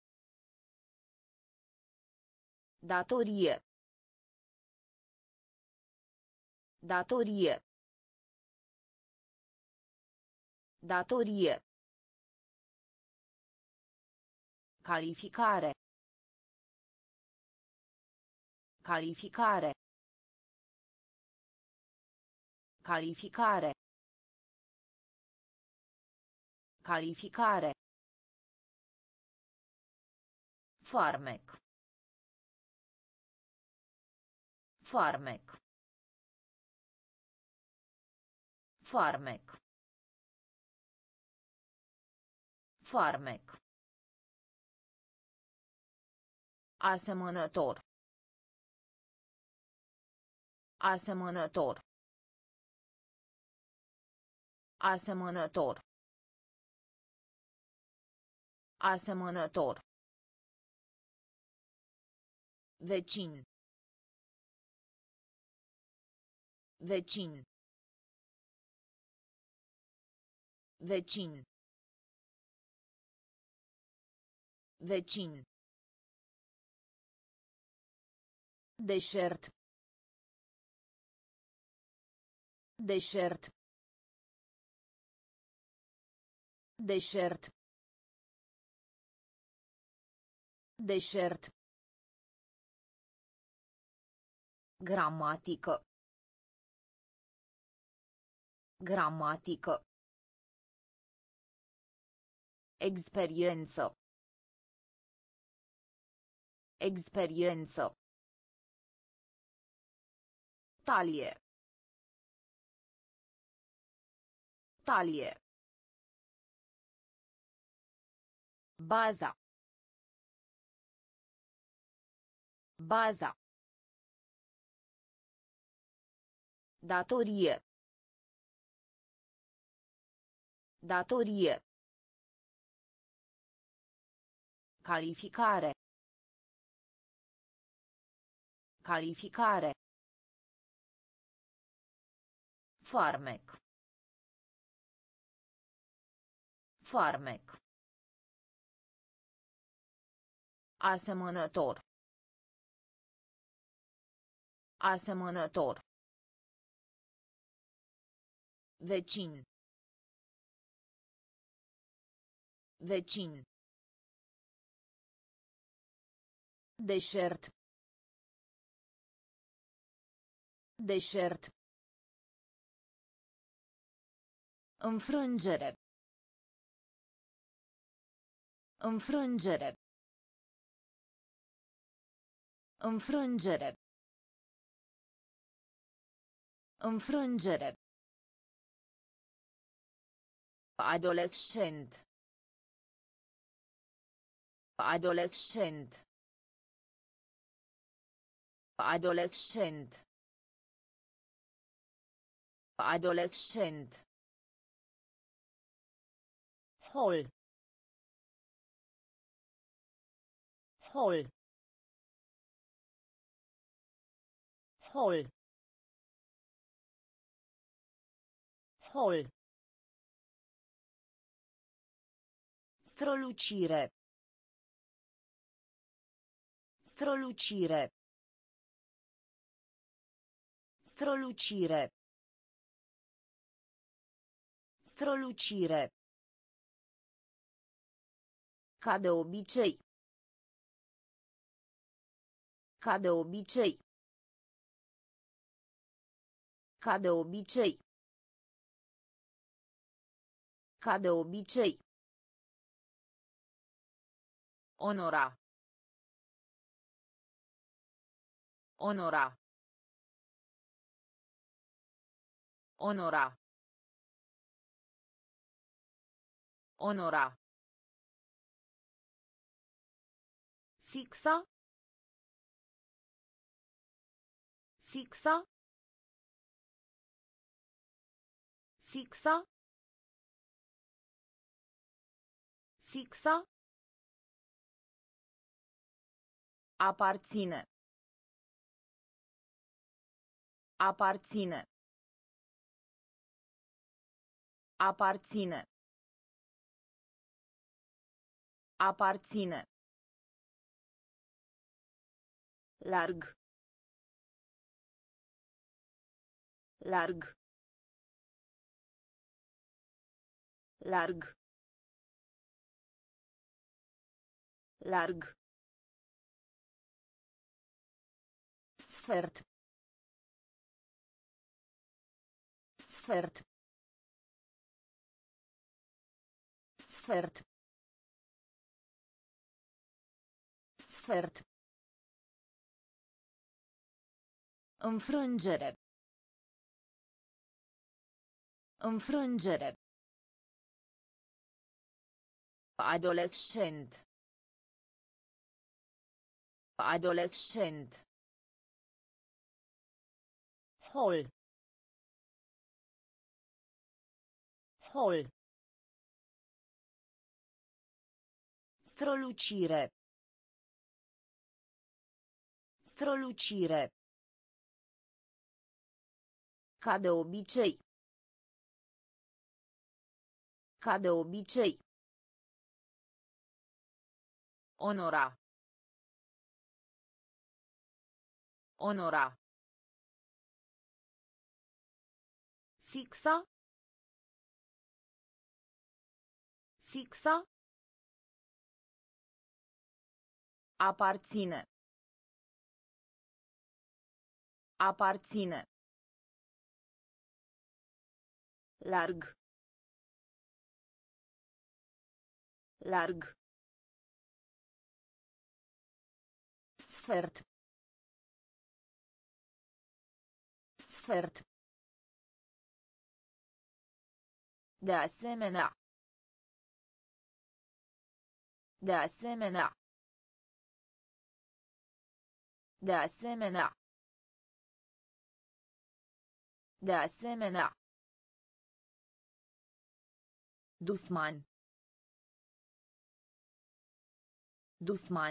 Datorie. Datorie. Datorie. Calificare. Calificare. Calificare. Calificare. Farmec. Farmec. Farmec. Farmec. Asemănător. Asemănător. Asemănător. Asemănător. Vecin. Vecin. Vecin. Vecin. Deșert. Deșert. Deșert. Deșert. Gramatică. Gramatică. Experiență. Experiență. Talie. Talie. Baza. Baza. Datorie. Datorie. Calificare. Calificare. Farmec. Farmec. Asemănător. Asemănător. Vecin. Vecin. Deșert. Deșert. Înfrângere. Înfrângere. Înfrângere. Înfrângere. Adolescent. Adolescent. Adolescent. Adolescent. Hol. Hol. Hol. Hol. Strălucire. Strălucire. Strălucire. Strălucire. Ca de obicei. Ca de obicei. Ca de obicei. Ca de obicei. Onora. Onora. Onora. Onora. Fixa. Fixa. Fixa. Fixa. Aparține. Aparține. Aparține. Aparține. Larg. Larg. Larg. Larg. Sfert. Sfert. Sfert. Sfert. Înfrângere. Înfrângere. Adolescent. Adolescent. Hol. Hol. Strălucire. Strălucire. Ca de obicei. Ca de obicei. Onora. Onora. Fixa. Fixa. Aparține. Aparține. Larg. Larg. Sfert. Sfert. De asemenea. De asemenea. De asemenea. De asemenea. Dusman. Dusman.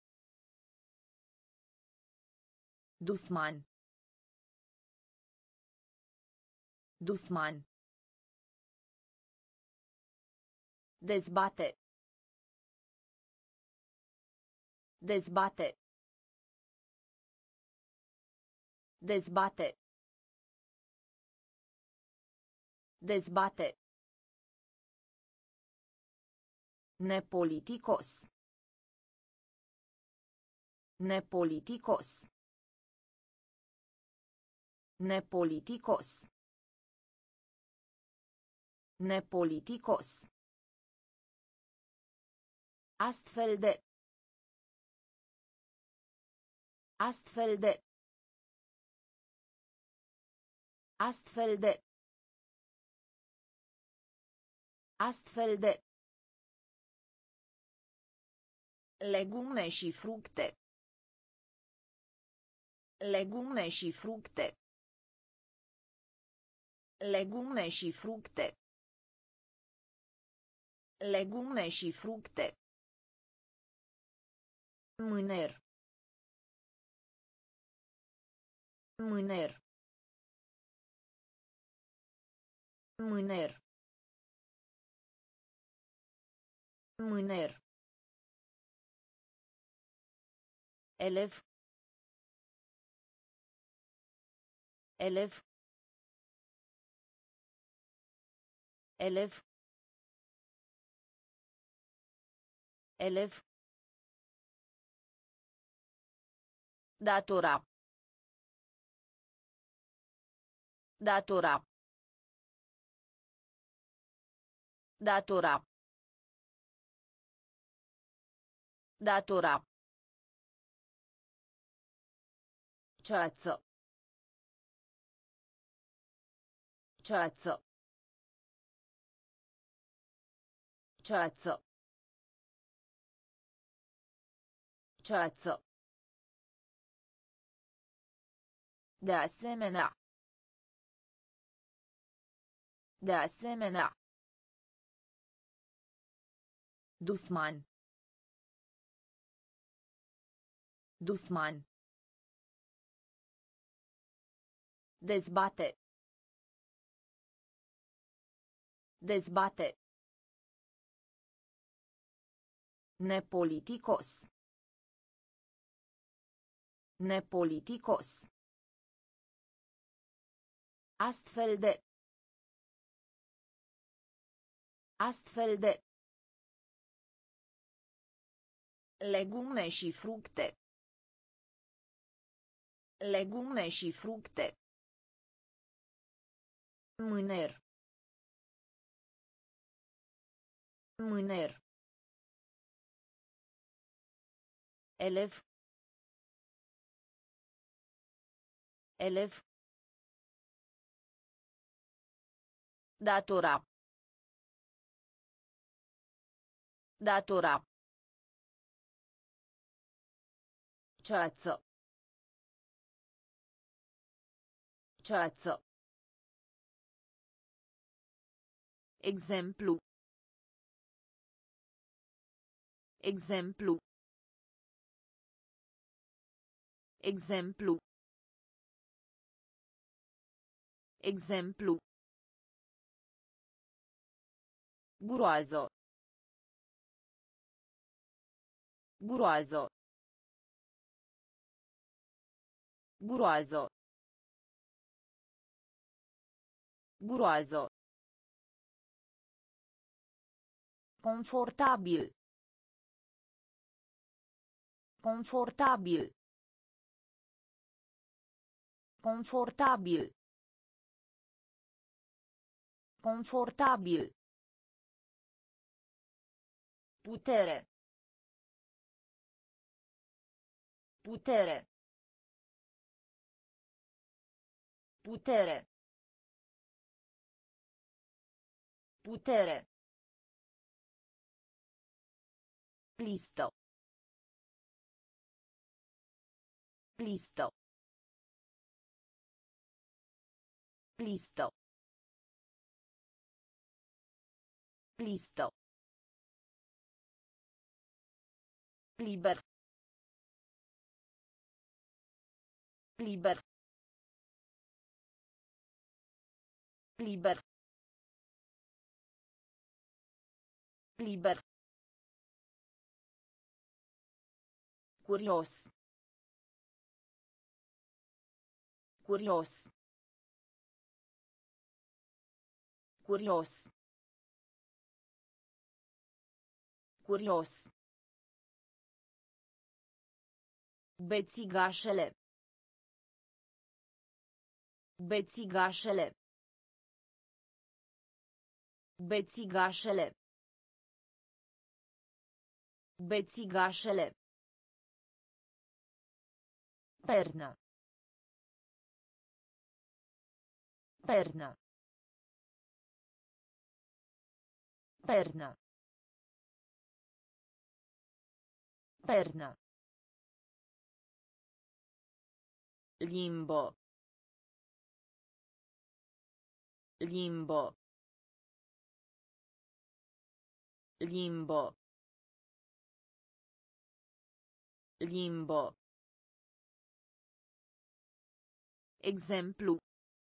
Dusman. Dusman. Dezbate. Dezbate. Dezbate. Dezbate. Nepoliticos. Nepoliticos. Nepoliticos. Nepoliticos. Astfel de. Astfel de. Astfel de. Astfel de. Legume și fructe. Legume și fructe. Legume și fructe. Legume și fructe. Mâner. Mâner. Mâner. Mâner. Elev. Elev. Elev. Elev. Datora. Datora. Datora. Datora. Ceață. Ceață. Ceață. Ceață. De asemenea. De asemenea. Dusman. Dusman. Dezbate. Dezbate. Nepoliticos. Nepoliticos. Astfel de. Astfel de. Legume și fructe. Legume și fructe. Mâner. Mâner. Elev. Elev. Datora. Datora. Ceață. Ceață. Exemplu. Exemplu. Exemplu. Exemplu. Groază. Groază. Groază. Groază. Confortabil. Confortabil. Confortabil. Confortabil. Putere. Putere. Putere. Putere. Plisto. Plisto. Plisto. Plisto. Liber. Liber. Liber. Liber. Curios. Curios. Curios. Curios. Bețigașele. Bețigașele. Bețigașele. Bețigașele. Pernă. Pernă. Pernă. Pernă. Limbo. Limbo. Limbo. Limbo. Exemplu.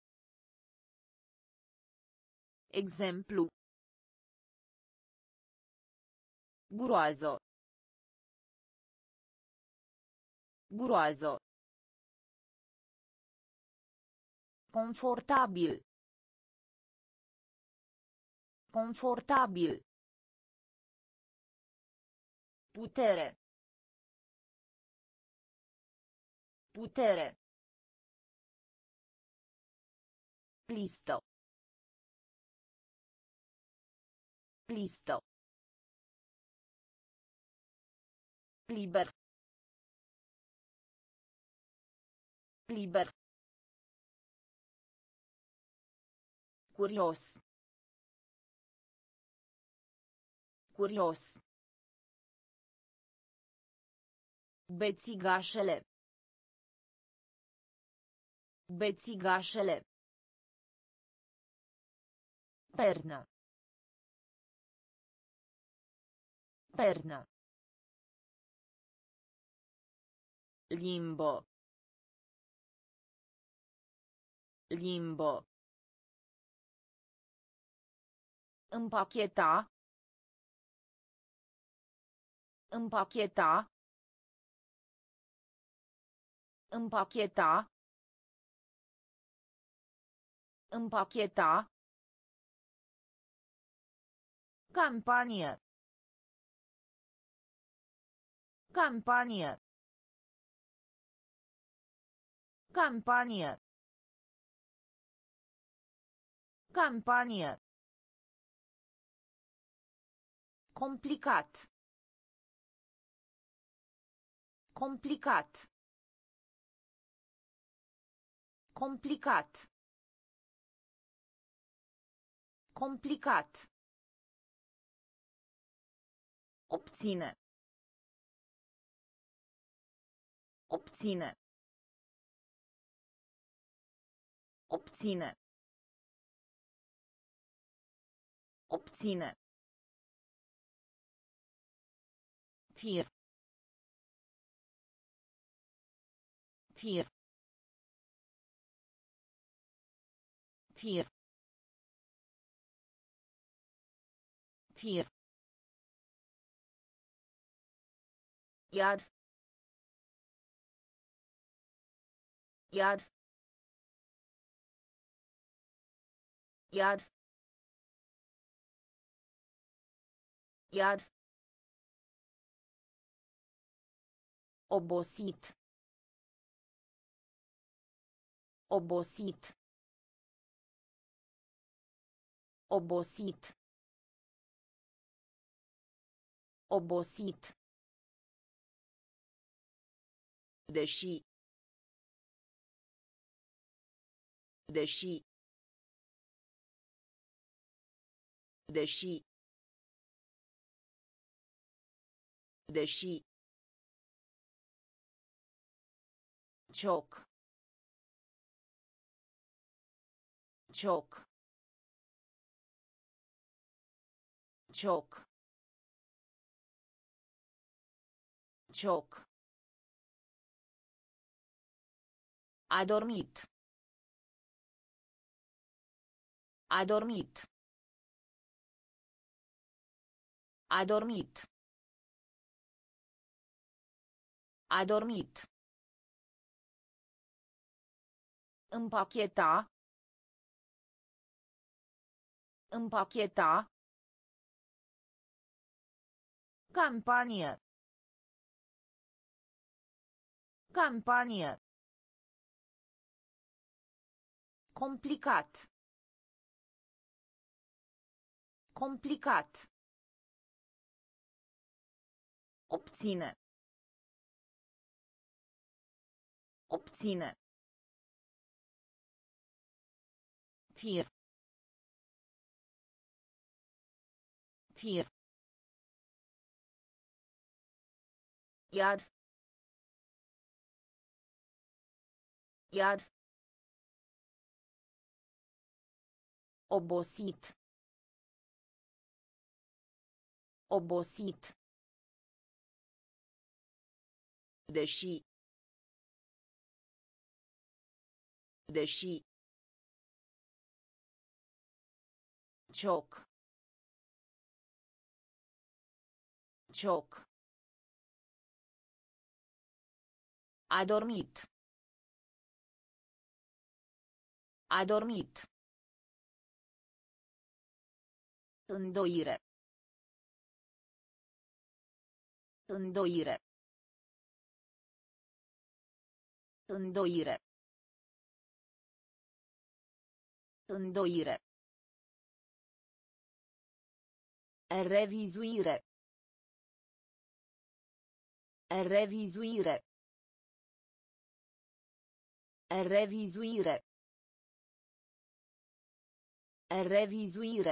Exemplu. Groază. Groază. Confortabil. Confortabil. Putere. Putere. Listă. Listă. Liber. Liber. Curios. Curios. Bețigașele. Bețigașele. Pernă. Pernă. Limbo. Limbo. Împacheta. Împacheta. Împacheta. Împacheta. Campanie. Campanie. Campanie. Campanie. Complicat. Complicat. Complicat. Complicat. Obține. Obține. Obține. Obține. Fir. Fir. Fir. Fir. Iad. Iad. Iad. Iad. Obosit. Obosit. Obosit. Obosit. Deși. Deși. Deși. Deși. Cioc. Cioc. Cioc. Cioc. A dormit. A dormit. A dormit. A dormit. Împacheta. Împacheta. Campanie. Campanie. Complicat. Complicat. Obține. Obține. Fir. Fir. Iad. Iad. Obosit. Obosit. Deși. Deși. Cioc. Cioc. A dormit. A dormit. Îndoire. Îndoire. Îndoire. Îndoire. Revizuire. Revizuire. Revizuire. Revizuire.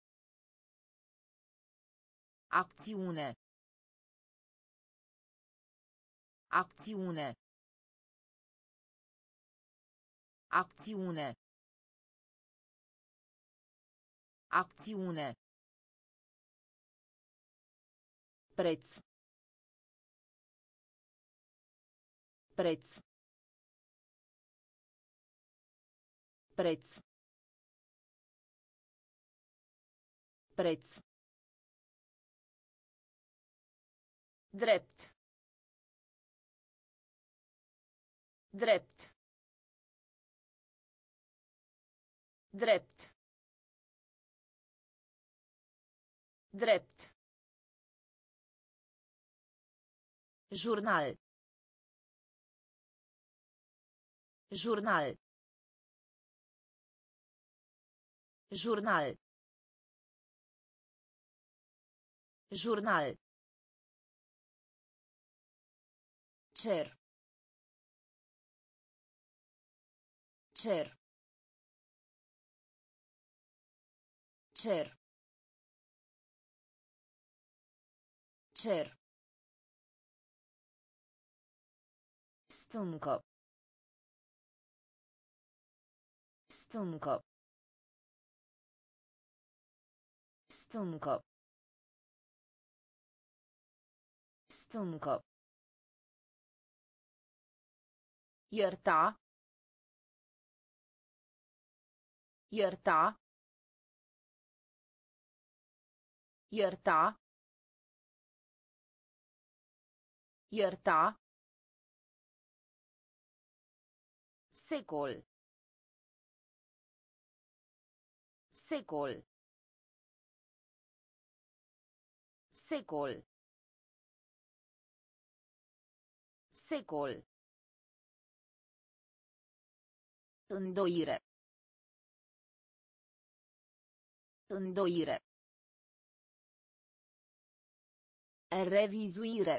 Acțiune. Acțiune. Acțiune. Acțiune. Preț. Preț. Preț. Preț. Drept. Drept. Drept. Drept. Jurnal. Jurnal. Jurnal. Jurnal. Cer. Cer. Cer. Cer. Stâncă. Stâncă. Stâncă. Stâncă. Ierta. Ierta. Ierta. Ierta. Secol. Secol. Secol. Secol. Îndoire. Îndoire. Revizuire.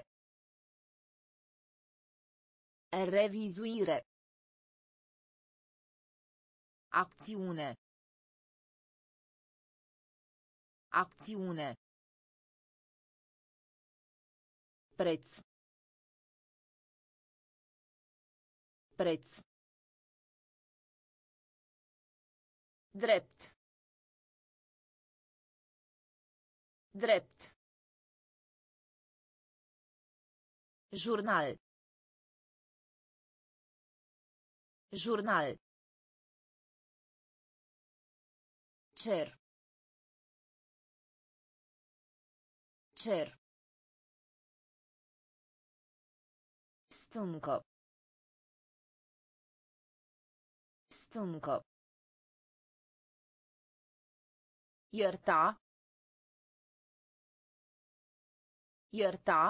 Revizuire. Acțiune. Acțiune. Preț. Preț. Drept. Drept. Jurnal. Jurnal. Cer. Cer. Stâncă. Stâncă. Ierta. Ierta.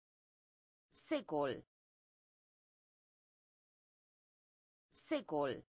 Secol. Secol.